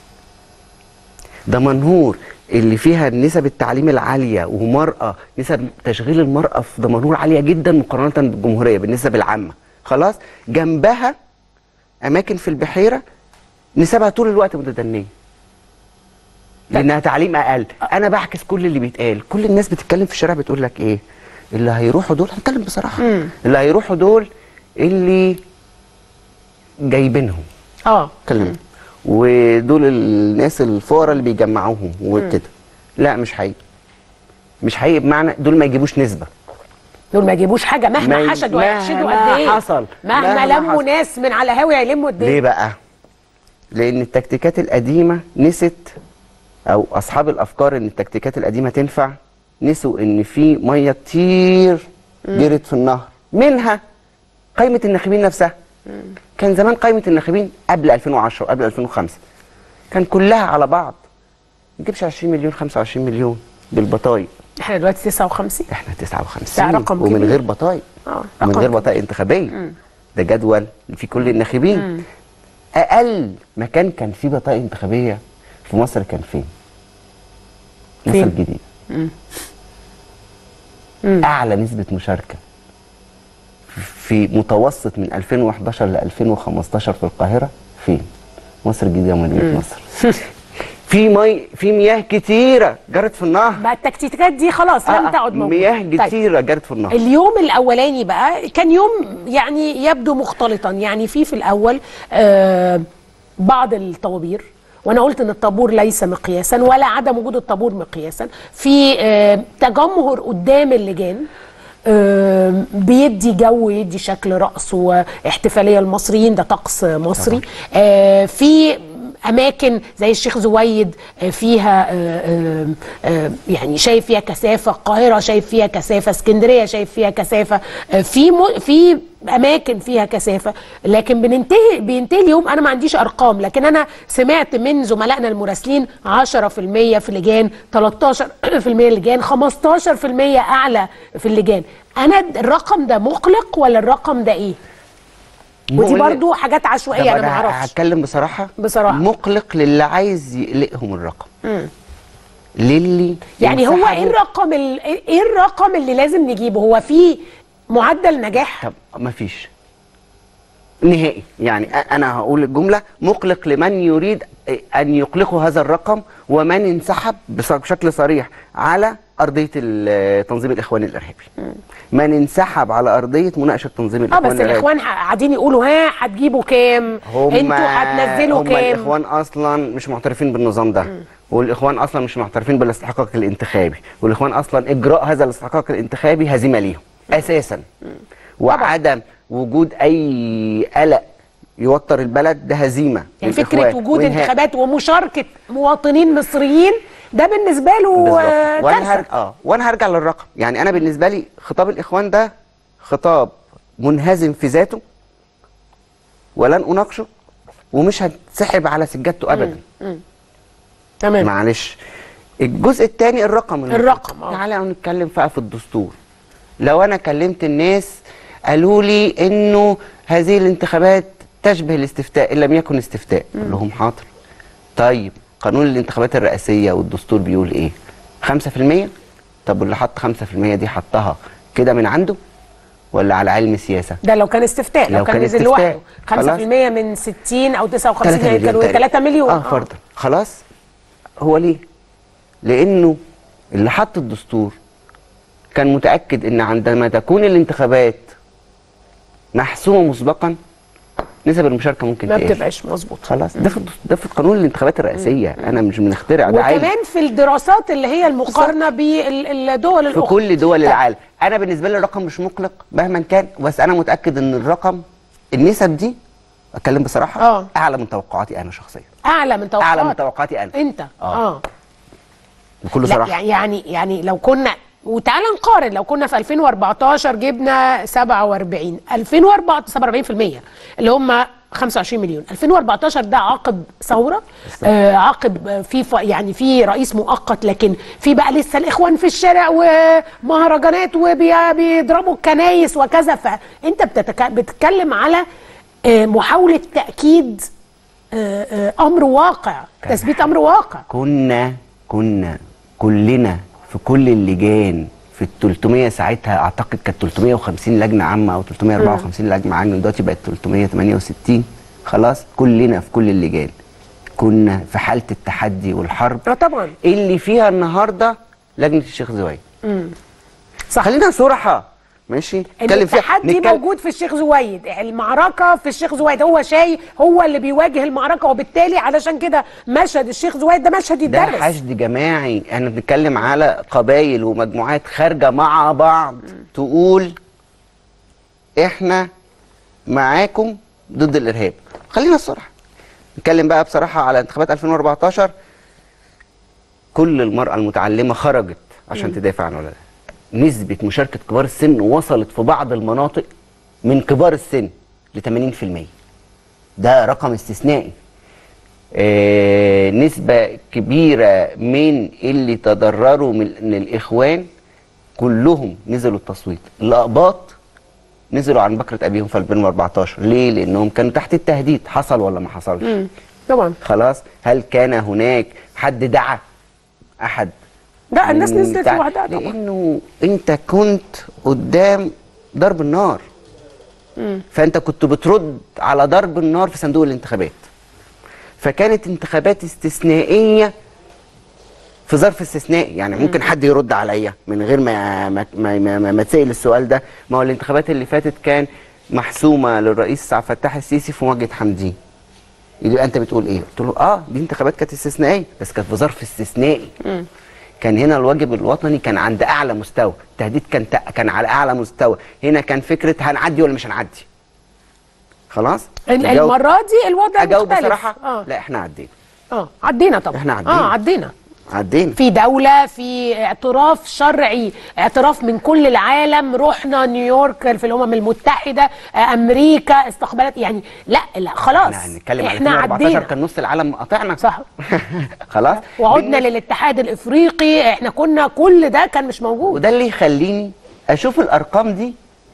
دمنهور اللي فيها نسب التعليم العالية ومرأة، نسب تشغيل المرأة في دمنهور عالية جدا مقارنة بالجمهورية بالنسب العامة. خلاص جنبها أماكن في البحيرة نسبها طول الوقت متدنية لأنها تعليم أقل. أنا بعكس كل اللي بيتقال، كل الناس بتتكلم في الشارع بتقول لك إيه؟ اللي هيروحوا دول، هنتكلم بصراحة، مم. اللي هيروحوا دول اللي جايبينهم. اه اتكلم ودول الناس الفقراء اللي بيجمعوهم وكده. لا مش حقيقي، مش حقيقي، بمعنى دول ما يجيبوش نسبه، دول ما يجيبوش حاجه مهما ما حشدوا مهما هيحشدوا قد ايه حصل، مهما, مهما لموا حصل. ناس من على هاوي هيلموا قد ايه. ليه بقى؟ لان التكتيكات القديمه نست، او اصحاب الافكار ان التكتيكات القديمه تنفع نسوا ان في ميه كتير جرت في النهر، منها قائمه الناخبين نفسها. كان زمان قائمه الناخبين قبل ألفين وعشرة وقبل ألفين وخمسة كان كلها على بعض ما تجيبش عشرين مليون خمسة وعشرين مليون بالبطايق. احنا دلوقتي تسعة وخمسين. احنا تسعة وخمسين ده رقم ومن كبير. غير بطايق. اه ومن رقم غير كبير. بطايق انتخابيه. مم. ده جدول في كل الناخبين. مم. اقل مكان كان فيه بطايق انتخابيه في مصر كان فين؟ مصر فين؟ الجديده. مم. اعلى نسبه مشاركه في متوسط من ألفين وأحد عشر ل ألفين وخمستاشر في القاهره فين؟ مصر الجديده ومدينه مصر. في مي في مياه كتيره جرت في النهر. بقى التكتيكات دي خلاص لم تعد موجوده. مياه كتيره طيب. جرت في النهر. اليوم الاولاني بقى كان يوم يعني يبدو مختلطا، يعني في في الاول آه بعض الطوابير، وانا قلت ان الطابور ليس مقياسا ولا عدم وجود الطابور مقياسا، في آه تجمهر قدام اللجان آه بيدي جو، يدي شكل رقص واحتفاليه المصريين، ده طقس مصري. آه في اماكن زي الشيخ زويد فيها آآ آآ يعني شايف فيها كثافه، القاهره شايف فيها كثافه، اسكندريه شايف فيها كثافه، في في اماكن فيها كثافه، لكن بننتهي بينتهي اليوم انا ما عنديش ارقام، لكن انا سمعت من زملائنا المراسلين عشرة في المية في اللجان، تلتاشر في المية لجان، خمستاشر في المية اعلى في اللجان. انا الرقم ده مقلق ولا الرقم ده ايه؟ ودي برضو حاجات عشوائيه انا ما اعرفش. هتكلم بصراحه بصراحه مقلق للي عايز يقلقهم الرقم. امم للي يعني هو ايه الرقم ال... ايه الرقم اللي لازم نجيبه؟ هو في معدل نجاح؟ طب ما فيش نهائي. يعني انا هقول الجمله مقلق لمن يريد ان يقلقوا هذا الرقم ومن انسحب بشكل صريح على ارضيه تنظيم الاخوان الارهابي. مم. من انسحب على ارضيه مناقشه تنظيم الاخوان الارهابي. اه بس الاخوان قاعدين يقولوا ها هتجيبوا كام؟ انتوا هتنزلوا كام؟ هم الاخوان اصلا مش معترفين بالنظام ده. مم. والاخوان اصلا مش معترفين بالاستحقاق الانتخابي، والاخوان اصلا اجراء هذا الاستحقاق الانتخابي هزيمه ليهم اساسا. مم. وعدم وجود اي قلق يوتر البلد ده هزيمه يعني فكره وجود انتخابات ومشاركه مواطنين مصريين ده بالنسبه له آه وانا هرجع اه وانا هرجع للرقم. يعني انا بالنسبه لي خطاب الاخوان ده خطاب منهزم في ذاته ولن اناقشه ومش هتسحب على سجادته ابدا. تمام. معلش. الجزء الثاني الرقم الرقم اه تعالى نتكلم بقى في الدستور. لو انا كلمت الناس قالوا لي انه هذه الانتخابات تشبه الاستفتاء ان لم يكن استفتاء، اقول لهم حاضر. طيب قانون الانتخابات الرئاسيه والدستور بيقول ايه؟ خمسة في المية؟ طب واللي حط خمسة في المية دي حطها كده من عنده ولا على علم سياسه؟ ده لو كان استفتاء، لو, لو كان نزل لوحده خمسة في المية من ستين او تسعة وخمسين يعني كانوا ثلاثة مليون. اه فرضا. خلاص. هو ليه؟ لانه اللي حط الدستور كان متاكد ان عندما تكون الانتخابات محسومه مسبقا نسب المشاركه ممكن ما تقل. بتبقاش مظبوط. خلاص. ده في ده في قانون الانتخابات الرئاسيه. مم. انا مش بنخترع ده عادي. وكمان في الدراسات اللي هي المقارنه بالدول الاخرى في كل دول العالم. انا بالنسبه لي الرقم مش مقلق مهما كان، بس انا متاكد ان الرقم النسب دي اتكلم بصراحه آه. اعلى من توقعاتي انا شخصيا. اعلى من توقعاتي اعلى من توقعاتي انا انت اه, آه. بكل صراحه. يعني يعني لو كنا وتعالى نقارن، لو كنا في ألفين وأربعتاشر جبنا سبعة وأربعين ألفين وأربعة سبعة وأربعين في المية اللي هم خمسة وعشرين مليون. ألفين وأربعتاشر ده عقب ثوره، آه عقب في يعني في رئيس مؤقت، لكن في بقى لسه الاخوان في الشارع ومهرجانات وبيضربوا الكنايس وكذا. فانت بتتك... بتتكلم على آه محاوله تاكيد آه آه امر واقع، تثبيت امر واقع. كنا كنا كلنا في كل اللجان في ال ثلاثمية ساعتها، اعتقد كانت ثلاثمية وخمسين لجنه عامه او ثلاثمية وأربعة وخمسين لجنه عامه، دلوقتي بقت ثلاثمية وثمانية وستين. خلاص. كلنا في كل اللجان كنا في حاله التحدي والحرب. اه طبعا. اللي فيها النهارده لجنه الشيخ زويد. امم صح. خلينا صراحه ماشي. التحدي موجود في الشيخ زويد، المعركه في الشيخ زويد، هو شاي هو اللي بيواجه المعركه، وبالتالي علشان كده مشهد الشيخ زويد ده مشهد يتدرس. ده حشد جماعي. احنا بنتكلم على قبائل ومجموعات خارجه مع بعض م. تقول احنا معاكم ضد الارهاب. خلينا الصراحه نتكلم بقى بصراحه على انتخابات ألفين وأربعتاشر. كل المراه المتعلمه خرجت عشان م. تدافع عن ولادها. نسبة مشاركة كبار السن وصلت في بعض المناطق من كبار السن ل ثمانين في المية. ده رقم استثنائي. آه نسبة كبيرة من اللي تضرروا من الإخوان كلهم نزلوا التصويت. الأقباط نزلوا عن بكرة أبيهم في ألفين وأربعتاشر. ليه؟ لأنهم كانوا تحت التهديد. حصل ولا ما حصلش؟ طبعا. خلاص. هل كان هناك حد دعا أحد؟ لا، الناس نزلت لوحدها طبعا، لانه انت كنت قدام ضرب النار. مم. فانت كنت بترد على ضرب النار في صندوق الانتخابات. فكانت انتخابات استثنائيه في ظرف استثنائي. يعني ممكن حد يرد عليا من غير ما ما ما, ما, ما, ما تسال السؤال ده. ما هو الانتخابات اللي فاتت كان محسومه للرئيس عبد الفتاح السيسي في مواجهه حمدين. يبقى انت بتقول ايه؟ قلت له اه دي انتخابات كانت استثنائيه، بس كانت في ظرف استثنائي. مم. كان هنا الواجب الوطني كان عند اعلى مستوى، التهديد كان كان على اعلى مستوى. هنا كان فكره هنعدي ولا مش هنعدي. خلاص. المره دي الوضع أجاوب مختلف. بصراحه آه. لا احنا عدينا. اه عدينا طبعا. احنا عدينا. اه عدينا عدينا في دولة، في اعتراف شرعي، اعتراف من كل العالم. رحنا نيويورك في الأمم المتحدة، امريكا استقبلت. يعني لا لا خلاص احنا هنتكلم على ألفين وأربعتاشر كان نص العالم قاطعنا. صح. خلاص. وعدنا للاتحاد الافريقي، احنا كنا كل ده كان مش موجود. وده اللي يخليني اشوف الارقام دي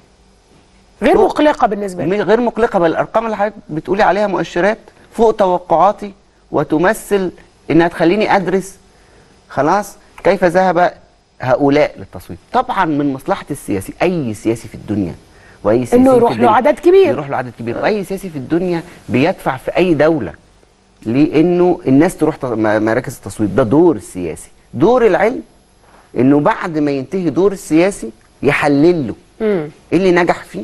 غير مقلقة بالنسبة لي. غير مقلقة، بل الارقام اللي حضرتك بتقولي عليها مؤشرات فوق توقعاتي، وتمثل انها تخليني ادرس خلاص كيف ذهب هؤلاء للتصويت. طبعا من مصلحه السياسي، اي سياسي في الدنيا واي سياسي انه يروح له عدد كبير، يروح له عدد كبير، واي سياسي في الدنيا بيدفع في اي دوله لانه الناس تروح مراكز التصويت. ده دور السياسي. دور العلم انه بعد ما ينتهي دور السياسي يحلل له ايه اللي نجح فيه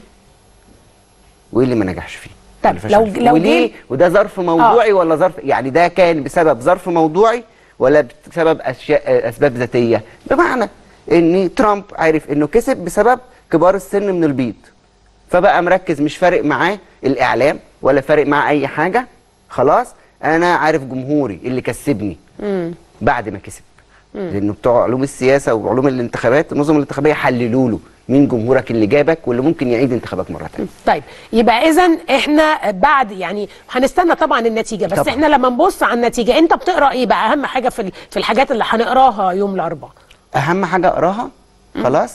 وايه اللي ما نجحش فيه. طب لو لو وليه، وده ظرف موضوعي آه. ولا ظرف يعني ده كان بسبب ظرف موضوعي ولا بسبب اشياء اسباب ذاتيه. بمعنى ان ترامب عرف انه كسب بسبب كبار السن من البيض، فبقى مركز مش فارق معاه الاعلام ولا فارق معاه اي حاجه. خلاص انا عارف جمهوري اللي كسبني مم. بعد ما كسب. مم. لانه بتوع علوم السياسه وعلوم الانتخابات النظم الانتخابيه حللوا له مين جمهورك اللي جابك واللي ممكن يعيد انتخابك مره ثانيه. طيب يبقى اذا احنا بعد يعني هنستنى طبعا النتيجه، بس طبعا. احنا لما نبص على النتيجه انت بتقرا ايه بقى اهم حاجه في في الحاجات اللي هنقراها يوم الاربعاء؟ اهم حاجه اقراها خلاص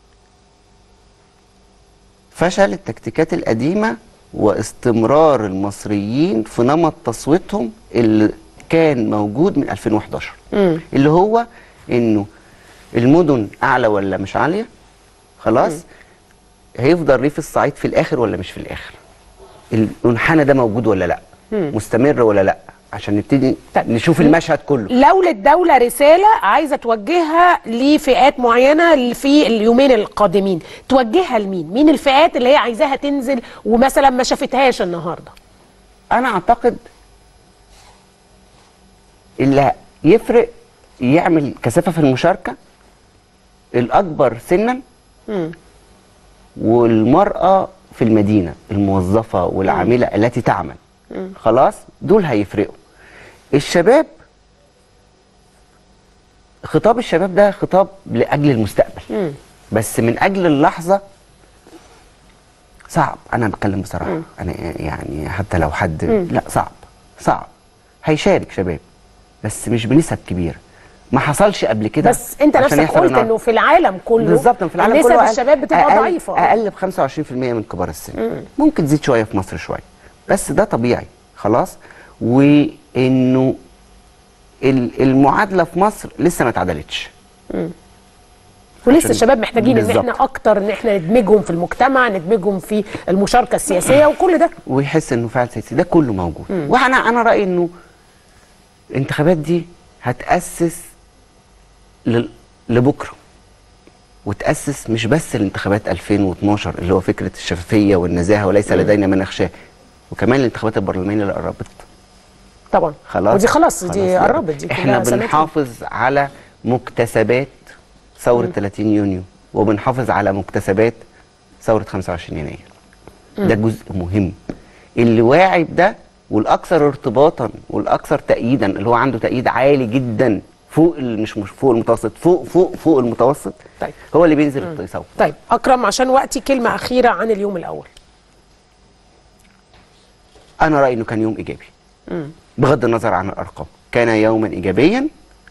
فشل التكتيكات القديمه واستمرار المصريين في نمط تصويتهم اللي كان موجود من ألفين وحداشر. مم. اللي هو انه المدن اعلى ولا مش عاليه خلاص. مم. هيفضل ريف الصعيد في الاخر ولا مش في الاخر، المنحنى ده موجود ولا لا، مم. مستمر ولا لا، عشان نبتدي نشوف المشهد كله. لو للدولة رسالة عايزة توجهها لفئات معينة في اليومين القادمين، توجهها لمين؟ مين الفئات اللي هي عايزاها تنزل ومثلا ما شافتهاش النهاردة؟ أنا أعتقد اللي يفرق يعمل كثافة في المشاركة الأكبر سنا مم. والمرأة في المدينة الموظفة والعاملة مم. التي تعمل. مم. خلاص دول هيفرقوا. الشباب خطاب الشباب ده خطاب لأجل المستقبل. مم. بس من أجل اللحظة صعب. أنا بتكلم بصراحة. مم. أنا يعني حتى لو حد مم. لا صعب صعب هيشارك شباب بس مش بنسب كبيرة. ما حصلش قبل كده. بس انت نفسك قلت انه في العالم كله بالظبط في العالم نسب كله الشباب بتبقى أقل ضعيفة. أقل ب خمسة وعشرين في المية من كبار السن. مم. ممكن تزيد شوية في مصر شوية بس ده طبيعي خلاص. وانه المعادله في مصر لسه ما اتعدلتش. ولسه الشباب محتاجين بالزبط. ان احنا اكتر ان احنا ندمجهم في المجتمع، ندمجهم في المشاركه السياسيه وكل ده، ويحس انه فعل سياسي ده كله موجود. مم. وانا انا رايي انه الانتخابات دي هتاسس لبكره، وتاسس مش بس الانتخابات ألفين واثناشر اللي هو فكره الشفافيه والنزاهه وليس مم. لدينا ما نخشاه، وكمان الانتخابات البرلمانيه اللي قربت طبعا. خلاص ودي خلاص دي قربت دي احنا بنحافظ على مكتسبات ثوره مم. ثلاثين يونيو وبنحافظ على مكتسبات ثوره خمسة وعشرين يناير. مم. ده جزء مهم اللي واعي بده والاكثر ارتباطا والاكثر تأييدا اللي هو عنده تأييد عالي جدا فوق مش مش فوق المتوسط فوق فوق فوق المتوسط. طيب. هو اللي بينزل يصوت. طيب اكرم عشان وقتي كلمه اخيره عن اليوم الاول. انا رايي انه كان يوم ايجابي. مم. بغض النظر عن الارقام كان يوما ايجابيا،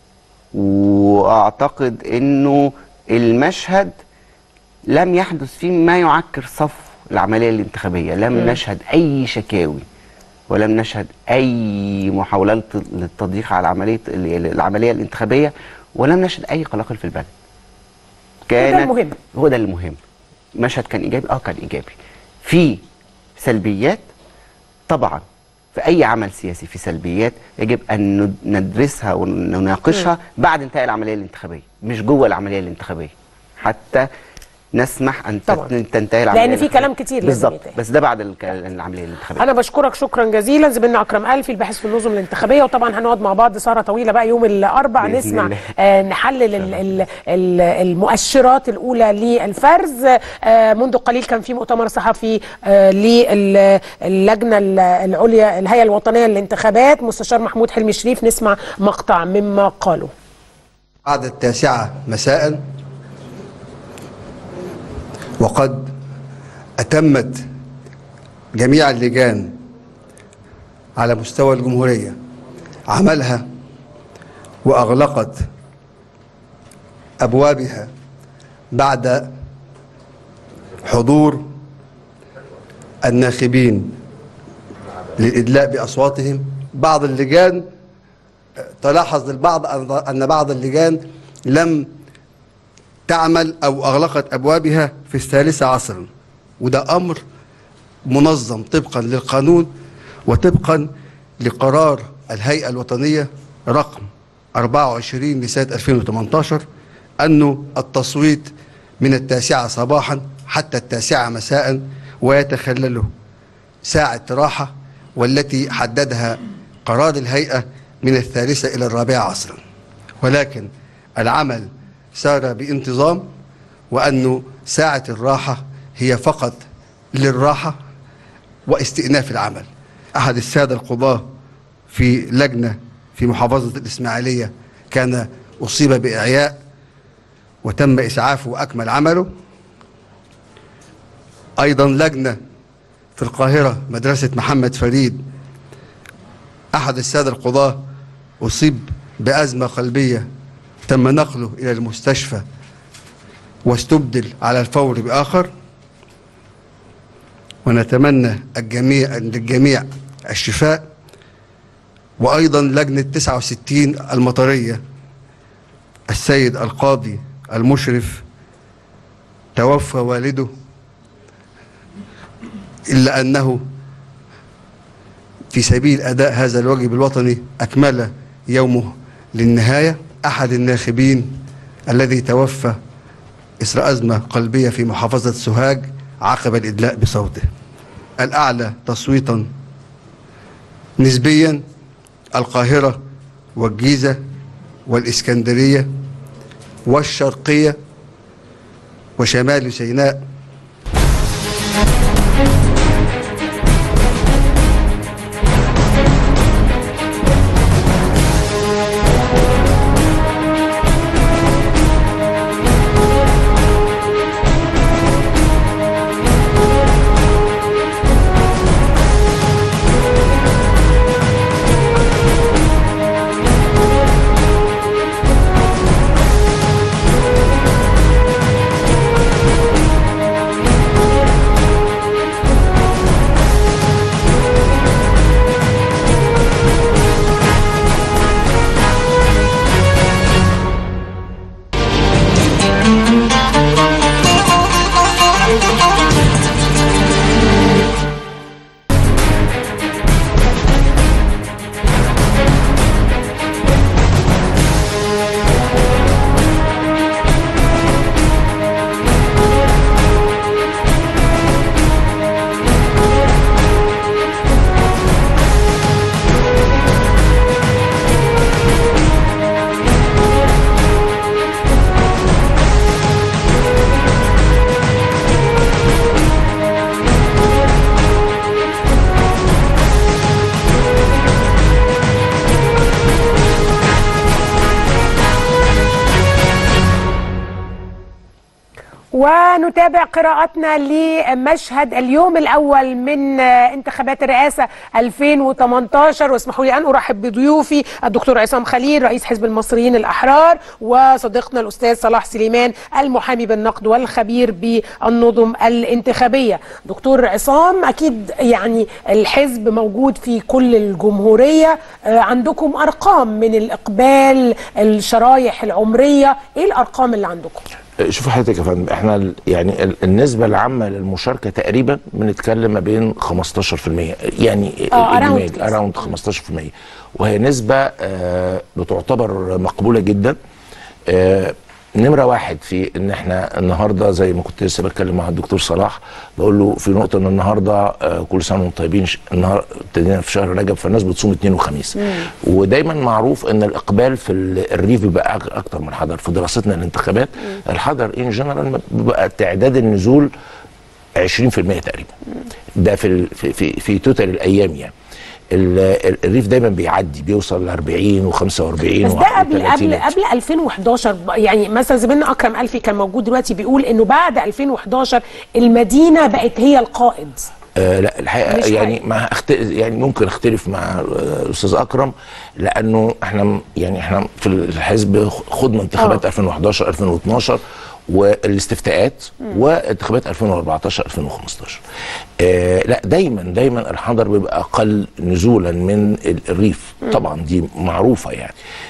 واعتقد انه المشهد لم يحدث فيه ما يعكر صف العمليه الانتخابيه. لم مم. نشهد اي شكاوي ولم نشهد اي محاولات للتضييق على عمليه العمليه الانتخابيه ولم نشهد اي قلاقل في البلد. كان هو ده المهم. هو ده المهم. مشهد كان ايجابي. اه كان ايجابي. في سلبيات طبعا، في اي عمل سياسي في سلبيات يجب ان ندرسها ونناقشها م. بعد انتهاء العمليه الانتخابيه مش جوه العمليه الانتخابيه حتى نسمح ان طبعا. تنتهي العمليه لان في كلام كتير لازم ينتهي بس ده بعد العمليه الانتخابيه. انا بشكرك شكرا جزيلا زميلنا اكرم الفي الباحث في النظم الانتخابيه، وطبعا هنقعد مع بعض سهره طويله بقى يوم الاربعاء نسمع آه نحلل ال ال ال المؤشرات الاولى للفرز. آه منذ قليل كان في مؤتمر صحفي آه للجنه العليا الهيئه الوطنيه للانتخابات، مستشار محمود حلمي شريف، نسمع مقطع مما قالوا. بعد التاسعه مساء وقد أتمت جميع اللجان على مستوى الجمهورية عملها وأغلقت أبوابها بعد حضور الناخبين للإدلاء بأصواتهم. بعض اللجان تلاحظ للبعض أن بعض اللجان لم تعمل أو أغلقت أبوابها في الثالثة عصرا، وده أمر منظم طبقا للقانون وطبقا لقرار الهيئة الوطنية رقم أربعة وعشرين لسنة ألفين وثمانية عشر أنه التصويت من التاسعة صباحا حتى التاسعة مساء ويتخلله ساعة راحة والتي حددها قرار الهيئة من الثالثة إلى الرابعة عصرا. ولكن العمل سار بانتظام، وأنه ساعة الراحة هي فقط للراحة واستئناف العمل. أحد السادة القضاة في لجنة في محافظة الإسماعيلية كان أصيب بإعياء وتم إسعافه وأكمل عمله. أيضا لجنة في القاهرة مدرسة محمد فريد، أحد السادة القضاة أصيب بأزمة قلبية تم نقله إلى المستشفى واستبدل على الفور بآخر. ونتمنى الجميع للجميع الشفاء. وأيضا لجنة تسعة وستين المطرية، السيد القاضي المشرف توفى والده، إلا أنه في سبيل أداء هذا الواجب الوطني أكمل يومه للنهاية. أحد الناخبين الذي توفى إثر أزمة قلبية في محافظة سوهاج عقب الإدلاء بصوته. الأعلى تصويتا نسبيا القاهرة والجيزة والإسكندرية والشرقية وشمال سيناء. ونتابع قراءتنا لمشهد اليوم الأول من انتخابات الرئاسة ألفين وثمانية عشر. واسمحوا لي أن أرحب بضيوفي الدكتور عصام خليل رئيس حزب المصريين الأحرار، وصديقنا الأستاذ صلاح سليمان المحامي بالنقد والخبير بالنظم الانتخابية. دكتور عصام، أكيد يعني الحزب موجود في كل الجمهورية، عندكم أرقام من الإقبال، الشرايح العمرية، إيه الأرقام اللي عندكم؟ شوف حضرتك يا فندم، احنا يعني النسبه العامه للمشاركه تقريبا بنتكلم ما بين خمستاشر في المية، يعني اراوند خمستاشر في المية، وهي نسبه آه بتعتبر مقبوله جدا. آه نمره واحد في ان احنا النهارده زي ما كنت لسه بتكلم مع الدكتور صلاح، بقول له في نقطه ان النهارده آه كل سنه وانتم طيبين، النهارده ابتدينا في شهر رجب فالناس بتصوم اثنين وخميس، مم. ودايما معروف ان الاقبال في الريف بيبقى اكتر من الحضر. في دراستنا للانتخابات مم. الحضر ان جنرال بيبقى تعداد النزول عشرين في المية تقريبا، مم. ده في في في, في توتال الايام يعني. الريف دايما بيعدي بيوصل ل أربعين وخمسة وأربعين. بس ده قبل قبل قبل ألفين وحداشر، يعني مثلا زميلنا اكرم الفي كان موجود دلوقتي بيقول انه بعد ألفين وحداشر المدينه بقت هي القائد. آه لا الحقيقه يعني ما أخت... يعني ممكن اختلف مع الاستاذ اكرم، لانه احنا يعني احنا في الحزب خدنا انتخابات أوه. ألفين وحداشر ألفين واثناشر والاستفتاءات وانتخابات ألفين وأربعتاشر ألفين وخمستاشر. آه لا دايما دايما الحضر بيبقى اقل نزولا من الريف، طبعا دي معروفه يعني،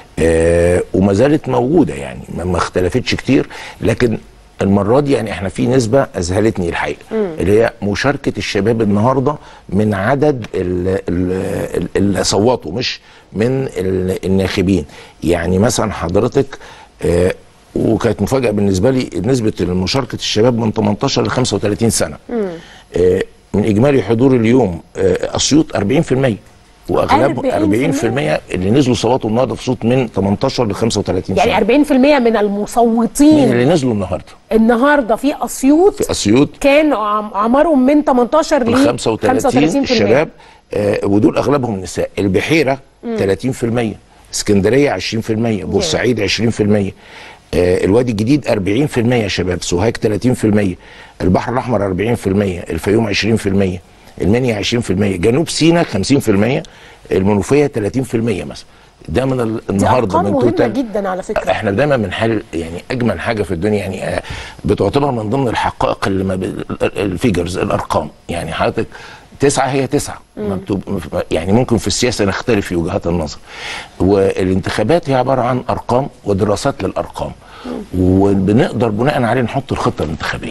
آه وما زالت موجوده يعني ما اختلفتش كتير. لكن المره دي يعني احنا في نسبه اذهلتني الحقيقه، مم. اللي هي مشاركه الشباب النهارده من عدد اللي صوتوا مش من الناخبين. يعني مثلا حضرتك آه وكانت مفاجاه بالنسبه لي نسبه مشاركه الشباب من تمنتاشر ل خمسة وتلاتين سنه، مم. آه من اجمالي حضور اليوم آه اسيوط أربعين في المية، واغلبهم أربعين في المية اللي نزلوا صوتوا النهارده في صوت من تمنتاشر ل خمسة وتلاتين سنه. يعني أربعين في المية من المصوتين من اللي نزلوا النهارده النهارده في اسيوط في اسيوط كان عمرهم من تمنتاشر ل خمسة وتلاتين الشباب، آه ودول اغلبهم نساء. البحيره مم. تلاتين في المية، اسكندريه عشرين في المية، بورسعيد عشرين في المية، آه الوادي الجديد أربعين في المية شباب، سوهاج تلاتين في المية، البحر الاحمر أربعين في المية، الفيوم عشرين في المية، المنيا عشرين في المية، جنوب سيناء خمسين في المية، المنوفيه تلاتين في المية مثلا. ده من ال- النهارده من من مهمه توتال. جدا على فكره. احنا دايما بنحل يعني اجمل حاجه في الدنيا يعني آه، بتعتبر من ضمن الحقائق اللي ما بي- الفيجرز الارقام. يعني حضرتك تسعه هي تسعه، مكتوب يعني ممكن في السياسه نختلف في وجهات النظر، والانتخابات هي عباره عن ارقام ودراسات للارقام، وبنقدر بناء عليه نحط الخطه الانتخابيه.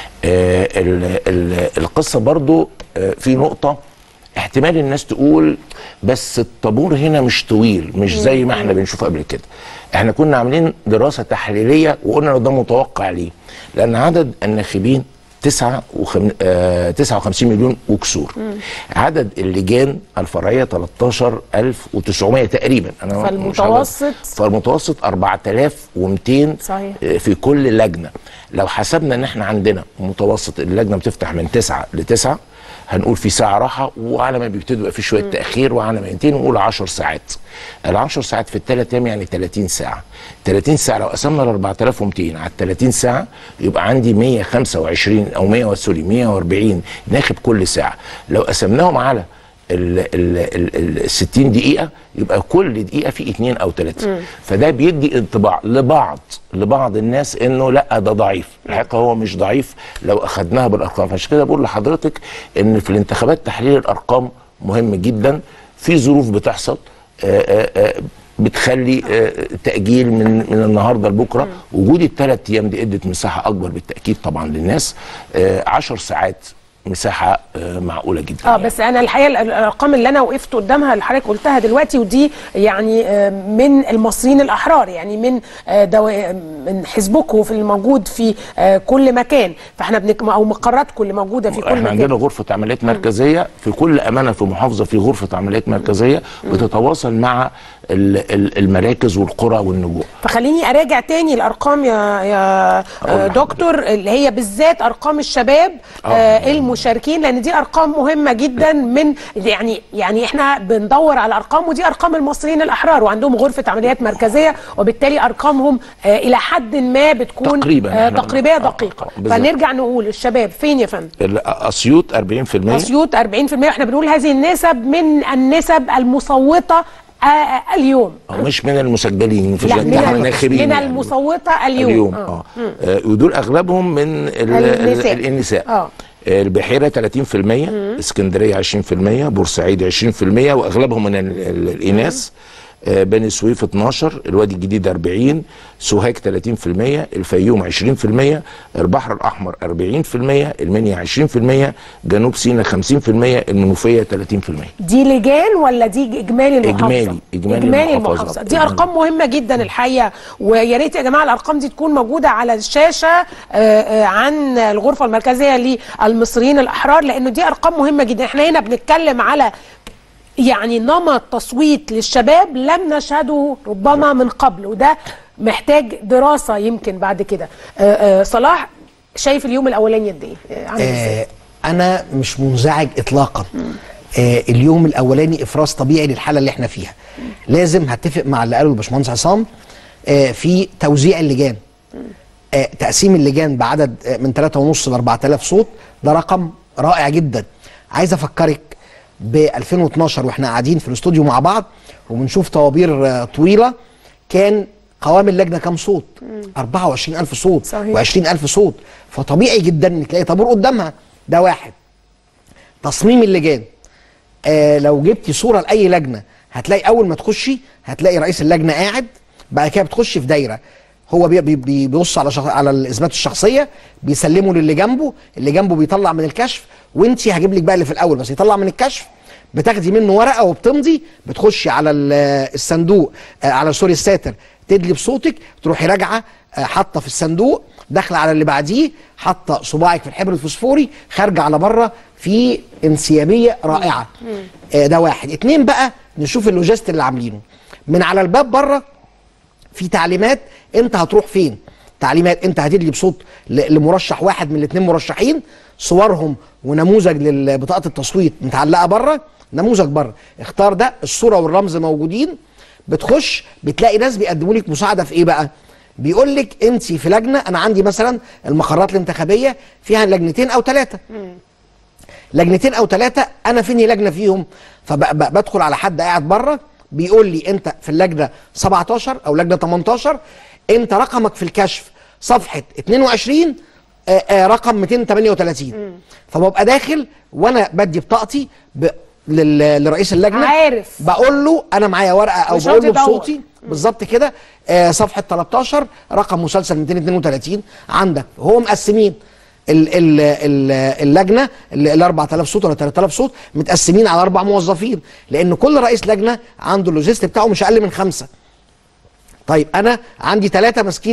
آه ال- ال- القصه برضو آه في نقطه احتمال الناس تقول بس الطابور هنا مش طويل، مش زي ما احنا بنشوف قبل كده. احنا كنا عاملين دراسه تحليليه وقلنا ده متوقع ليه؟ لان عدد الناخبين تسعة وخم... آه تسعة وخمسين مليون وكسور. عدد اللجان الفرعيه تلتاشر ألف وتسعمية تقريبا. انا مش فالمتوسط عارف. فالمتوسط أربعة آلاف ومتين صحيح. في كل لجنه. لو حسبنا ان احنا عندنا متوسط اللجنه بتفتح من تسعة ل تسعة، هنقول في ساعه راحه، وعلى ما بيبتدوا يبقى في شويه مم. تاخير، وعلى ما ينتهي نقول عشر ساعات. ال عشر ساعات في الثلاث ايام يعني تلاتين ساعه. تلاتين ساعه لو قسمنا ال أربعة آلاف ومتين على تلاتين ساعه يبقى عندي مية وخمسة وعشرين او مية سوري مية وأربعين ناخب كل ساعه. لو قسمناهم على ال ال ال ال ستين دقيقه يبقى كل دقيقه في اتنين او ثلاثه. مم. فده بيدي انطباع لبعض لبعض الناس انه لا ده ضعيف. الحقيقه هو مش ضعيف لو اخذناها بالارقام. عشان كده بقول لحضرتك ان في الانتخابات تحليل الارقام مهم جدا. في ظروف بتحصل آآ آآ بتخلي آه، تأجيل من من النهارده لبكره. وجود الثلاث ايام دي ادت مساحه اكبر بالتاكيد طبعا للناس. آه، عشر ساعات مساحه آه، معقوله جدا. اه بس انا الحقيقه ال- الارقام اللي انا وقفت قدامها اللي حضرتك قلتها دلوقتي، ودي يعني آه، من المصريين الاحرار، يعني من آه، دو- من حزبكم في الموجود في آه، كل مكان، فاحنا بنك او مقراتكم اللي موجوده في كل احنا عندنا مكان. غرفه عمليات مركزيه في كل امانه في محافظه، في غرفه عمليات مركزيه بتتواصل مع ال- ال- المراكز والقرى والنجوع. فخليني اراجع تاني الارقام يا يا آه، دكتور، اللي هي بالذات ارقام الشباب آه، المشاركين، لان دي ارقام مهمه جدا. من يعني يعني احنا بندور على ارقام، ودي ارقام المصريين الاحرار وعندهم غرفه عمليات مركزيه، وبالتالي ارقامهم آه، الى حد ما بتكون تقريبا آه، احنا تقريبيه دقيقه. بالظبط. فنرجع نقول الشباب فين يا فندم؟ ال- اسيوط أربعين في المية، اسيوط أربعين في المية، واحنا بنقول هذه النسب من النسب المصوته آه، آه، اليوم، أو مش من المسجلين في لا، من الجامعة ال- الناخبين من يعني. المصوته اليوم, اليوم اه, مم. آه ودول اغلبهم من ال- النساء. ال- النساء. اه البحيره تلاتين في المية، اسكندريه عشرين في المية، بورسعيد عشرين في المية واغلبهم من ال- ال- الاناث. آه بني سويف اتناشر، الوادي الجديد أربعين، سوهاج تلاتين في المية، الفيوم عشرين في المية، البحر الاحمر أربعين في المية، المنيا عشرين في المية، جنوب سيناء خمسين في المية، المنوفيه تلاتين في المية. دي لجان ولا دي اجمالي المحافظه؟ اجمالي اجمالي, اجمالي المحافظة. المحافظه. دي ارقام مهمه جدا الحقيقه، ويا ريت يا جماعه الارقام دي تكون موجوده على الشاشه آه، آه، عن الغرفه المركزيه للمصريين الاحرار، لانه دي ارقام مهمه جدا. احنا هنا بنتكلم على يعني نمط تصويت للشباب لم نشهده ربما من قبل، وده محتاج دراسه يمكن بعد كده. آه، آه، صلاح، شايف اليوم الاولاني قد ايه؟ آه، عامل ازاي؟ آه انا مش منزعج اطلاقا. آه اليوم الاولاني افراز طبيعي للحاله اللي احنا فيها. لازم هتفق مع اللي قاله الباشمهندس عصام آه في توزيع اللجان. آه تقسيم اللجان بعدد آه من تلاتة ونص ل أربعة آلاف صوت، ده رقم رائع جدا. عايز افكرك ب ألفين واتناشر واحنا قاعدين في الاستوديو مع بعض وبنشوف طوابير آه طويله، كان قوام اللجنه كام صوت؟ أربعة وعشرين ألف صوت صحيح. وعشرين ألف صوت، فطبيعي جدا ان تلاقي طابور قدامها. ده واحد. تصميم اللجان، آه لو جبتي صوره لاي لجنه هتلاقي اول ما تخشي هتلاقي رئيس اللجنه قاعد، بعد كده بتخش في دايره، هو بي بي بيبص على شخ... على الاثبات الشخصيه، بيسلمه للي جنبه، اللي جنبه بيطلع من الكشف، وانت هجيب لك بقى اللي في الاول بس يطلع من الكشف، بتاخدي منه ورقه وبتمضي، بتخشي على الصندوق آه على سوري الساتر، تدلي بصوتك، تروحي راجعه آه حاطه في الصندوق، داخله على اللي بعديه، حاطه صباعك في الحبر الفوسفوري، خارجه على بره في انسيابيه رائعه. آه ده واحد. اتنين بقى نشوف اللوجست اللي عاملينه من على الباب بره، في تعليمات انت هتروح فين. تعليمات انت هتدلي بصوت لمرشح واحد من الاثنين مرشحين، صورهم ونموذج لبطاقه التصويت متعلقه بره، نموذج بره، اختار ده، الصوره والرمز موجودين. بتخش بتلاقي ناس بيقدموا لك مساعده في ايه بقى؟ بيقول لك انت في لجنه، انا عندي مثلا المقرات الانتخابيه فيها لجنتين او ثلاثه. لجنتين او ثلاثه، انا فيني لجنه فيهم، فبدخل على حد قاعد بره بيقول لي انت في اللجنه سبعتاشر او لجنه تمنتاشر، انت رقمك في الكشف صفحه اتنين وعشرين آآ آآ رقم مئتين وثمانية وثلاثين. فببقى داخل وانا بدي بطاقتي ب... لل... لرئيس اللجنه، عارف بقول له انا معايا ورقه او بقول له بصوتي بالظبط كده آه صفحه تلتاشر رقم مسلسل مئتين واثنين وثلاثين عندك. هو مقسمين ال ال ال اللجنه ال اربعة آلاف صوت ولا ثلاثة آلاف صوت متقسمين على اربع موظفين، لان كل رئيس لجنه عنده اللوجيست بتاعه مش اقل من خمسه. طيب انا عندي ثلاثه ماسكين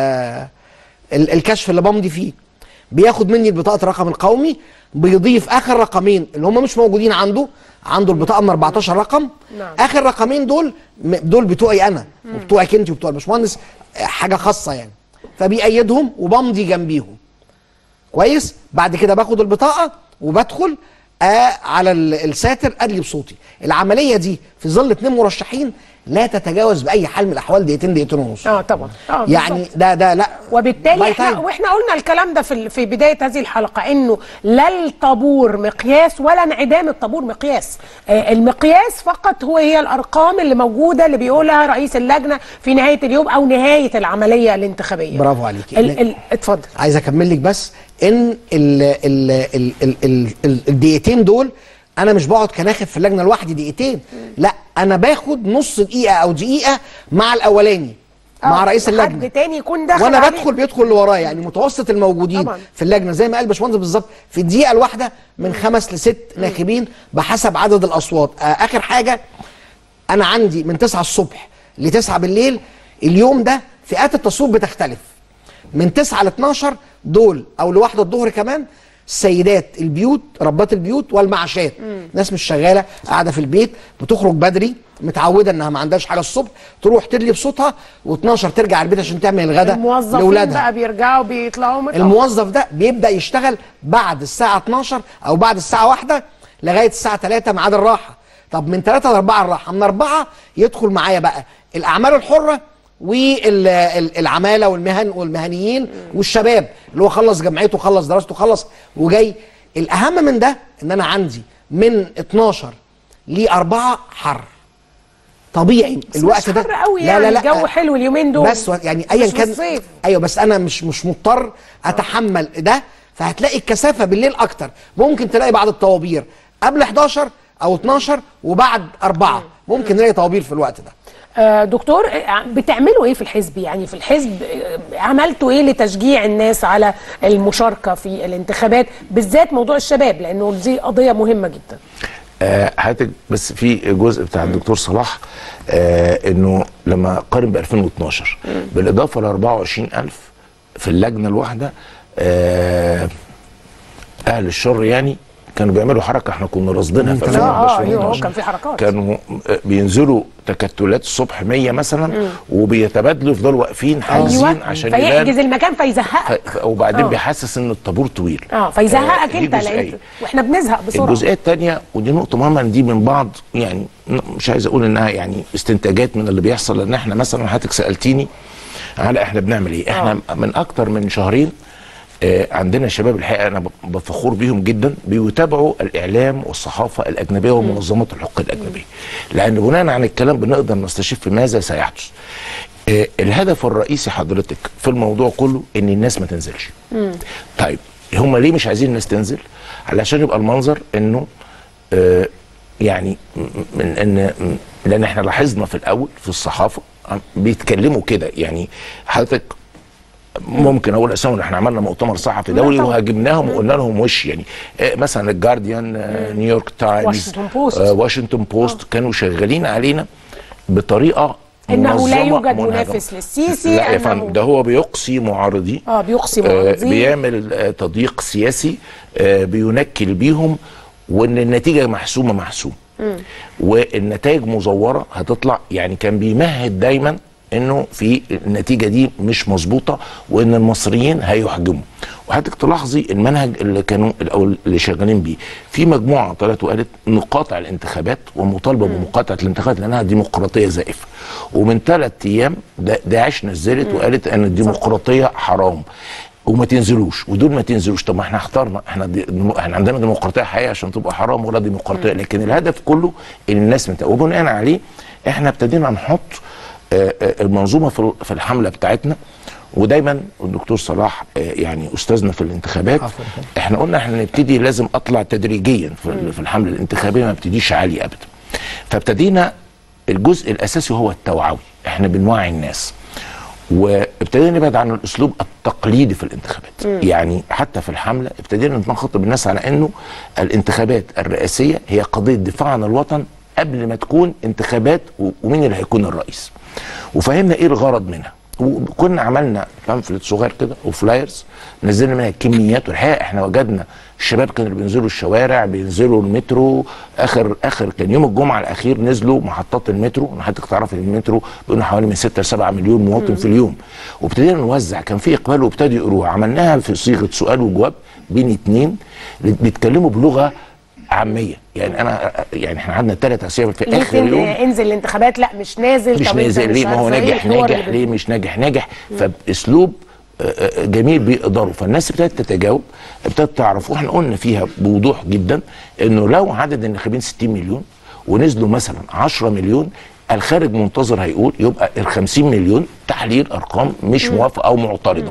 الكشف اللي بمضي فيه، بياخد مني البطاقه الرقم القومي، بيضيف اخر رقمين اللي هم مش موجودين عنده، عنده البطاقه من اربعتاشر رقم. نعم. اخر رقمين دول دول بتوعي انا وبتوعك انت وبتوع الباشمهندس، حاجه خاصه يعني، فبيأيدهم وبمضي جنبيهم. كويس؟ بعد كده باخد البطاقه وبدخل آه على الساتر ادلي بصوتي. العمليه دي في ظل اثنين مرشحين لا تتجاوز باي حال من الاحوال دقيقتين دقيقتين ونص. اه طبعا. اه يعني ده ده لا، وبالتالي احنا واحنا قلنا الكلام ده في في بدايه هذه الحلقه، انه لا الطابور مقياس ولا انعدام الطابور مقياس. آه المقياس فقط هو هي الارقام اللي موجوده اللي بيقولها رئيس اللجنه في نهايه اليوم او نهايه العمليه الانتخابيه. برافو عليكي. ال ال اتفضل. عايز اكمل لك بس ان ال ال ال ال ال ال الدقيقتين دول انا مش بقعد كناخب في اللجنه لوحدي دقيقتين، لا انا باخد نص دقيقه او دقيقه مع الاولاني مع رئيس اللجنه، حد تاني يكون داخل وانا عليه. بدخل بيدخل اللي ورايا، يعني متوسط الموجودين طبعا في اللجنه زي ما قال باشمهندس بالظبط في الدقيقه الواحده من خمس لست ناخبين بحسب عدد الاصوات. آه اخر حاجه، انا عندي من تسعة الصبح ل تسعة بالليل، اليوم ده فئات التصويت بتختلف، من تسعة ل اتناشر دول او لواحده الظهر كمان سيدات البيوت، ربات البيوت والمعاشات، ناس مش شغاله قاعده في البيت بتخرج بدري متعوده انها ما عندهاش حاجه الصبح تروح تدلي بصوتها و12 ترجع البيت عشان تعمل الغداء الموظفين لاولادها. بقى بيرجعوا بيطلعوا متأخر. الموظف ده بيبدا يشتغل بعد الساعه اتناشر او بعد الساعه واحدة لغايه الساعه تلاتة ميعاد الراحه. طب من تلاتة ل اربعة الراحه، من اربعة يدخل معايا بقى الاعمال الحره والعماله والمهن والمهنيين والشباب اللي هو خلص جامعته خلص دراسته خلص وجاي. الاهم من ده ان انا عندي من اتناشر ل اربعة حر طبيعي الوقت ده. مش حر قوي لا يعني، لا لا الجو حلو اليومين دول بس يعني ايا كان. ايوه بس انا مش مش مضطر اتحمل ده، فهتلاقي الكثافه بالليل اكتر. ممكن تلاقي بعض الطوابير قبل حداشر او اتناشر وبعد اربعة، ممكن نلاقي طوابير في الوقت ده. دكتور بتعملوا ايه في الحزب؟ يعني في الحزب عملتوا ايه لتشجيع الناس على المشاركه في الانتخابات، بالذات موضوع الشباب لانه دي قضيه مهمه جدا؟ آه حضرتك بس في جزء بتاع الدكتور صلاح، آه انه لما قارن ب الفين واتناشر بالاضافه ل اربعة وعشرين الف في اللجنه الواحده، آه اهل الشر يعني كانوا بيعملوا حركه احنا كنا راصدينها في الفين واتناشر. كان في حركات، كانوا بينزلوا تكتلات الصبح مية مثلا مم. وبيتبادلوا يفضلوا واقفين حاجزين أيوة. عشان فيحجز المكان فيزهقك ف... وبعدين أوه. بيحسس ان الطابور طويل اه فيزهقك آه انت لقيت واحنا بنزهق بسرعه. الجزئيه الثانيه ودي نقطه مهمه، دي من بعض يعني مش عايز اقول انها يعني استنتاجات من اللي بيحصل، لان احنا مثلا حضرتك سالتيني على احنا بنعمل ايه. احنا أوه. من اكتر من شهرين آه عندنا شباب الحقيقه انا بفخور بيهم جدا بيتابعوا الاعلام والصحافه الاجنبيه ومنظمات الحقوق الاجنبيه، لان بناء على الكلام بنقدر نستشف ماذا سيحدث. آه الهدف الرئيسي حضرتك في الموضوع كله ان الناس ما تنزلش. مم. طيب هم ليه مش عايزين الناس تنزل؟ علشان يبقى المنظر انه آه يعني من ان لان احنا لاحظنا في الاول في الصحافه بيتكلموا كده، يعني حضرتك ممكن اقول اسامي، احنا عملنا مؤتمر صحفي دولي وهاجمناهم وقلنا لهم وش يعني آه مثلا الجارديان، آه نيويورك تايمز، واشنطن بوست آه واشنطن بوست آه. كانوا شغالين علينا بطريقه انه لا منظمة يوجد منهجة. منافس للسيسي. لا يا أنه- فندم، ده هو بيقصي معارضيه. اه بيقصي آه معارضيه. بيعمل آه تضييق سياسي، آه بينكل بيهم، وان النتيجه محسومه محسومه مم. والنتائج مزوره هتطلع. يعني كان بيمهد دايما انه في النتيجه دي مش مظبوطه وان المصريين هيحجموا. وحضرتك تلاحظي المنهج اللي كانوا او اللي شغالين بيه، في مجموعه طلعت وقالت نقاطع الانتخابات ومطالبه بمقاطعه الانتخابات لانها ديمقراطيه زائفه. ومن ثلاث ايام دا- داعش نزلت وقالت ان الديمقراطيه حرام وما تنزلوش، ودول ما تنزلوش. طب ما احنا اخترنا، احنا دي احنا عندنا ديمقراطيه حقيقيه عشان تبقى حرام ولا ديمقراطيه، لكن الهدف كله ان الناس مت... وبناء عليه احنا ابتدينا نحط آه، آه، المنظومه في في الحمله بتاعتنا. ودايما الدكتور صلاح آه، يعني استاذنا في الانتخابات، احنا قلنا احنا نبتدي لازم اطلع تدريجيا في في الحمله الانتخابيه، ما ابتديش عالي ابدا. فابتدينا الجزء الاساسي هو التوعوي، احنا بنوعي الناس وابتدينا نبعد عن الاسلوب التقليدي في الانتخابات. مم. يعني حتى في الحمله ابتدينا نخاطب الناس على انه الانتخابات الرئاسيه هي قضيه دفاع عن الوطن قبل ما تكون انتخابات و- ومين اللي هيكون الرئيس. وفهمنا ايه الغرض منها، وكنا عملنا بامفلت صغير كده وفلايرز نزلنا منها كميات. والحقيقه احنا وجدنا الشباب كانوا بينزلوا الشوارع، بينزلوا المترو. اخر اخر كان يوم الجمعه الاخير نزلوا محطات المترو. حضرتك تعرف ان المترو بيقولوا حوالي من ستة ل سبعة مليون مواطن في اليوم. وابتدينا نوزع، كان في اقبال وابتدوا يقروها. عملناها في صيغه سؤال وجواب بين اتنين بيتكلموا بلغه عاميه. يعني انا يعني احنا قعدنا ثلاث اسابيع في ليه اخر تنزل- يوم انزل الانتخابات؟ لا مش نازل. مش طب أنت نازل ليه؟ ما هو عارفة إيه ناجح الحوار ناجح اللي ليه؟ مش ناجح ناجح. فباسلوب آه، آه، جميل بيقدروا. فالناس ابتدت تتجاوب، ابتدت تعرف. واحنا قلنا فيها بوضوح جدا انه لو عدد الناخبين ستين مليون ونزلوا مثلا عشرة مليون، الخارج منتظر هيقول يبقى ال خمسين مليون تحليل ارقام مش موافقه او معترضه.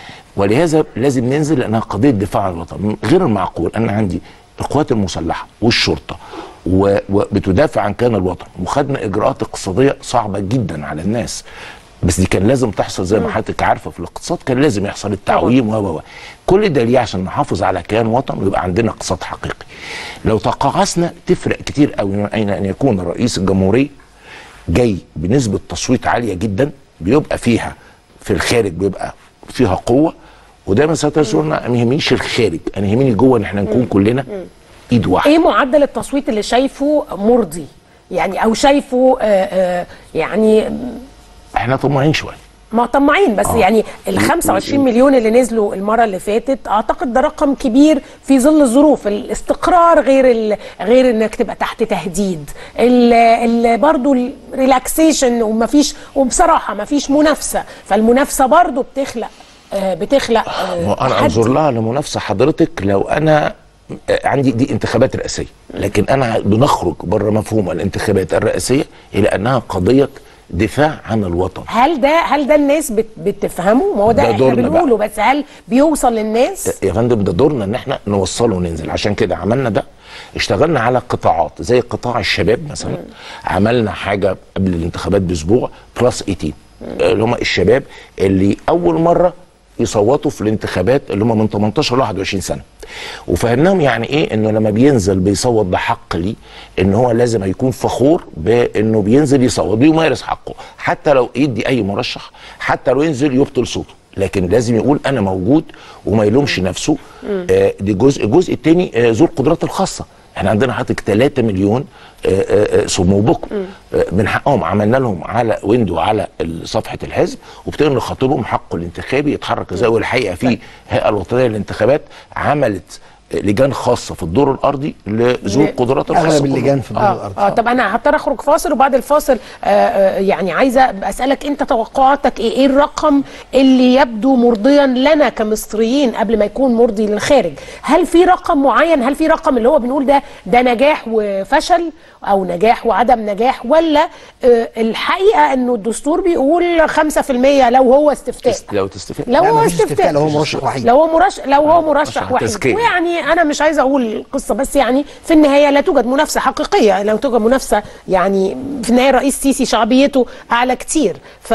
ولهذا لازم ننزل لانها قضيه دفاع عن الوطن. غير المعقول ان عندي القوات المسلحه والشرطه و- وبتدافع عن كيان الوطن، وخدنا اجراءات اقتصاديه صعبه جدا على الناس، بس دي كان لازم تحصل زي ما حضرتك عارفه. في الاقتصاد كان لازم يحصل التعويم و و كل ده ليه؟ عشان نحافظ على كيان وطن ويبقى عندنا اقتصاد حقيقي. لو تقاعسنا تفرق كتير قوي من اين ان يكون رئيس الجمهوريه جاي بنسبه تصويت عاليه جدا، بيبقى فيها في الخارج بيبقى فيها قوه. ودايما سيادة رسولنا ما يهمنيش الخارج، انا يهمني جوه ان احنا نكون كلنا ايد واحده. ايه معدل التصويت اللي شايفه مرضي يعني، او شايفه آه آه يعني احنا طماعين شويه. ما طماعين بس آه. يعني ال خمسة وعشرين مليون اللي نزلوا المره اللي فاتت اعتقد ده رقم كبير في ظل الظروف. الاستقرار غير ال... غير انك تبقى تحت تهديد، ال... ال... برضو الريلاكسيشن، ومفيش، وبصراحه مفيش منافسه، فالمنافسه برضو بتخلق آه بتخلق آه وانا تحدي. انظر لها لمنافسه حضرتك. لو انا آه، عندي دي انتخابات رئاسيه، لكن انا بنخرج بره مفهوم الانتخابات الرئاسيه الى انها قضيه دفاع عن الوطن. هل ده هل ده الناس بت... بتفهمه؟ ما هو ده, ده احنا دورنا بنقوله، بس هل بيوصل للناس؟ يا فندم ده دورنا ان احنا نوصله وننزل. عشان كده عملنا ده، اشتغلنا على قطاعات زي قطاع الشباب مثلا. عملنا حاجه قبل الانتخابات باسبوع بلس ثمانية عشر، اللي هم الشباب اللي اول مره يصوتوا في الانتخابات، اللي هم من تمنتاشر ل واحد وعشرين سنه. وفهمناهم يعني ايه انه لما بينزل بيصوت ده حق ليه، ان هو لازم يكون فخور بانه بينزل يصوت، بيمارس حقه، حتى لو يدي اي مرشح، حتى لو ينزل يبطل صوته، لكن لازم يقول انا موجود وما يلومش نفسه. آه دي جزء. الجزء الثاني آه ذو القدرات الخاصه. احنا عندنا حضرتك ثلاثة مليون آه آه صم وبكم، آه من حقهم عملنا لهم على ويندو على صفحه الحزب، وابتدينا نخاطبهم حقه الانتخابي يتحرك ازاي. والحقيقه في الهيئه الوطنيه للانتخابات عملت لجان خاصه في الدور الارضي لذوي القدرات الخاصه. اغلب اللجان في الدور آه الارضي. اه طب انا هضطر اخرج فاصل، وبعد الفاصل آه آه يعني عايزه اسالك انت توقعاتك ايه؟ ايه الرقم اللي يبدو مرضيا لنا كمصريين قبل ما يكون مرضي للخارج؟ هل في رقم معين؟ هل في رقم اللي هو بنقول ده ده نجاح وفشل، او نجاح وعدم نجاح، ولا آه الحقيقه انه الدستور بيقول خمسة في المية لو هو استفتاء؟ لو تستفتاء لو هو استفتاء، لو هو مرشح وحيد، لو هو مرشح لو هو مرشح وحيد. تزكية. ويعني انا مش عايزه اقول القصه، بس يعني في النهايه لا توجد منافسه حقيقيه، لا توجد منافسه يعني في النهايه الرئيس السيسي شعبيته اعلى كتير.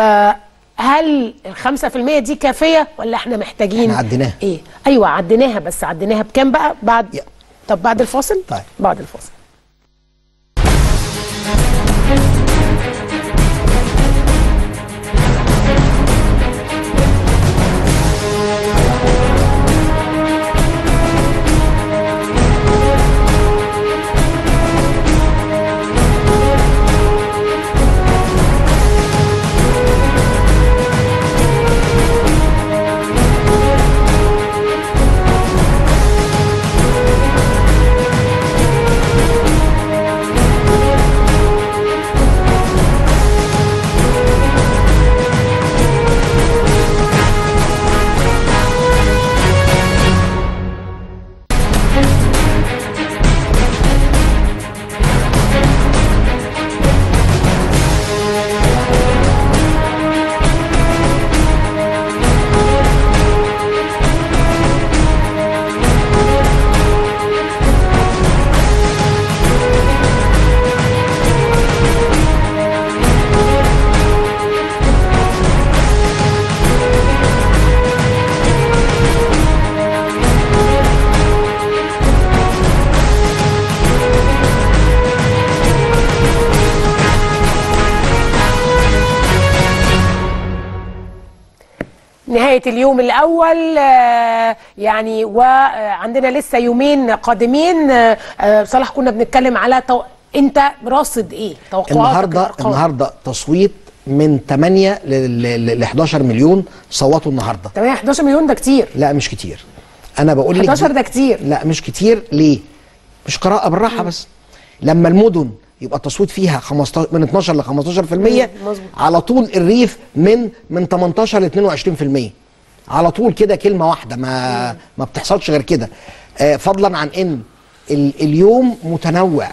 فهل ال خمسة في المية دي كافيه ولا احنا محتاجين؟ احنا عديناها. ايه ايوه عديناها، بس عديناها بكام بقى بعد؟ طب بعد الفاصل؟ طيب بعد الفاصل. نهايه اليوم الاول آه يعني، وعندنا لسه يومين قادمين. آه صلاح كنا بنتكلم على تو... انت راصد ايه توقعاتك؟ النهارده الأرقام. النهارده تصويت من ثمانية ل احداشر مليون صوتوا النهارده. تمام، احداشر مليون ده كتير؟ لا مش كتير. انا بقول لك احداشر ده كتير. لا مش كتير. ليه؟ مش قراءه بالراحه. مم. بس لما المدن يبقى التصويت فيها خمستاشر من اتناشر ل خمستاشر في المية، على طول الريف من من تمنتاشر ل اتنين وعشرين في المية، على طول كده كلمه واحده، ما مم. ما بتحصلش غير كده. آه فضلا عن ان ال اليوم متنوع.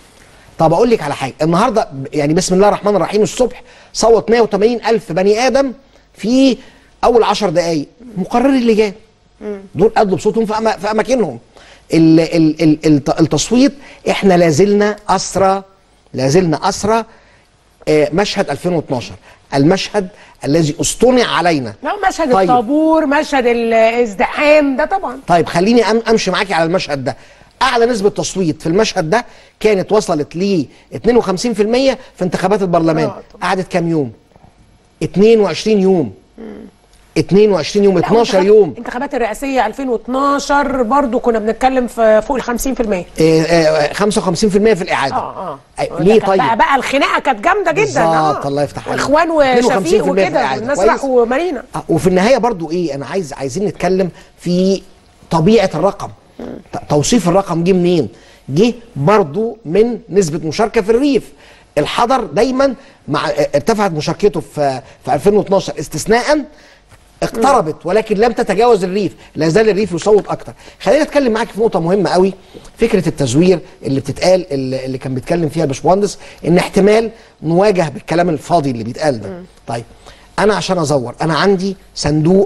طب اقول لك على حاجه، النهارده يعني بسم الله الرحمن الرحيم الصبح صوت مية وتمانين الف بني ادم في اول عشر دقائق، مقرري اللجان دول ادوا بصوتهم في, أما في اماكنهم. ال ال ال التصويت احنا لازلنا اسرى لازلنا اسرى آه مشهد الفين واتناشر، المشهد الذي اصطنع علينا. لا مشهد طيب. الطابور، مشهد الازدحام ده طبعا. طيب خليني امشي معاكي على المشهد ده. اعلى نسبه تصويت في المشهد ده كانت وصلت ل اتنين وخمسين في المية في انتخابات البرلمان. قعدت كام يوم؟ اتنين وعشرين يوم. مم. اتنين وعشرين يوم، اتناشر يوم. انتخابات الرئاسيه الفين واتناشر برضو كنا بنتكلم في فوق ال خمسين في المية. اه اه خمسة وخمسين في المية في الاعاده. اه اه ليه طيب؟ بقى, بقى الخناقه كانت جامده جدا. بالظبط. الله يفتح عليك. اخوان وشفيق وكده والناس راحوا مارينا. آه وفي النهايه برضو ايه، انا عايز عايزين نتكلم في طبيعه الرقم. توصيف الرقم جه منين؟ جه برضو من نسبة مشاركة في الريف. الحضر دايما مع ارتفعت مشاركته في في الفين واتناشر استثناء، اقتربت ولكن لم تتجاوز الريف، لا زال الريف يصوت اكتر. خلينا اتكلم معاك في نقطة مهمة قوي، فكرة التزوير اللي بتتقال اللي كان بيتكلم فيها الباشمهندس، ان احتمال نواجه بالكلام الفاضي اللي بيتقال ده. م. طيب انا عشان ازور انا عندي صندوق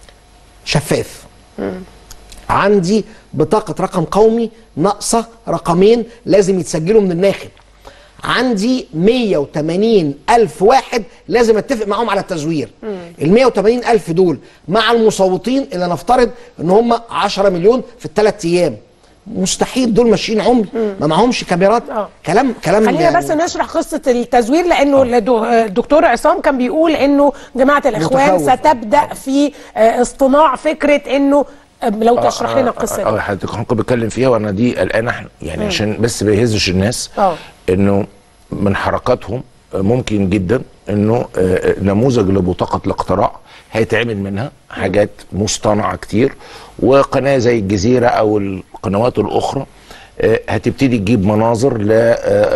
شفاف. م. عندي بطاقة رقم قومي ناقصة رقمين لازم يتسجلوا من الناخب. عندي مية وتمانين ألف واحد لازم اتفق معهم على التزوير. ال مية وتمانين ألف دول مع المصوتين اللي نفترض ان هم عشرة مليون في الثلاث ايام. مستحيل دول ماشيين عمري ما معهمش كاميرات. أوه. كلام كلام خلينا يعني بس نشرح قصه التزوير، لانه الدكتور عصام كان بيقول انه جماعه الاخوان متخوف. ستبدا في اصطناع فكره انه لو تشرح لنا القصه دي. اه حضرتك كنت بتكلم فيها وانا دي قلقان احنا يعني مم. عشان بس ما يهزش الناس. اه انه من حركاتهم ممكن جدا انه نموذج لبطاقه الاقتراع هيتعمل منها حاجات مصطنعه كتير، وقناه زي الجزيره او القنوات الاخرى هتبتدي تجيب مناظر ل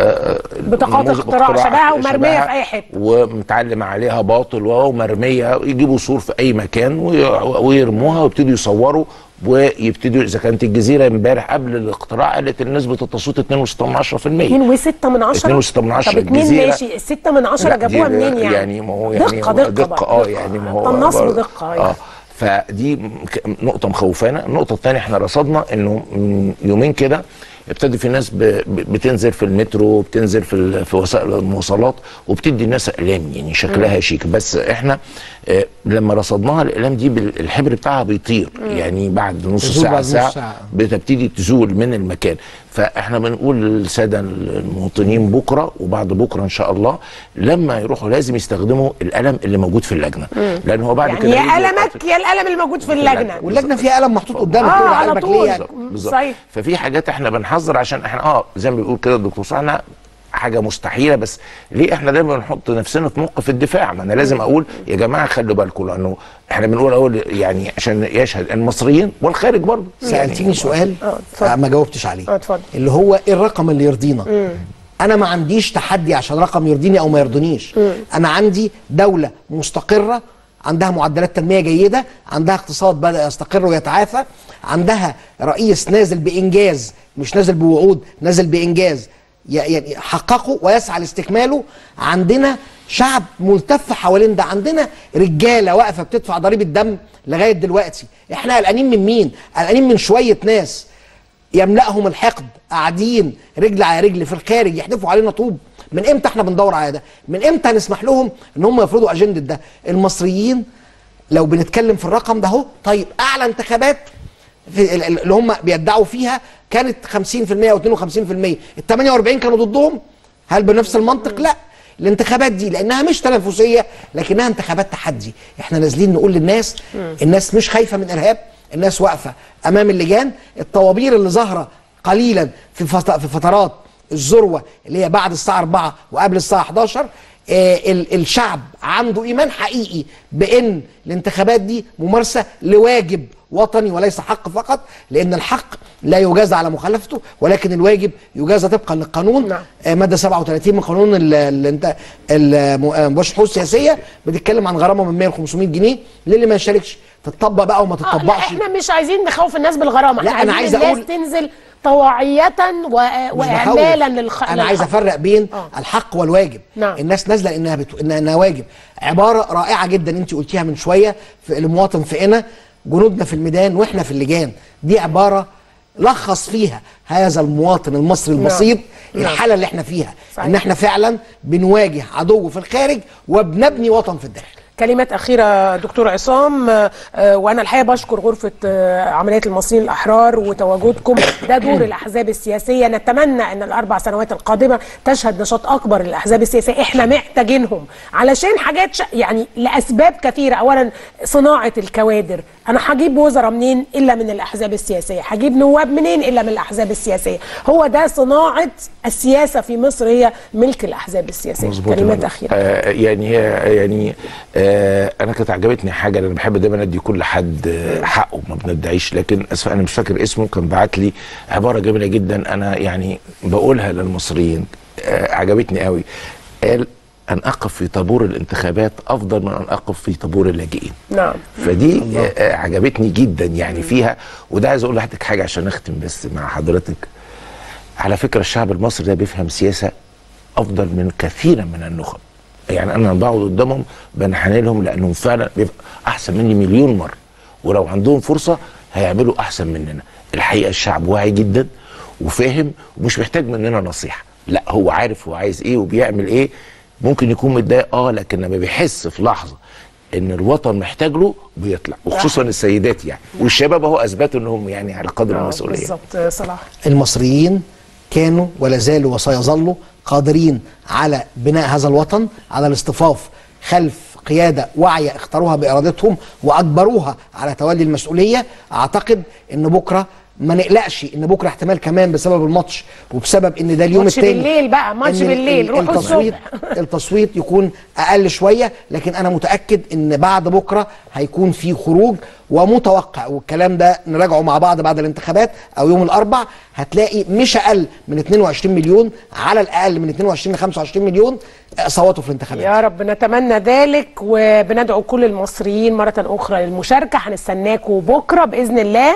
بطاقات اختراع شبهها ومرميه في اي حته ومتعلم عليها باطل ومرميه، يجيبوا صور في اي مكان ويرموها ويبتدوا يصوروا ويبتدوا. اذا كانت الجزيره امبارح قبل الاقتراع قالت ان نسبه التصويت اتنين وستة من عشرة في المية. اتنين وستة من عشرة اتنين وستة من عشرة. طب اتنين ماشي، ستة من عشرة جابوها منين يعني؟ يعني ما هو يعني دقه دقه, دقة اه يعني ما هو النصب دقه اه فدي نقطه مخوفانا. النقطه الثانيه احنا رصدنا انه من يومين كده ابتدي في ناس بتنزل في المترو، بتنزل في في وسائل المواصلات وبتدي الناس اقلام يعني شكلها شيك، بس احنا اه لما رصدناها الاقلام دي الحبر بتاعها بيطير مم. يعني بعد نص ساعه بعد ساعه, ساعة. بتبتدي تزول من المكان. فاحنا بنقول للساده المواطنين بكره وبعد بكره ان شاء الله لما يروحوا لازم يستخدموا القلم اللي موجود في اللجنه، لان هو بعد يعني كده يا قلمك يا القلم اللي موجود في اللجنه، واللجنه فيها قلم محطوط قدامك آه على قلمك ليه يعني؟ صحيح. ففي حاجات احنا بنحذر عشان احنا اه زي ما بيقول كده الدكتور صالح حاجه مستحيله، بس ليه احنا دايما بنحط نفسنا في موقف الدفاع؟ ما انا لازم اقول يا جماعه خلوا بالكم، لانه احنا بنقول اول يعني عشان يشهد المصريين والخارج برضه. سالتيني يعني سؤال آه ما جاوبتش عليه اه اتفضل، اللي هو ايه الرقم اللي يرضينا؟ مم. انا ما عنديش تحدي عشان رقم يرضيني او ما يرضينيش. مم. انا عندي دوله مستقره عندها معدلات تنميه جيده، عندها اقتصاد بدا يستقر ويتعافى، عندها رئيس نازل بانجاز مش نازل بوعود، نازل بانجاز يعني حققه ويسعى لاستكماله. عندنا شعب ملتف حوالين ده، عندنا رجاله واقفه بتدفع ضريبه دم لغايه دلوقتي. احنا قلقانين من مين؟ قلقانين من شويه ناس يملأهم الحقد قاعدين رجل على رجل في الخارج يحدفوا علينا طوب. من امتى احنا بندور على ده؟ من امتى هنسمح لهم ان هم يفرضوا اجنده ده؟ المصريين لو بنتكلم في الرقم ده اهو، طيب اعلى انتخابات في اللي هم بيدعوا فيها كانت خمسين في المية او اتنين وخمسين في المية، ال تمانية واربعين كانوا ضدهم. هل بنفس المنطق؟ لا. الانتخابات دي لانها مش تنافسيه لكنها انتخابات تحدي. احنا نازلين نقول للناس الناس مش خايفه من ارهاب، الناس واقفه امام اللجان. الطوابير اللي ظاهره قليلا في في فترات الذروه اللي هي بعد الساعه أربعة وقبل الساعه إحداشر، آه الشعب عنده ايمان حقيقي بان الانتخابات دي ممارسه لواجب وطني وليس حق فقط، لان الحق لا يجازى على مخالفته ولكن الواجب يجازى طبقا للقانون. نعم. آه ماده سبعة وثلاثين من قانون المباشر الحقوق السياسيه بتتكلم عن غرامه من مية ل خمسمية جنيه للي ما يشاركش. تطبق بقى وما تطبقش. آه احنا مش عايزين نخوف الناس بالغرامه، لا احنا انا عايزين عايز الناس اقول تنزل طواعية و... واعمالا للخ... انا عايز افرق بين آه. الحق والواجب. نعم. الناس نازله لانها بت... انها واجب. عباره رائعه جدا انت قلتيها من شويه في المواطن فينا جنودنا في الميدان واحنا في اللجان، دي عباره لخص فيها هذا المواطن المصري البسيط. نعم. الحاله اللي احنا فيها صحيح. ان احنا فعلا بنواجه عدو في الخارج وبنبني وطن في الداخل. كلمات أخيرة دكتور عصام، وأنا الحقيقة بشكر غرفة عمليات المصريين الأحرار وتواجدكم. ده دور الأحزاب السياسية، نتمنى أن الأربع سنوات القادمة تشهد نشاط أكبر للأحزاب السياسية، إحنا محتاجينهم علشان حاجات ش... يعني لأسباب كثيرة. أولا صناعة الكوادر، أنا هجيب وزراء منين إلا من الأحزاب السياسية، هجيب نواب منين إلا من الأحزاب السياسية. هو ده صناعة السياسة في مصر، هي ملك الأحزاب السياسية. كلمات أخيرة. آه يعني هي يعني آه انا كانت عجبتني حاجه، انا بحب دايما ادي كل حد حقه ما بندعيش، لكن اسف انا مش فاكر اسمه، كان بعت لي عباره جميله جدا انا يعني بقولها للمصريين آه عجبتني قوي. قال ان اقف في طابور الانتخابات افضل من ان اقف في طابور اللاجئين. نعم. فدي آه عجبتني جدا يعني فيها. وده عايز اقول لحضرتك حاجه عشان اختم بس مع حضرتك. على فكره الشعب المصري ده بيفهم سياسه افضل من كثيرا من النخب. يعني انا بقعد قدامهم بنحني لهم لانهم فعلا بيبقى احسن مني مليون مره، ولو عندهم فرصه هيعملوا احسن مننا. الحقيقه الشعب واعي جدا وفاهم ومش محتاج مننا نصيحه، لا هو عارف هو عايز ايه وبيعمل ايه. ممكن يكون متضايق اه لكن لما بيحس في لحظه ان الوطن محتاج له بيطلع، وخصوصا السيدات يعني والشباب اهو اثبتوا انهم يعني على قدر المسؤوليه. بالظبط. صلاح. المصريين كانوا ولا زالوا وسيظلوا قادرين على بناء هذا الوطن، على الاصطفاف خلف قيادة واعية اختاروها بإرادتهم وأجبروها على تولي المسؤولية. أعتقد أن بكرة ما نقلقش ان بكره احتمال كمان بسبب الماتش وبسبب ان ده اليوم الثاني ماتش بالليل بقى ماتش بالليل روحوا التصويت التصويت يكون اقل شويه، لكن انا متاكد ان بعد بكره هيكون في خروج، ومتوقع والكلام ده نراجعه مع بعض بعد الانتخابات او يوم الاربع، هتلاقي مش اقل من اتنين وعشرين مليون، على الاقل من اتنين وعشرين ل خمسة وعشرين مليون صوتوا في الانتخابات. يا رب نتمنى ذلك، وبندعو كل المصريين مره اخرى للمشاركه. هنستناكم بكره باذن الله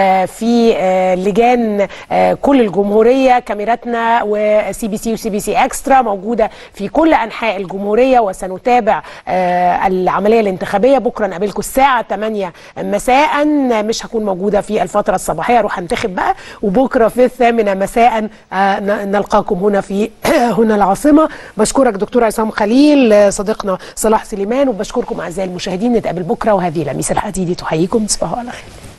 في لجان كل الجمهوريه. كاميراتنا وسي بي سي وسي بي سي اكسترا موجوده في كل انحاء الجمهوريه، وسنتابع العمليه الانتخابيه. بكره نقابلكم الساعه تمانية مساء، مش هكون موجوده في الفتره الصباحيه، اروح انتخب بقى، وبكره في الثامنه مساء نلقاكم هنا في هنا العاصمه. بشكرك دكتور عصام خليل، صديقنا صلاح سليمان، وبشكركم اعزائي المشاهدين. نتقابل بكره، وهذه لميس الحديدي تحييكم. تصبحوا على خير.